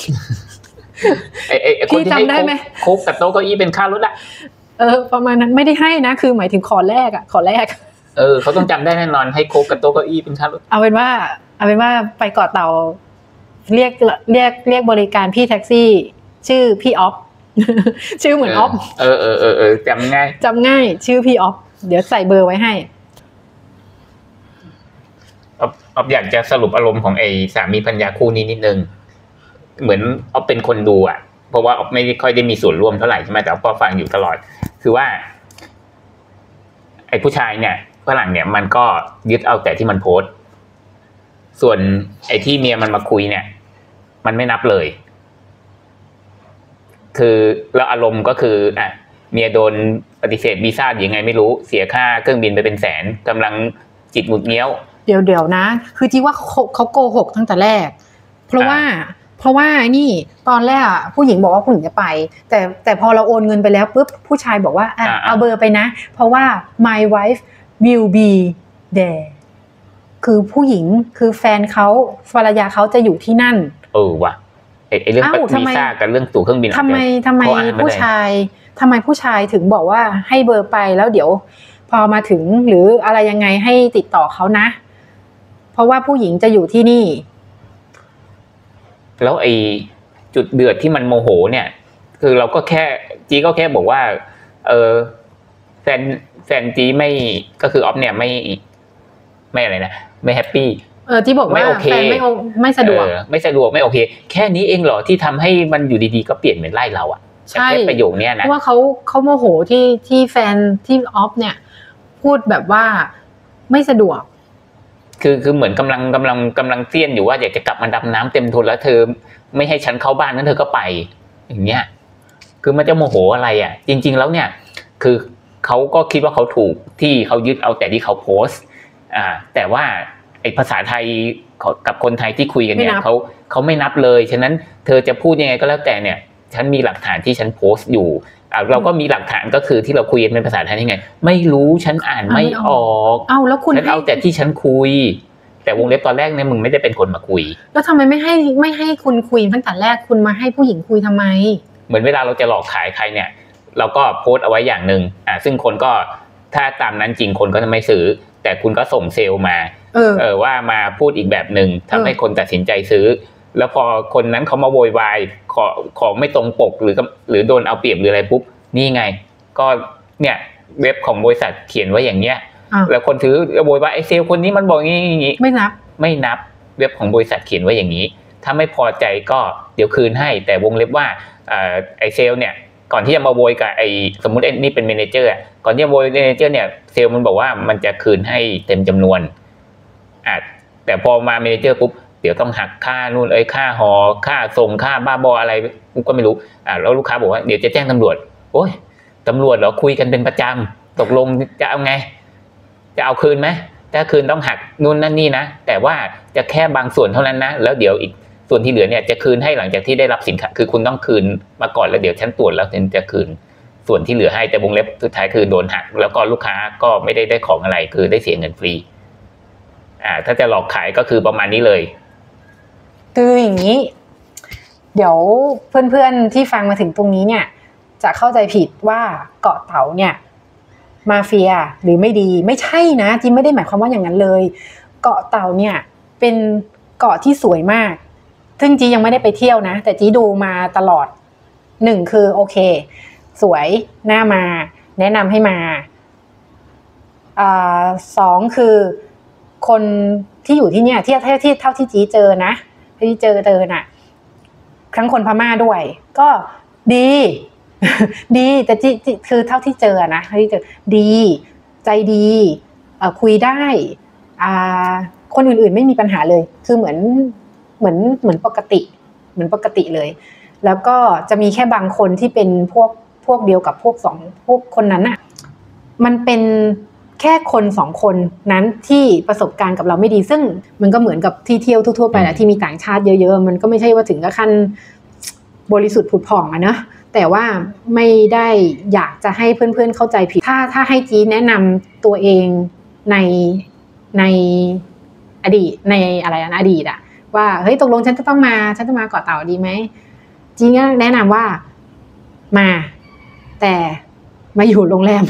พี่จำได้ไหมโค้กกับโต๊ะเก้าอี้เป็นค่ารถอะประมาณนั้นไม่ได้ให้นะคือหมายถึงขอแลกเขาต้องจำได้แน่นอนให้โค้กกับโต๊ะเก้าอี้เป็นค่ารถเอาเป็นว่าไปเกาะเต่าเรียกบริการพี่แท็กซี่ชื่อพี่ออฟชื่อเหมือนออฟจำง่ายชื่อพี่ออฟเดี๋ยวใส่เบอร์ไว้ให้ออฟอยากจะสรุปอารมณ์ของไอ้สามีภรรยาคู่นี้นิดนึงเหมือนออฟเป็นคนดูอ่ะเพราะว่าออฟไม่ค่อยได้มีส่วนร่วมเท่าไหร่ใช่ไหมแต่ออฟก็ฟังอยู่ตลอดคือว่าไอ้ผู้ชายเนี่ยฝรั่งเนี่ยมันก็ยึดเอาแต่ที่มันโพสต์ส่วนไอ้ที่เมียมันมาคุยเนี่ยมันไม่นับเลยคือแล้วอารมณ์ก็คือเมียโดนปฏิเสธวีซ่ายังไงไม่รู้เสียค่าเครื่องบินไปเป็นแสนกำลังจิตหงุดเงี้ยวเดี๋ยวนะคือที่ว่าเขาโกหกตั้งแต่แรกเพราะว่านี่ตอนแรกผู้หญิงบอกว่าผู้หญิงจะไปแต่พอเราโอนเงินไปแล้วปุ๊บผู้ชายบอกว่าเอาเบอร์ไปนะเพราะว่า my wife will be there คือผู้หญิงคือแฟนเขาภรรยาเขาจะอยู่ที่นั่นว่ะไอ้เรื่องวีซ่ากับเรื่องตั๋วเครื่องบินทำไมผู้ชายถึงบอกว่าให้เบอร์ไปแล้วเดี๋ยวพอมาถึงหรืออะไรยังไงให้ติดต่อเขานะเพราะว่าผู้หญิงจะอยู่ที่นี่แล้วไอ้จุดเดือดที่มันโมโหเนี่ยคือเราก็แค่บอกว่าแฟนจีไม่ก็คือออฟเนี่ยไม่อะไรนะไม่แฮปปี้ที่บอกว่าแฟนไม่สะดวกไม่โอเคแค่นี้เองเหรอที่ทำให้มันอยู่ดีๆก็เปลี่ยนเป็นไล่เราอ่ะใช่ประโยคนี้นะเพราะว่าเขาโมโหที่แฟนที่ออฟเนี่ยพูดแบบว่าไม่สะดวกคือเหมือนกำลังเสี้ยนอยู่ว่าอยากจะกลับมาดำน้ำเต็มทุนแล้วเธอไม่ให้ฉันเข้าบ้านนั้นเธอก็ไปอย่างเงี้ยคือมันจะโมโหอะไรอ่ะจริงๆแล้วเนี่ยคือเขาก็คิดว่าเขาถูกที่เขายึดเอาแต่ที่เขาโพสต์แต่ว่าไอ้ภาษาไทยกับคนไทยที่คุยกันเนี่ยเขาไม่นับเลยฉะนั้นเธอจะพูดยังไงก็แล้วแต่เนี่ยฉันมีหลักฐานที่ฉันโพสต์อยู่เราก็มีหลักฐานก็คือที่เราคุยกันเป็นภาษาไทยยังไงไม่รู้ฉันอ่านไม่ออกแล้วคุณฉันเอาแต่ที่ฉันคุยแต่วงเล็บตอนแรกเนี่ยมึงไม่ได้เป็นคนมาคุยแล้วทำไมไม่ให้คุณคุยตั้งแต่แรกคุณมาให้ผู้หญิงคุยทำไมเหมือนเวลาเราจะหลอกขายใครเนี่ยเราก็โพสต์เอาไว้อย่างนึงซึ่งคนก็ถ้าตามนั้นจริงคนก็จะไม่ซื้อแต่คุณก็ส่งเซลล์มาว่ามาพูดอีกแบบนึงทำให้คนตัดสินใจซื้อแล้วพอคนนั้นเขามาโวยวายของไม่ตรงปกหรือโดนเอาเปรียบหรืออะไรปุ๊บนี่ไงก็เนี่ยเว็บของบริษัทเขียนไว้อย่างเงี้ยแล้วคนถือโวยวายไอ้เซลล์คนนี้มันบอกงี้ไม่นับเว็บของบริษัทเขียนไว้อย่างนี้ถ้าไม่พอใจก็เดี๋ยวคืนให้แต่วงเล็บว่าไอ้เซลล์เนี่ยก่อนที่จะมาโวยกับไอ้สมมุตินี่เป็นเมเนเจอร์ก่อนที่จะโวยเมเนเจอร์เนี่ยเซลล์มันบอกว่ามันจะคืนให้เต็มจำนวนแต่พอมาเมเนเจอร์ปุ๊บเดี๋ยวต้องหักค่านู่นค่าหอค่าส่งค่าบ้าบออะไรก็ไม่รู้แล้วลูกค้าบอกว่าเดี๋ยวจะแจ้งตำรวจโอ๊ยตำรวจเหรอคุยกันเป็นประจำตกลงจะเอาไงจะเอาคืนไหมถ้าคืนต้องหักนู่นนั่นนี่นะแต่ว่าจะแค่บางส่วนเท่านั้นนะแล้วเดี๋ยวอีกส่วนที่เหลือเนี่ยจะคืนให้หลังจากที่ได้รับสินค้าคือคุณต้องคืนมาก่อนแล้วเดี๋ยวฉันตรวจแล้วฉันจะคืนส่วนที่เหลือให้แต่วงเล็บสุดท้ายคือโดนหักแล้วก็ลูกค้าก็ไม่ได้ของอะไรคือได้เสียเงินฟรีถ้าจะหลอกขายก็คือประมาณนี้เลยคืออย่างนี้เดี๋ยวเพื่อนๆที่ฟังมาถึงตรงนี้เนี่ยจะเข้าใจผิดว่าเกาะเต่าเนี่ยมาเฟียหรือไม่ดีไม่ใช่นะจีไม่ได้หมายความว่าอย่างนั้นเลยเกาะเต่าเนี่ยเป็นเกาะที่สวยมากซึ่งจียังไม่ได้ไปเที่ยวนะแต่จีดูมาตลอด1คือโอเคสวยน่ามาแนะนำให้มา2คือคนที่อยู่ที่เนี่ยที่เท่าที่จีเจอนะที่เจอน่ะทั้งคนพม่าด้วยก็ดีแต่จีคือเท่าที่เจอนะที่เจอดีใจดีคุยได้คนอื่นๆไม่มีปัญหาเลยคือเหมือนปกติเลยแล้วก็จะมีแค่บางคนที่เป็นพวกเดียวกับพวกคนนั้นน่ะมันเป็นแค่คน2คนนั้นที่ประสบการณ์กับเราไม่ดีซึ่งมันก็เหมือนกับที่เที่ยวทั่วๆไปแหละที่มีต่างชาติเยอะๆมันก็ไม่ใช่ว่าถึงกับขั้นบริสุทธิ์ผุดผ่องอะนะแต่ว่าไม่ได้อยากจะให้เพื่อนๆเข้าใจผิดถ้าให้จีแนะนำตัวเองในอดีตในอะไรนะอดีตอะว่าเฮ้ยตกลงฉันจะมาเกาะเต่าดีไหมจีก็แนะนำว่ามาแต่มาอยู่โรงแรม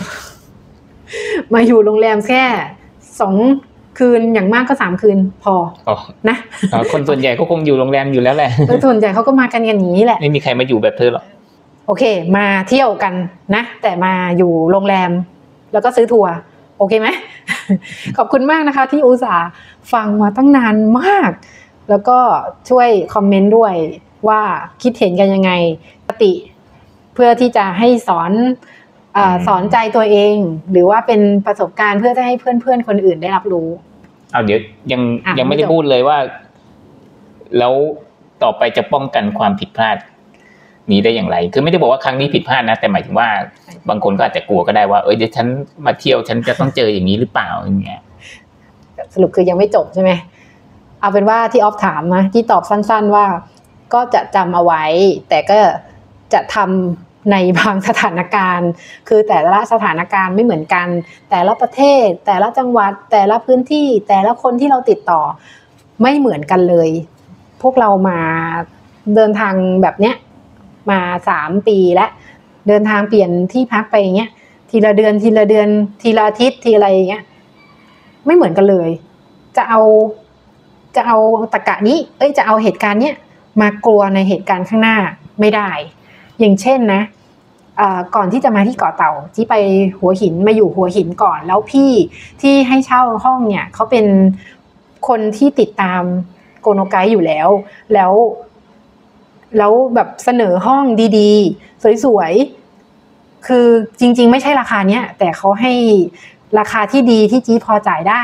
แค่2คืนอย่างมากก็3คืนพอนะคนส่วนใหญ่ก็คงอยู่โรงแรมอยู่แล้วแหละส่วนใหญ่เขาก็มากันอย่างนี้แหละไม่มีใครมาอยู่แบบเธอหรอกโอเคมาเที่ยวกันนะแต่มาอยู่โรงแรมแล้วก็ซื้อทัวร์โอเคไหม ขอบคุณมากนะคะที่อุตส่าห์ฟังมาตั้งนานมากแล้วก็ช่วยคอมเมนต์ด้วยว่าคิดเห็นกันยังไงปกติเพื่อที่จะให้สอนใจตัวเองหรือว่าเป็นประสบการณ์เพื่อจะให้เพื่อนๆคนอื่นได้รับรู้เดี๋ยวยังไม่ได้พูดเลยว่าแล้วต่อไปจะป้องกันความผิดพลาดนี้ได้อย่างไรคือไม่ได้บอกว่าครั้งนี้ผิดพลาดนะแต่หมายถึงว่าบางคนก็อาจจะกลัวก็ได้ว่าเดี๋ยวฉันมาเที่ยวฉันจะต้องเจออย่างนี้หรือเปล่าอย่างเงี้ยสรุปคือยังไม่จบใช่ไหมเอาเป็นว่าที่ออฟถามนะที่ตอบสั้นๆว่าก็จะจำเอาไว้แต่ก็จะทำในบางสถานการณ์คือแต่ละสถานการณ์ไม่เหมือนกันแต่ละประเทศแต่ละจังหวัดแต่ละพื้นที่แต่ละคนที่เราติดต่อไม่เหมือนกันเลยพวกเรามาเดินทางแบบเนี้ยมา3ปีแล้วเดินทางเปลี่ยนที่พักไปอย่างเงี้ยทีละเดือนทีละอาทิตย์ทีอะไรอย่างเงี้ยไม่เหมือนกันเลยจะเอาตรรกะนี้จะเอาเหตุการณ์เนี้ยมากลัวในเหตุการณ์ข้างหน้าไม่ได้อย่างเช่นนะก่อนที่จะมาที่เกาะเต่าที่ไปหัวหินมาอยู่หัวหินก่อนแล้วพี่ที่ให้เช่าห้องเนี่ยเขาเป็นคนที่ติดตามโกโนไกด์อยู่แล้วแบบเสนอห้องดีๆสวยๆคือจริงๆไม่ใช่ราคาเนี้ยแต่เขาให้ราคาที่ดีที่จี๊พอจ่ายได้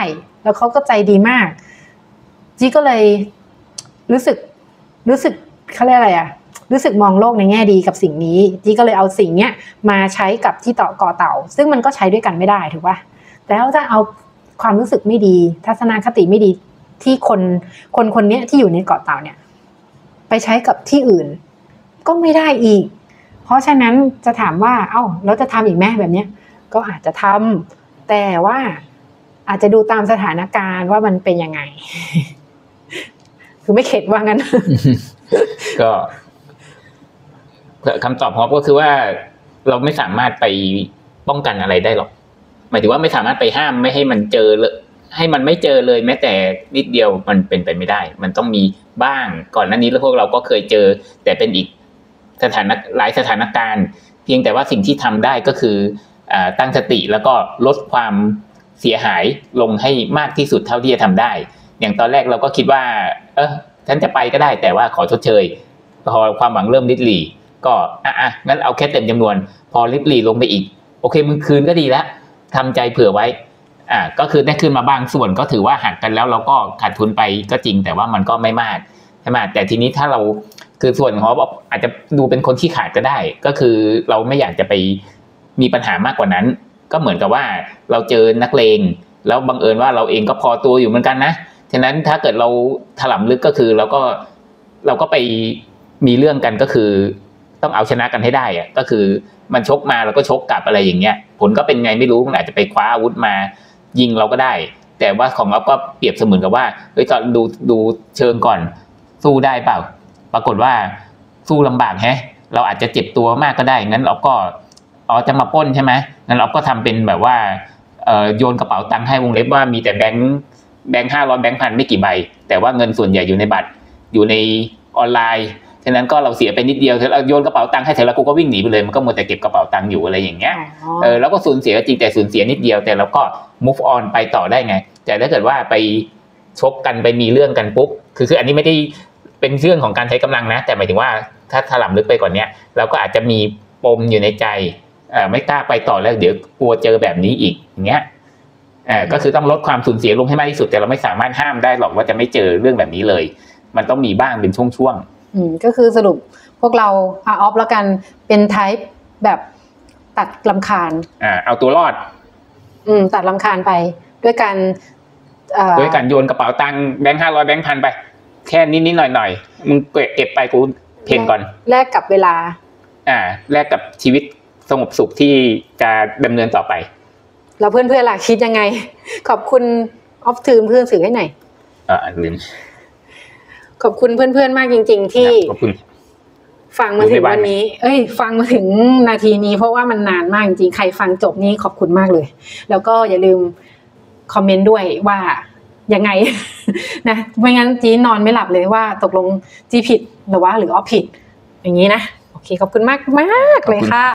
แล้วเขาก็ใจดีมากจี้ก็เลยรู้สึกเขาเรียกอะไรอะรู้สึกมองโลกในแง่ดีกับสิ่งนี้จี้ก็เลยเอาสิ่งเนี้ยมาใช้กับที่เกาะเต่าซึ่งมันก็ใช้ด้วยกันไม่ได้ถูกป่ะแต่ถ้าเอาความรู้สึกไม่ดีทัศนคติไม่ดีที่คนเนี้ยที่อยู่ในเกาะเต่าเนี่ยไปใช้กับที่อื่นก็ไม่ได้อีกเพราะฉะนั้นจะถามว่าแล้วจะทำอีกไหมแบบเนี้ยก็อาจจะทำแต่ว่าอาจจะดูตามสถานการณ์ว่ามันเป็นยังไง คือไม่เข็ดว่างั้นก็คำตอบของก็คือว่าเราไม่สามารถไปป้องกันอะไรได้หรอกหมายถึงว่าไม่สามารถไปห้ามไม่ให้มันเจอเลยให้มันไม่เจอเลยแม้แต่นิดเดียวมันเป็นไปไม่ได้มันต้องมีบ้างก่อนหน้านี้แล้วพวกเราก็เคยเจอแต่เป็นอีกหลายสถานการณ์เพียงแต่ว่าสิ่งที่ทำได้ก็คือตั้งสติแล้วก็ลดความเสียหายลงให้มากที่สุดเท่าที่จะทำได้อย่างตอนแรกเราก็คิดว่าฉันจะไปก็ได้แต่ว่าขอชดเชยพอความหวังเริ่มริบหรี่ก็งั้นเอาแค่เต็มจำนวนพอริบหรี่ลงไปอีกโอเคมึงคืนก็ดีแล้วทำใจเผื่อไว้ก็คือได้คืนมาบางส่วนก็ถือว่าหักกันแล้วเราก็ขาดทุนไปก็จริงแต่ว่ามันก็ไม่มากใช่ไหมแต่ทีนี้ถ้าเราคือส่วนของอาจจะดูเป็นคนที่ขาดก็ได้ก็คือเราไม่อยากจะไปมีปัญหามากกว่านั้นก็เหมือนกับว่าเราเจอนักเลงแล้วบังเอิญว่าเราเองก็พอตัวอยู่เหมือนกันนะฉะนั้นถ้าเกิดเราถลำลึกก็คือเราก็ไปมีเรื่องกันก็คือต้องเอาชนะกันให้ได้อะก็คือมันชกมาเราก็ชกกลับอะไรอย่างเงี้ยผลก็เป็นไงไม่รู้มันอาจจะไปคว้าอาวุธมายิงเราก็ได้แต่ว่าของเราก็เปรียบเสมือนกับว่าตอนดูเชิงก่อนสู้ได้เปล่าปรากฏว่าสู้ลำบากเราอาจจะเจ็บตัวมากก็ได้งั้นเราก็จะมาปล้นใช่ไหมงั้นเราก็ทำเป็นแบบว่าโยนกระเป๋าตังค์ให้วงเล็บว่ามีแต่แบงค์500แบงค์พันไม่กี่ใบแต่ว่าเงินส่วนใหญ่อยู่ในบัตรอยู่ในออนไลน์ฉะนั้นก็เราเสียไปนิดเดียวเราโยนกระเป๋าตังค์ให้เสร็จแล้วกูก็วิ่งหนีไปเลยมันก็มัวแต่เก็บกระเป๋าตังค์อยู่อะไรอย่างเงี้ยแล้วก็สูญเสียจริงแต่สูญเสียนิดเดียวแต่เราก็ move on ไปต่อได้ไงแต่ถ้าเกิดว่าไปชกกันไปมีเรื่องกันปุ๊บคืออันนี้ไม่ได้เป็นเรื่องของการใช้กำลังนะแต่หมายถึงว่าถ้าถลำลึกไปกว่านี้เราก็อาจจะมีปมอยู่ในใจไม่กล้าไปต่อแล้วเดี๋ยวกลัวเจอแบบนี้อีกอย่างเงี้ยก็คือต้องลดความสูญเสียลงให้มากที่สุดแต่เราไม่สามารถห้ามได้หรอกว่าจะไม่เจอเรื่องแบบนี้เลยมันต้องมีบ้างเป็นช่วงๆก็คือสรุปพวกเราออฟแล้วกันเป็นไทป์แบบตัดรำคาญเอาตัวรอดตัดรำคาญไปด้วยการโยนกระเป๋าตังค์แบงค์500แบงค์พันไปแค่นิดๆหน่อยๆมึงเก็บไปกูเพนก่อนแลกกับเวลาแลกกับชีวิตสงบสุขที่จะดำเนินต่อไปแล้วเพื่อนๆล่ะคิดยังไงขอบคุณออฟถือเพื่อนสื่อให้หน่อยลืมขอบคุณเพื่อนๆมากจริงๆที่ฟังมาถึงวันนี้ฟังมาถึงนาทีนี้เพราะว่ามันนานมากจริงๆใครฟังจบนี้ขอบคุณมากเลยแล้วก็อย่าลืมคอมเมนต์ด้วยว่ายังไงนะไม่งั้นจีนอนไม่หลับเลยว่าตกลงจีผิดหรือออฟผิดอย่างนี้นะโอเคขอบคุณมากเลยค่ะ